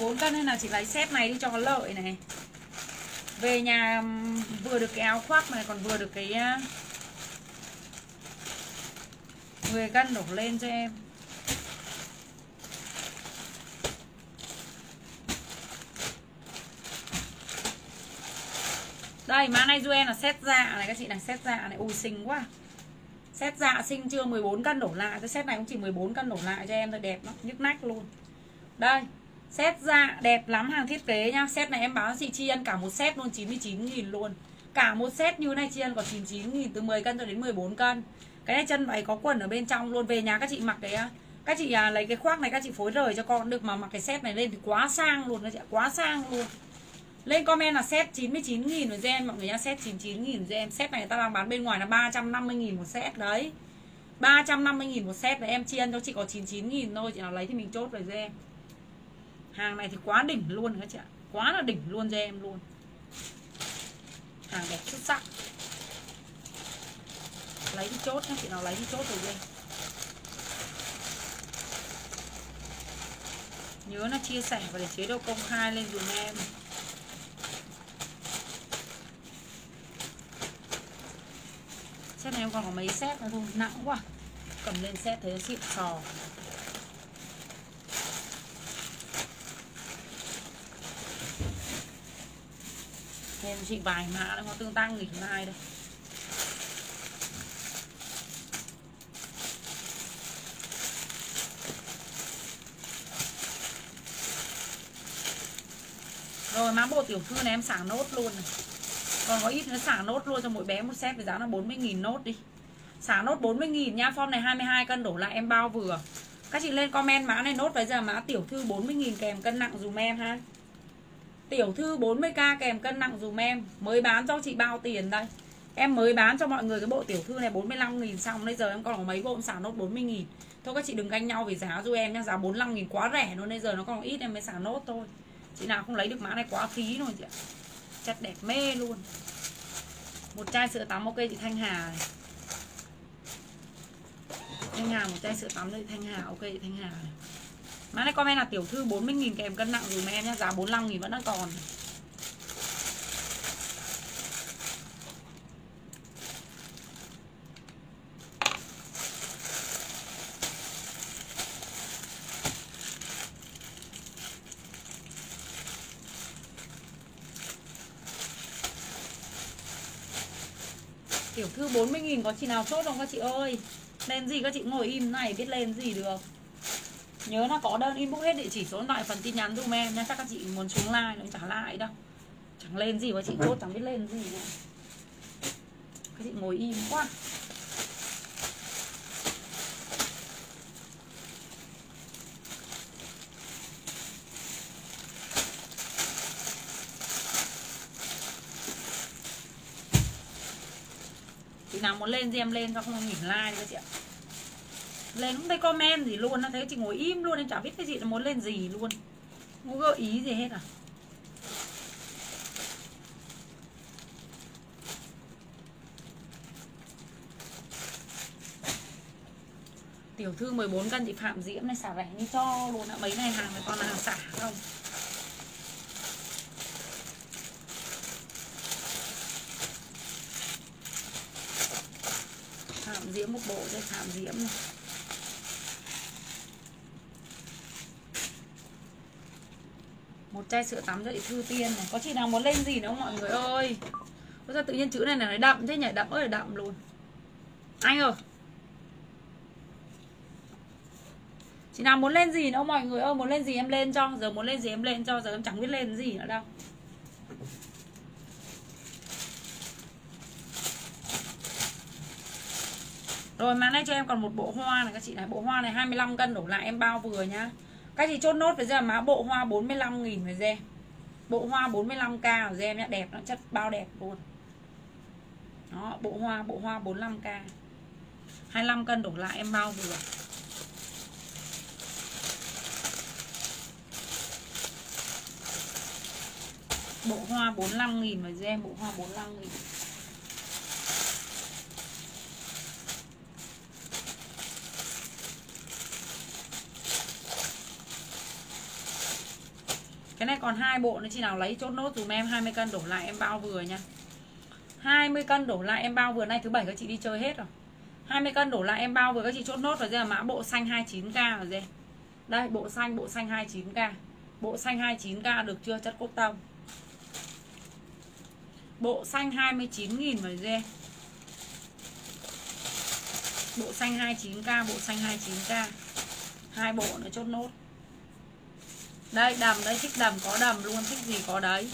14 cân nên là chị lấy set này đi cho có lợi này. Về nhà vừa được cái áo khoác này, còn vừa được cái 10 cân đổ lên cho em. Đây mã này Duen là set dạ này các chị này, set dạ này, ui xinh quá. Set dạ xinh chưa, 14 cân đổ lại. Cái set này cũng chỉ 14 cân đổ lại cho em thôi, đẹp lắm, nhức nách luôn. Đây, set dạ đẹp lắm, hàng thiết kế nhá. Set này em báo chị Chi Ân cả một set luôn 99.000 luôn. Cả một set như này Chi Ân có 99.000 từ 10 cân cho đến 14 cân. Cái này chân váy có quần ở bên trong luôn. Về nhà các chị mặc cái các chị lấy cái khoác này các chị phối rời cho con được, mà mặc cái set này lên thì quá sang luôn các chị, quá sang luôn. Lên comment là set 99.000 rồi cho em mọi người nhá, set 99.000 cho em. Set này ta đang bán bên ngoài là 350.000 một set đấy. 350.000 một set, và em Chi Ân cho chị có 99.000 thôi. Chị nào lấy thì mình chốt rồi cho em. Hàng này thì quá đỉnh luôn các chị ạ, quá là đỉnh luôn cho em luôn. Hàng đẹp xuất sắc. Lấy đi chốt nhá, chị nào lấy đi chốt rồi cho em. Nhớ là chia sẻ và để chế độ công khai lên dùm em. Set này em còn có mấy set nữa thôi, nặng quá. Cầm lên set thấy xịn sò. Em chị vài mã nó có tương tăng nghỉ mai đây. Rồi mã bộ tiểu thư này em xả nốt luôn này. Còn có ít nữa xả nốt luôn cho mỗi bé một set với giá là 40.000 nốt đi. Xả nốt 40.000 nha. Form này 22 cân đổ lại em bao vừa. Các chị lên comment mã này nốt với giờ mã tiểu thư 40.000 kèm cân nặng dùm em ha. Tiểu thư 40k kèm cân nặng dùm em. Mới bán cho chị bao tiền đây. Em mới bán cho mọi người cái bộ tiểu thư này 45.000 xong. Bây giờ em còn có mấy bộ em xả nốt 40.000. Thôi các chị đừng ganh nhau về giá giúp em nhá. Giá 45.000 quá rẻ luôn. Bây giờ nó còn ít em mới xả nốt thôi. Chị nào không lấy được mã này quá phí rồi chị ạ. Chất đẹp mê luôn. Một chai sữa tắm ok chị Thanh Hà này. Thanh Hà một chai sữa tắm đây Thanh Hà, ok chị Thanh Hà này. Mã này comment là tiểu thư 40.000 kèm cân nặng dùm em nhá. Giá 45.000 vẫn đang còn. Tiểu thư 40.000 có chị nào chốt không các chị ơi? Lên gì các chị ngồi im này biết lên gì được. Nhớ là có đơn inbox hết địa chỉ số điện thoại phần tin nhắn dùm em nha. Chắc các chị muốn xuống like nó trả lại đâu. Chẳng lên gì các chị chốt chẳng biết lên gì nữa. Các chị ngồi im quá. Chị nào muốn lên gì em lên, cho không nghỉ like các chị ạ. Lên không thấy comment gì luôn, nó thấy chị ngồi im luôn, em chả biết cái gì là muốn lên gì luôn. Không gợi ý gì hết à. Tiểu thư 14 cân chị Phạm Diễm này xả rẻ như cho luôn ạ. Mấy này hàng này còn là hàng xả không. Phạm Diễm một bộ cho Phạm Diễm này. Một chai sữa tắm cho chị Thư Tiên này. Có chị nào muốn lên gì nữa không mọi người ơi? Có sao tự nhiên chữ này là đậm thế nhỉ? Đậm ơi là đậm luôn. Anh ơi, chị nào muốn lên gì nữa mọi người ơi? Muốn lên gì em lên cho. Giờ muốn lên gì em lên cho. Giờ em chẳng biết lên gì nữa đâu. Rồi mà nay cho em còn một bộ hoa này các chị này. Bộ hoa này 25 cân đổ lại em bao vừa nhá. Các chị chốt nốt với giờ má bộ hoa 45.000 với em. Bộ hoa 45k của em nhá. Đẹp, nó chất bao đẹp luôn. Đó, bộ hoa 45k. 25 cân đổ lại em bao vừa. Bộ hoa 45.000 với em. Bộ hoa 45.000. Cái này còn 2 bộ nữa, chị nào lấy chốt nốt dùm em. 20 cân đổ lại em bao vừa nha. 20 cân đổ lại em bao vừa. Nay thứ bảy các chị đi chơi hết rồi. 20 cân đổ lại em bao vừa, các chị chốt nốt. Rồi đây là mã bộ xanh 29k rồi đây. Đây bộ xanh 29k. Bộ xanh 29k được chưa? Chất cốt tông. Bộ xanh 29.000 rồi đây. Bộ xanh 29k, bộ xanh 29k. 2 bộ nữa chốt nốt. Đây đầm đấy, thích đầm có đầm luôn, thích gì có đấy.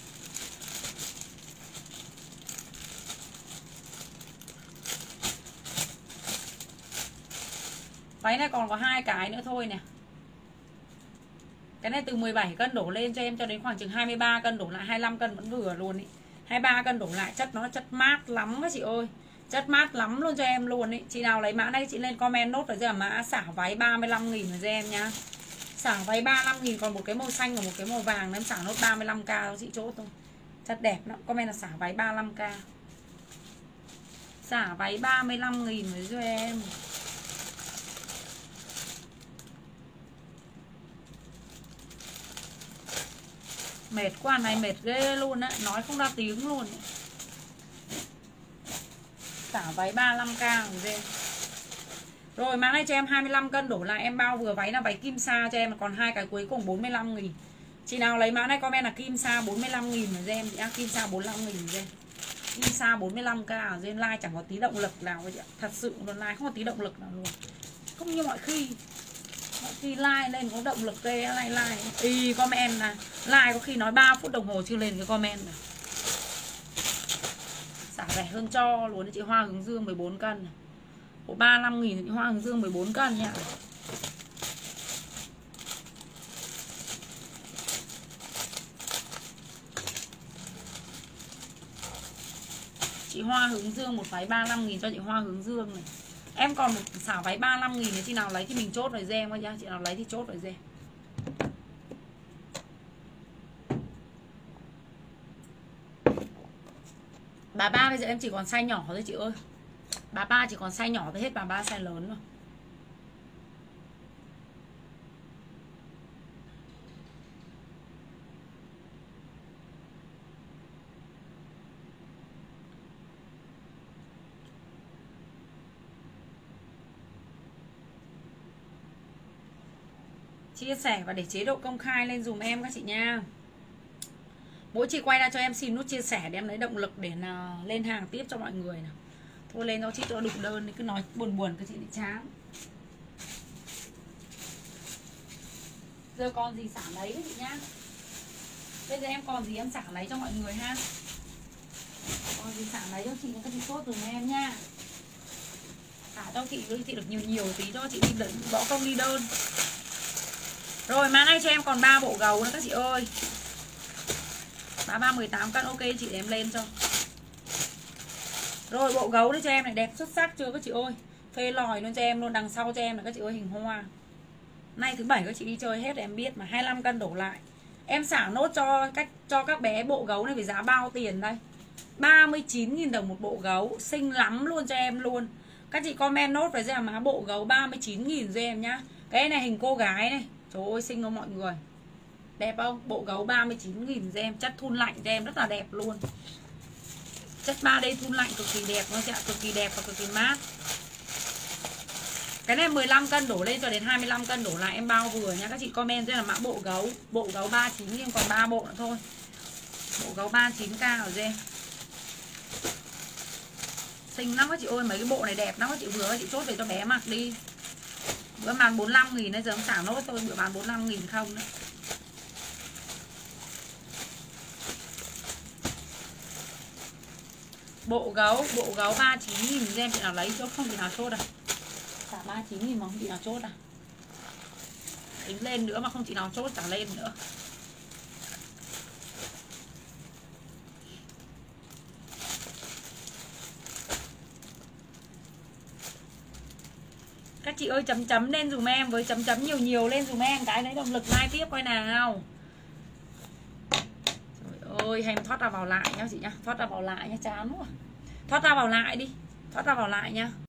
Váy này còn có 2 cái nữa thôi nè. Cái này từ 17 cân đổ lên cho em cho đến khoảng chừng 23 cân đổ lại, 25 cân vẫn vừa luôn ý. 23 cân đổ lại chất nó chất mát lắm các chị ơi. Chất mát lắm luôn cho em luôn ý. Chị nào lấy mã này chị lên comment nốt rồi, giờ mã xả váy 35.000 rồi cho em nhá. Xả váy 35.000, còn một cái màu xanh và một cái màu vàng, em xả nốt 35k đó chị chốt thôi. Chất đẹp lắm, comment là xả váy 35k. Xả váy 35.000 rồi cho em. Mệt quá này, mệt ghê luôn á, nói không ra tiếng luôn. Xả váy 35k rồi em. Rồi mã này cho em 25 cân đổ lại em bao vừa. Váy là váy kim sa cho em, còn 2 cái cuối cùng 45.000. Chị nào lấy mã này comment là kim sa 45.000 rồi em chị. Kim sa 45.000 rồi em. Kim sa 45k rồi em. Like chẳng có tí động lực nào chị ạ. Thật sự luôn, like không có tí động lực nào luôn. Không như mọi khi. Mọi khi like lên có động lực ghê, like y comment là like có khi nói 3 phút đồng hồ chưa lên cái comment này. Xả rẻ hơn cho luôn. Chị Hoa Hướng Dương 14 cân này. Bộ 35.000 chị Hoa Hướng Dương 14 cân nha. Chị Hoa Hướng Dương một váy 35.000 cho chị Hoa Hướng Dương này. Em còn một xả váy 35.000 nếu chị nào lấy thì mình chốt rồi dê em nhá. Chị nào lấy thì chốt rồi dê. Bà ba bây giờ em chỉ còn size nhỏ thôi chị ơi. Bà ba chỉ còn size nhỏ thôi, hết bà ba size lớn rồi. Chia sẻ và để chế độ công khai lên dùm em các chị nha. Mỗi chị quay ra cho em xin nút chia sẻ để em lấy động lực để là lên hàng tiếp cho mọi người nào. Thôi lên cho chị cho đủ đơn, cứ nói buồn buồn các chị bị chán. Giờ còn gì xả lấy các chị nhá. Bây giờ em còn gì em xả lấy cho mọi người ha. Còn gì xả lấy cho chị, các chị chốt dùm em nha. Xả cho chị được nhiều tí cho chị đi bỏ công đi đơn. Rồi mã này cho em còn 3 bộ gấu nữa các chị ơi. Mã 318 cân ok chị để em lên cho. Rồi bộ gấu đấy cho em này, đẹp xuất sắc chưa các chị ơi. Phê lòi luôn cho em luôn, đằng sau cho em là các chị ơi hình hoa. Nay thứ bảy các chị đi chơi hết em biết mà, 25 cân đổ lại. Em xả nốt cho các bé bộ gấu này với giá bao tiền đây. 39.000 đồng một bộ gấu, xinh lắm luôn cho em luôn. Các chị comment nốt với giá má bộ gấu 39.000 cho em nhá. Cái này hình cô gái này. Trời ơi xinh không mọi người. Đẹp không? Bộ gấu 39.000 cho em, chất thun lạnh cho em rất là đẹp luôn. Chất 3D thun lạnh cực kỳ đẹp luôn chị ạ, cực kỳ đẹp và cực kỳ mát. Cái này 15 cân đổ lên cho đến 25 cân đổ lại em bao vừa nha. Các chị comment cho là mã bộ gấu. Bộ gấu 39 nhưng còn 3 bộ nữa thôi. Bộ gấu 39k ở dê. Xinh lắm các chị ơi, mấy cái bộ này đẹp lắm các chị, vừa các chị chốt về cho bé mặc đi. Bữa bán 45.000 đấy, giờ em xả nốt thôi, bữa bán 45.000 không đấy. Bộ gấu 39.000 em chị nào lấy chốt, không chị nào chốt à? Xả 39.000 mà không chị nào chốt à? Tính lên nữa mà không chị nào chốt chẳng lên nữa. Các chị ơi chấm chấm lên dùm em, với chấm chấm nhiều lên dùm em cái lấy động lực like tiếp coi nào. Trời ơi, hay thoát ra vào lại nhá chị nhá, thoát ra vào lại nhá, chán quá. Thoát ra vào lại đi, thoát ra vào lại nhá.